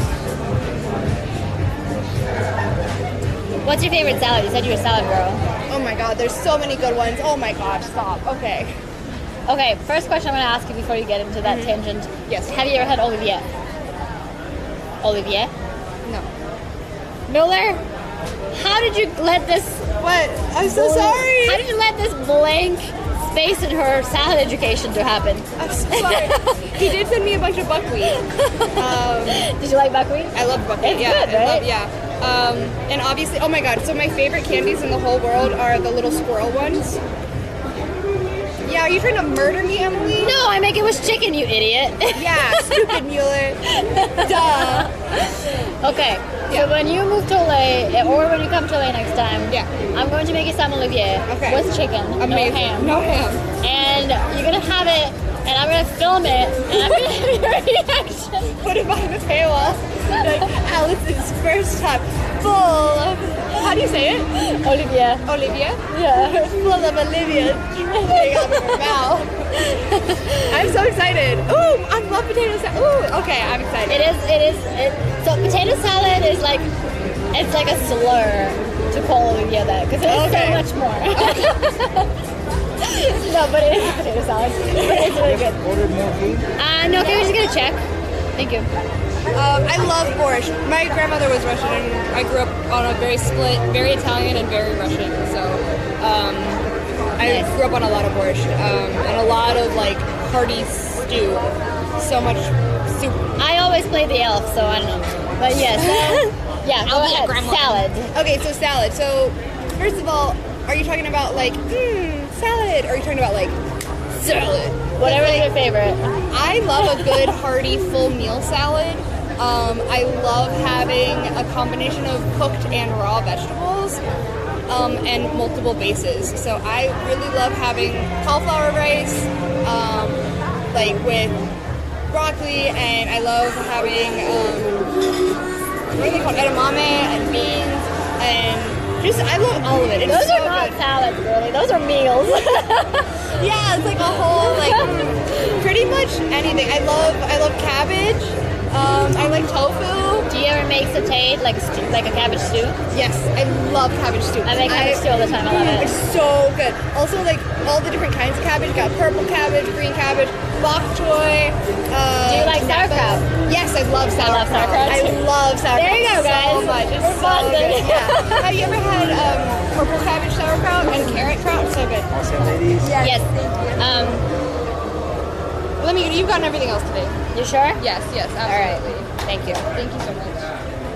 What's your favorite salad? You said you're a salad girl. Oh my god, there's so many good ones. Oh my god, stop. Okay. Okay, first question I'm going to ask you before you get into that tangent. Yes. Have you ever had Olivier? Olivier? No. Miller? How did you let this... What? I'm so sorry. How did you let this blank space in her salad education to happen? I'm so sorry. He did send me a bunch of buckwheat. Um, Did you like buckwheat? I love buckwheat. It's yeah, good, I love, right? yeah. Um, and obviously, oh my god, so my favorite candies in the whole world are the little squirrel ones. Yeah, are you trying to murder me, Emily? No, I make it with chicken, you idiot. Yeah, stupid Mueller. Duh. Okay, Yeah. so when you move to L A, or when you come to L A next time, Yeah. I'm going to make you some Olivier Okay. with chicken, Amazing. no ham. No ham. And you're going to have it, and I'm going to film it, and I'm going to have your reaction. Put it behind the paywall. Like Alice's first time, full of, how do you say it? Olivier. Olivia? Yeah. Full of Olivia dripping out of her mouth. I'm so excited. Ooh, I love potato salad. Ooh, okay, I'm excited. It is, it is, it, so potato salad is like, it's like a slur to call Olivier that, because it's Okay. so much more. No, but it is potato salad. It's really good. Order more food. Uh, no, can we just get a check? Thank you. Um, I love borscht. My grandmother was Russian, and I grew up on a very split, very Italian and very Russian. So um, I Nice. grew up on a lot of borscht um, and a lot of like hearty stew. So much soup. I always play the elf, so I don't know. But yes, uh, yeah, go I'll be a ahead. gremlin. Salad. Okay, so salad. So first of all, are you talking about like mmm salad, or are you talking about like salad? Whatever's your favorite. I love a good hearty full meal salad. Um, I love having a combination of cooked and raw vegetables um, and multiple bases. So I really love having cauliflower rice, um, like with broccoli, and I love having um, what are they called? Edamame and beans and just I love all of it. It's Those so are not good. salads, really. Those are meals. Yeah, it's like a whole like pretty much anything. I love I love cabbage. Um, I like tofu. Do you ever make sauteed, like stew, like a cabbage stew? Yes, I love cabbage stew. I make cabbage stew all the time. I love it. It's so good. Also, like all the different kinds of cabbage. Got purple cabbage, green cabbage, bok choy. Uh, Do you like napa. sauerkraut? Yes, I love sauerkraut. love sauerkraut, I too. love sauerkraut. There you go, guys. So much. It's We're so bonding. good. Yeah. Have you ever had um, purple cabbage sauerkraut and carrot kraut? So good. Awesome, ladies. Yes. Um, Let me. You've gotten everything else today. you sure? Yes. Yes. All right. Absolutely. Thank you. Thank you so much.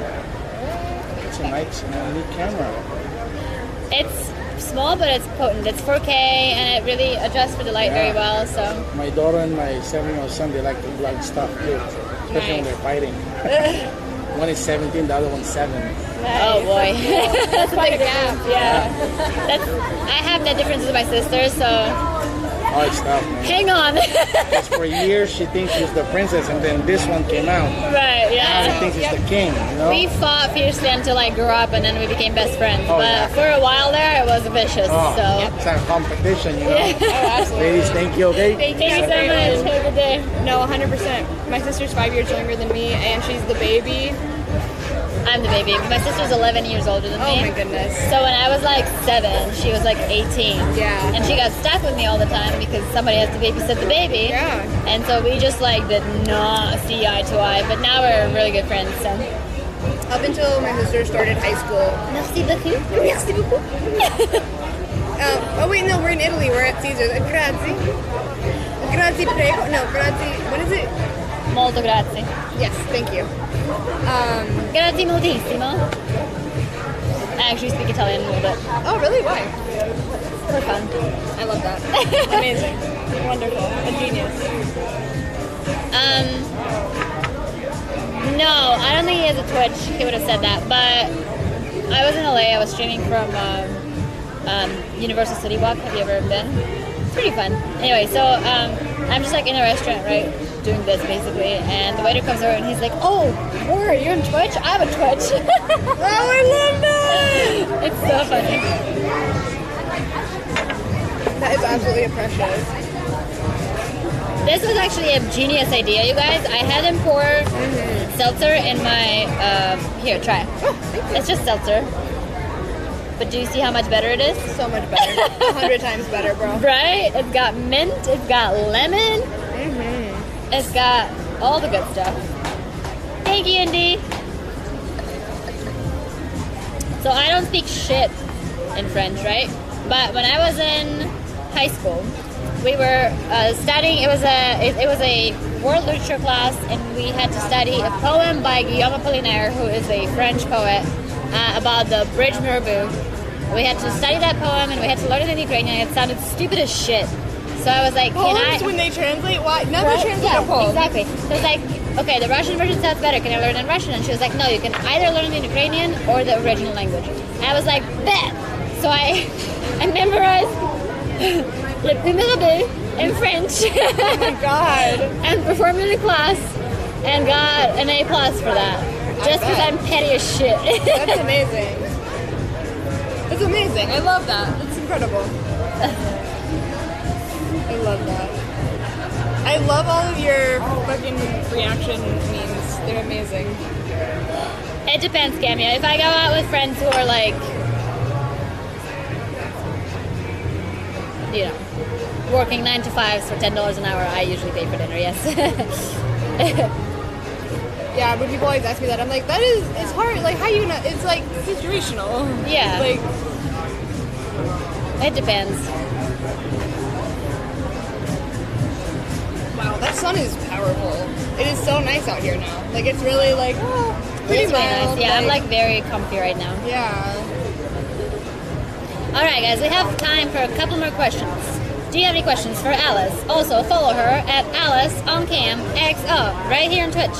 It's a nice uh, new camera. It's small, but it's potent. It's four K, and it really adjusts for the light very Yeah. well. So My daughter and my seven-year-old son, they like to blood stuff too, especially when they're fighting. One is seventeen, the other one's seven. oh boy, that's quite a gap. difference. Yeah, that's. I have that difference with my sister, so Oh, it's tough, man. hang on. Because for years she thinks she's the princess, and then this one came out. Right? Now Yeah. she thinks he's the king, you know? We fought fiercely until I grew up, and then we became best friends. Oh, but yeah. for a while there, it was vicious. Oh, So it's a competition, you know? Yeah. Ladies, thank you, okay? thank you so much. Have a good day. No, one hundred percent. My sister's five years younger than me, and she's the baby. I'm the baby. My sister's eleven years older than Oh me. my goodness. So when I was like seven, she was like eighteen. Yeah. And she got stuck with me all the time because somebody has to babysit the baby. Yeah. And so we just like did not see eye to eye. But now we're really good friends. So. Up until my sister started high school. Merci beaucoup. Merci beaucoup. Um, oh wait, no, we're in Italy. We're at Caesar's. Uh, Grazie. Grazie prego. No, grazie. What is it? Molto grazie. Yes, thank you. Um, Grazie moltissimo. I actually speak Italian a little bit. oh really? Why? For fun. I love that. Amazing. Wonderful. A genius. Um, no, I don't think he has a Twitch. He would have said that. But I was in L A. I was streaming from um, um, Universal City Walk. Have you ever been? It's pretty fun. Anyway, so um, I'm just like in a restaurant, right, doing this basically, and the waiter comes over and he's like, "Oh, Laura, you're on Twitch? I have a Twitch." Oh, I love that. It's so funny. That is absolutely precious. This was actually a genius idea, you guys. I had him pour seltzer in my, uh, here, try. It's just seltzer. But do you see how much better it is? So much better. A hundred times better, bro. Right? It's got mint, it's got lemon, Mm-hmm. it's got all the good stuff. Thank you, Indy. So I don't speak shit in French, right? But when I was in high school, we were uh, studying. It was a it, it was a world literature class, and we had to study a poem by Guillaume Apollinaire, who is a French poet, uh, about the Bridge Mirabeau. We had to study that poem, and we had to learn it in Ukrainian. It sounded stupid as shit. So I was like, "Can I?" Poems, when they translate, why? Never Right? translate Yeah, a poem. exactly. So it's like, okay, the Russian version sounds better. Can I learn it in Russian? And she was like, no, you can either learn it in Ukrainian or the original language. And I was like, bet. So I, I memorized Le Plus Mirabeau in French. Oh my god. And performed in a class and got an A plus for that. Just because bet. I'm petty as shit. That's amazing. It's amazing. I love that. It's incredible. I love that. I love all of your fucking reaction memes. They're amazing. It depends, Camia. If I go out with friends who are like, you know, working nine to fives for ten dollars an hour, I usually pay for dinner. Yes. Yeah, when people always ask me that, I'm like, that is, it's hard. Like, how you know? It's like situational. Yeah. Like, It depends. wow, that sun is powerful. It is so nice out here now. Like, it's really like, oh, pretty It's really mild. nice. Yeah, I'm like very comfy right now. yeah. All right, guys, we have time for a couple more questions. Do you have any questions for Alice? Also, follow her at Alice on Cam X O right here on Twitch.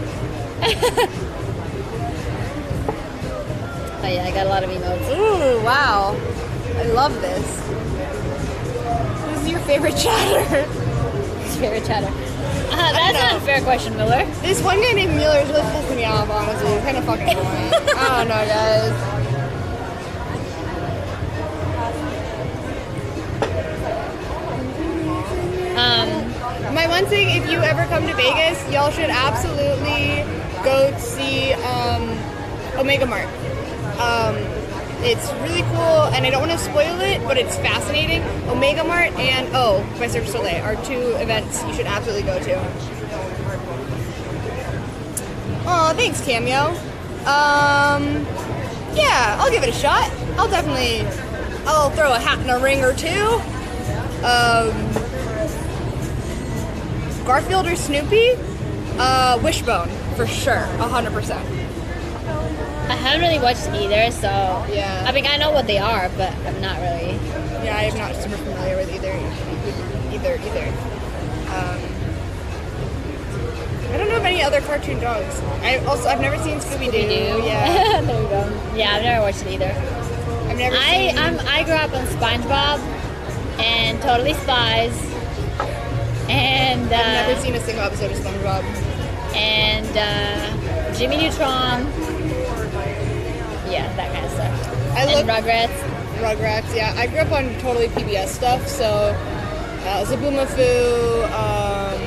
Oh yeah, I got a lot of emotes. Ooh, wow. I love this. This is your favorite chatter. Favorite chatter. Uh, that's know. not a fair question, Miller. This one guy named Miller is really pissing me off, honestly. He's kind of fucking annoying. I don't know, guys. Um, My one thing, if you ever come to Vegas, y'all should absolutely go to see um, Omega Mart. Um, it's really cool, and I don't want to spoil it, but it's fascinating. Omega Mart and Oh by Cirque du Soleil are two events you should absolutely go to. Oh, thanks, Cameo. Um, yeah, I'll give it a shot. I'll definitely, I'll throw a hat in a ring or two. Um, Garfield or Snoopy? Uh, Wishbone, for sure, one hundred percent. I haven't really watched either, so Yeah. I mean, I know what they are, but I'm not really. Yeah, I'm not super familiar with either, either, either. Um, I don't know of any other cartoon dogs. I also, I've never seen Scooby-Doo. Scooby-Doo. Yeah. There we go. Yeah, I've never watched it either. I've never I seen... I'm, I grew up on SpongeBob and Totally Spies, and uh, I've never seen a single episode of SpongeBob. and uh, Jimmy Neutron. Yeah, that kind of stuff. I and look- Rugrats. Rugrats, yeah. I grew up on totally P B S stuff, so uh, Zaboomafoo, um...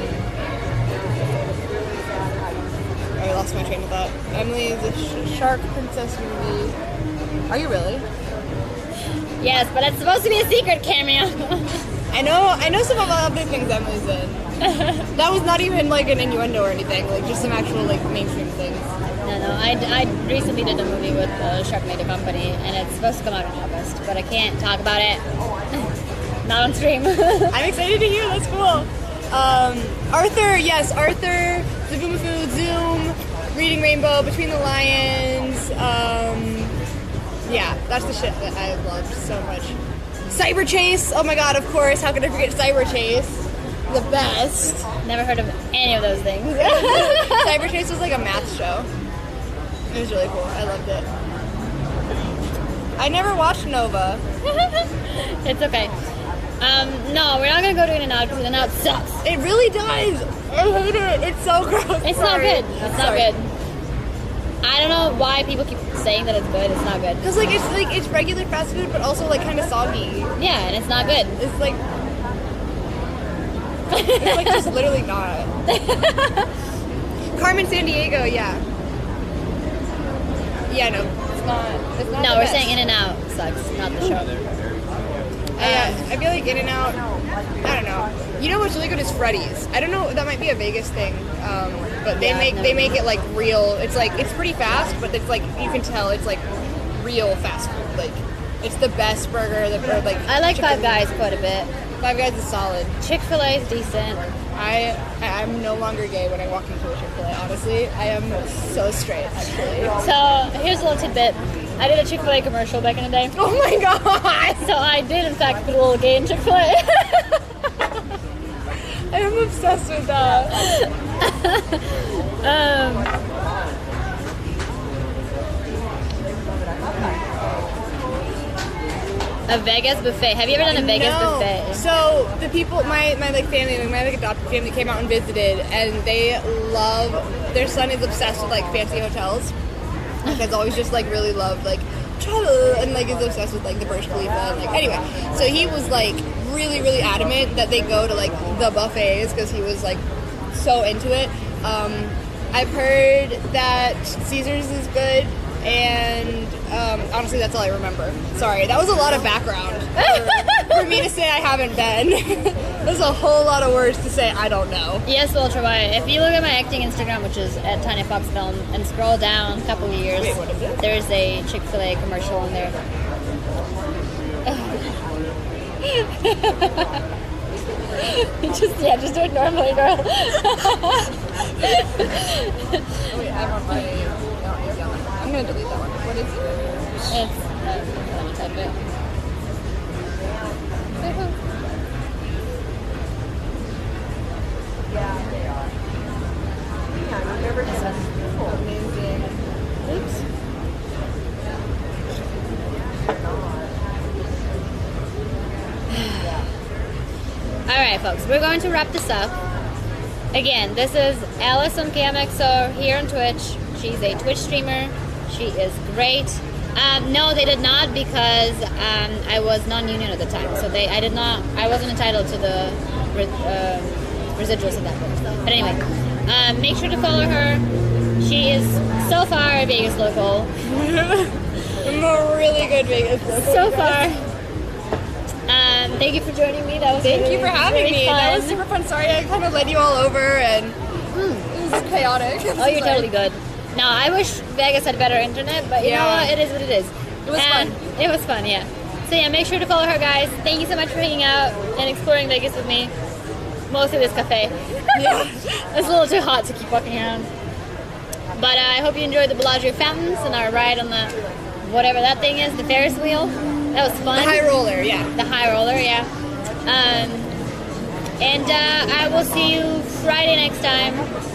I lost my train of thought. Emily the Sh- Shark Princess movie. Are you really? Yes, but it's supposed to be a secret cameo. I know, I know some of the other things Emily's in. That was not even like an innuendo or anything, like just some actual like mainstream things. No, no. I, I recently did a movie with the Sharknado Company, and it's supposed to come out in August, but I can't talk about it. Not on stream. I'm excited to hear. That's cool. Um, Arthur, yes, Arthur, Zaboomafoo, Zoom, Reading Rainbow, Between the Lions. Um, yeah, that's the shit that I loved so much. Cyber Chase. Oh my god, of course. How could I forget Cyber Chase? The best. Never heard of any of those things. Cyber Chase was like a math show. It was really cool. I loved it. I never watched Nova. It's okay. Um, no, we're not gonna go to In-N-Out because In-N-Out sucks. It really does. I hate it. It's so gross. It's Sorry. not good. It's not Sorry. good. I don't know why people keep saying that it's good. It's not good. Cause like it's like it's regular fast food, but also like kind of soggy. Yeah, and it's not good. It's like it's like just literally not. Carmen San Diego, yeah. Yeah, no, it's not. It's not. No, the we're best. saying In-N-Out sucks, not the show. I, uh, I feel like In-N-Out, I don't know. You know what's really good is Freddy's. I don't know, that might be a Vegas thing, um, but they Yeah, make I've they never- make it like real. It's like it's pretty fast, but it's like you can tell it's like real fast food. Like it's the best burger. The or, like I like chicken- Five Guys quite a bit. Five Guys is solid. Chick-fil-A is decent. I I- I'm no longer gay when I walk into a Chick-fil-A. Honestly, I am so straight actually. So here's a little tidbit. I did a Chick-fil-A commercial back in the day. Oh my god! So I did in fact put a little gay in Chick-fil-A. I am obsessed with that. um, a Vegas buffet. Have you ever done a Vegas no. buffet? So the people, my, my like family, my like adopted family came out and visited, and they love. Their son is obsessed with like fancy hotels. Like, has always just like really loved like travel and like is obsessed with like the Burj Khalifa and like anyway. So he was like really really adamant that they go to like the buffets because he was like so into it. Um, I've heard that Caesar's is good. And um, honestly, that's all I remember. Sorry, that was a lot of background for, for me to say I haven't been. There's a whole lot of words to say I don't know. Yes, we'll try it. If you look at my acting Instagram, which is at Tiny Fox Film, and scroll down a couple of years, Wait, what is it? there's a Chick-fil-A commercial in there. just yeah, just do it normally, girl. Oh, wait, I'm on my. I'm gonna delete that one. What is it? It's uh, let me type it. Amazing. Oops. All right, folks, we're going to wrap this up. again, this is Alison K M X O here on Twitch. She's a Twitch streamer. She is great. Um, no, they did not because um, I was non-union at the time, so they I did not I wasn't entitled to the uh, residuals of that book. But anyway, um, make sure to follow her. She is so far a Vegas local. I'm a really good Vegas local. So far. Um, thank you for joining me. That was Thank really, you for having really me. Fun. That was super fun. Sorry, I kind of led you all over and it was chaotic. Oh, you're totally good. No, I wish Vegas had better internet, but you Yeah. know what? It is what it is. It was and fun. It was fun, yeah. So yeah, make sure to follow her, guys. Thank you so much for hanging out and exploring Vegas with me. Mostly this cafe. Yeah. It's a little too hot to keep walking around. But uh, I hope you enjoyed the Bellagio fountains and our ride on the whatever that thing is, the Ferris wheel. That was fun. The high roller, yeah. The high roller, yeah. Um, and uh, I will see you Friday next time.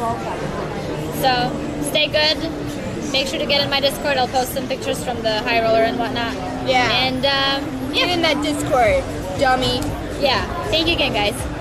So stay good. Make sure to get in my Discord. I'll post some pictures from the high roller and whatnot. Yeah. And um, Get in that Discord, dummy. yeah. Thank you again, guys.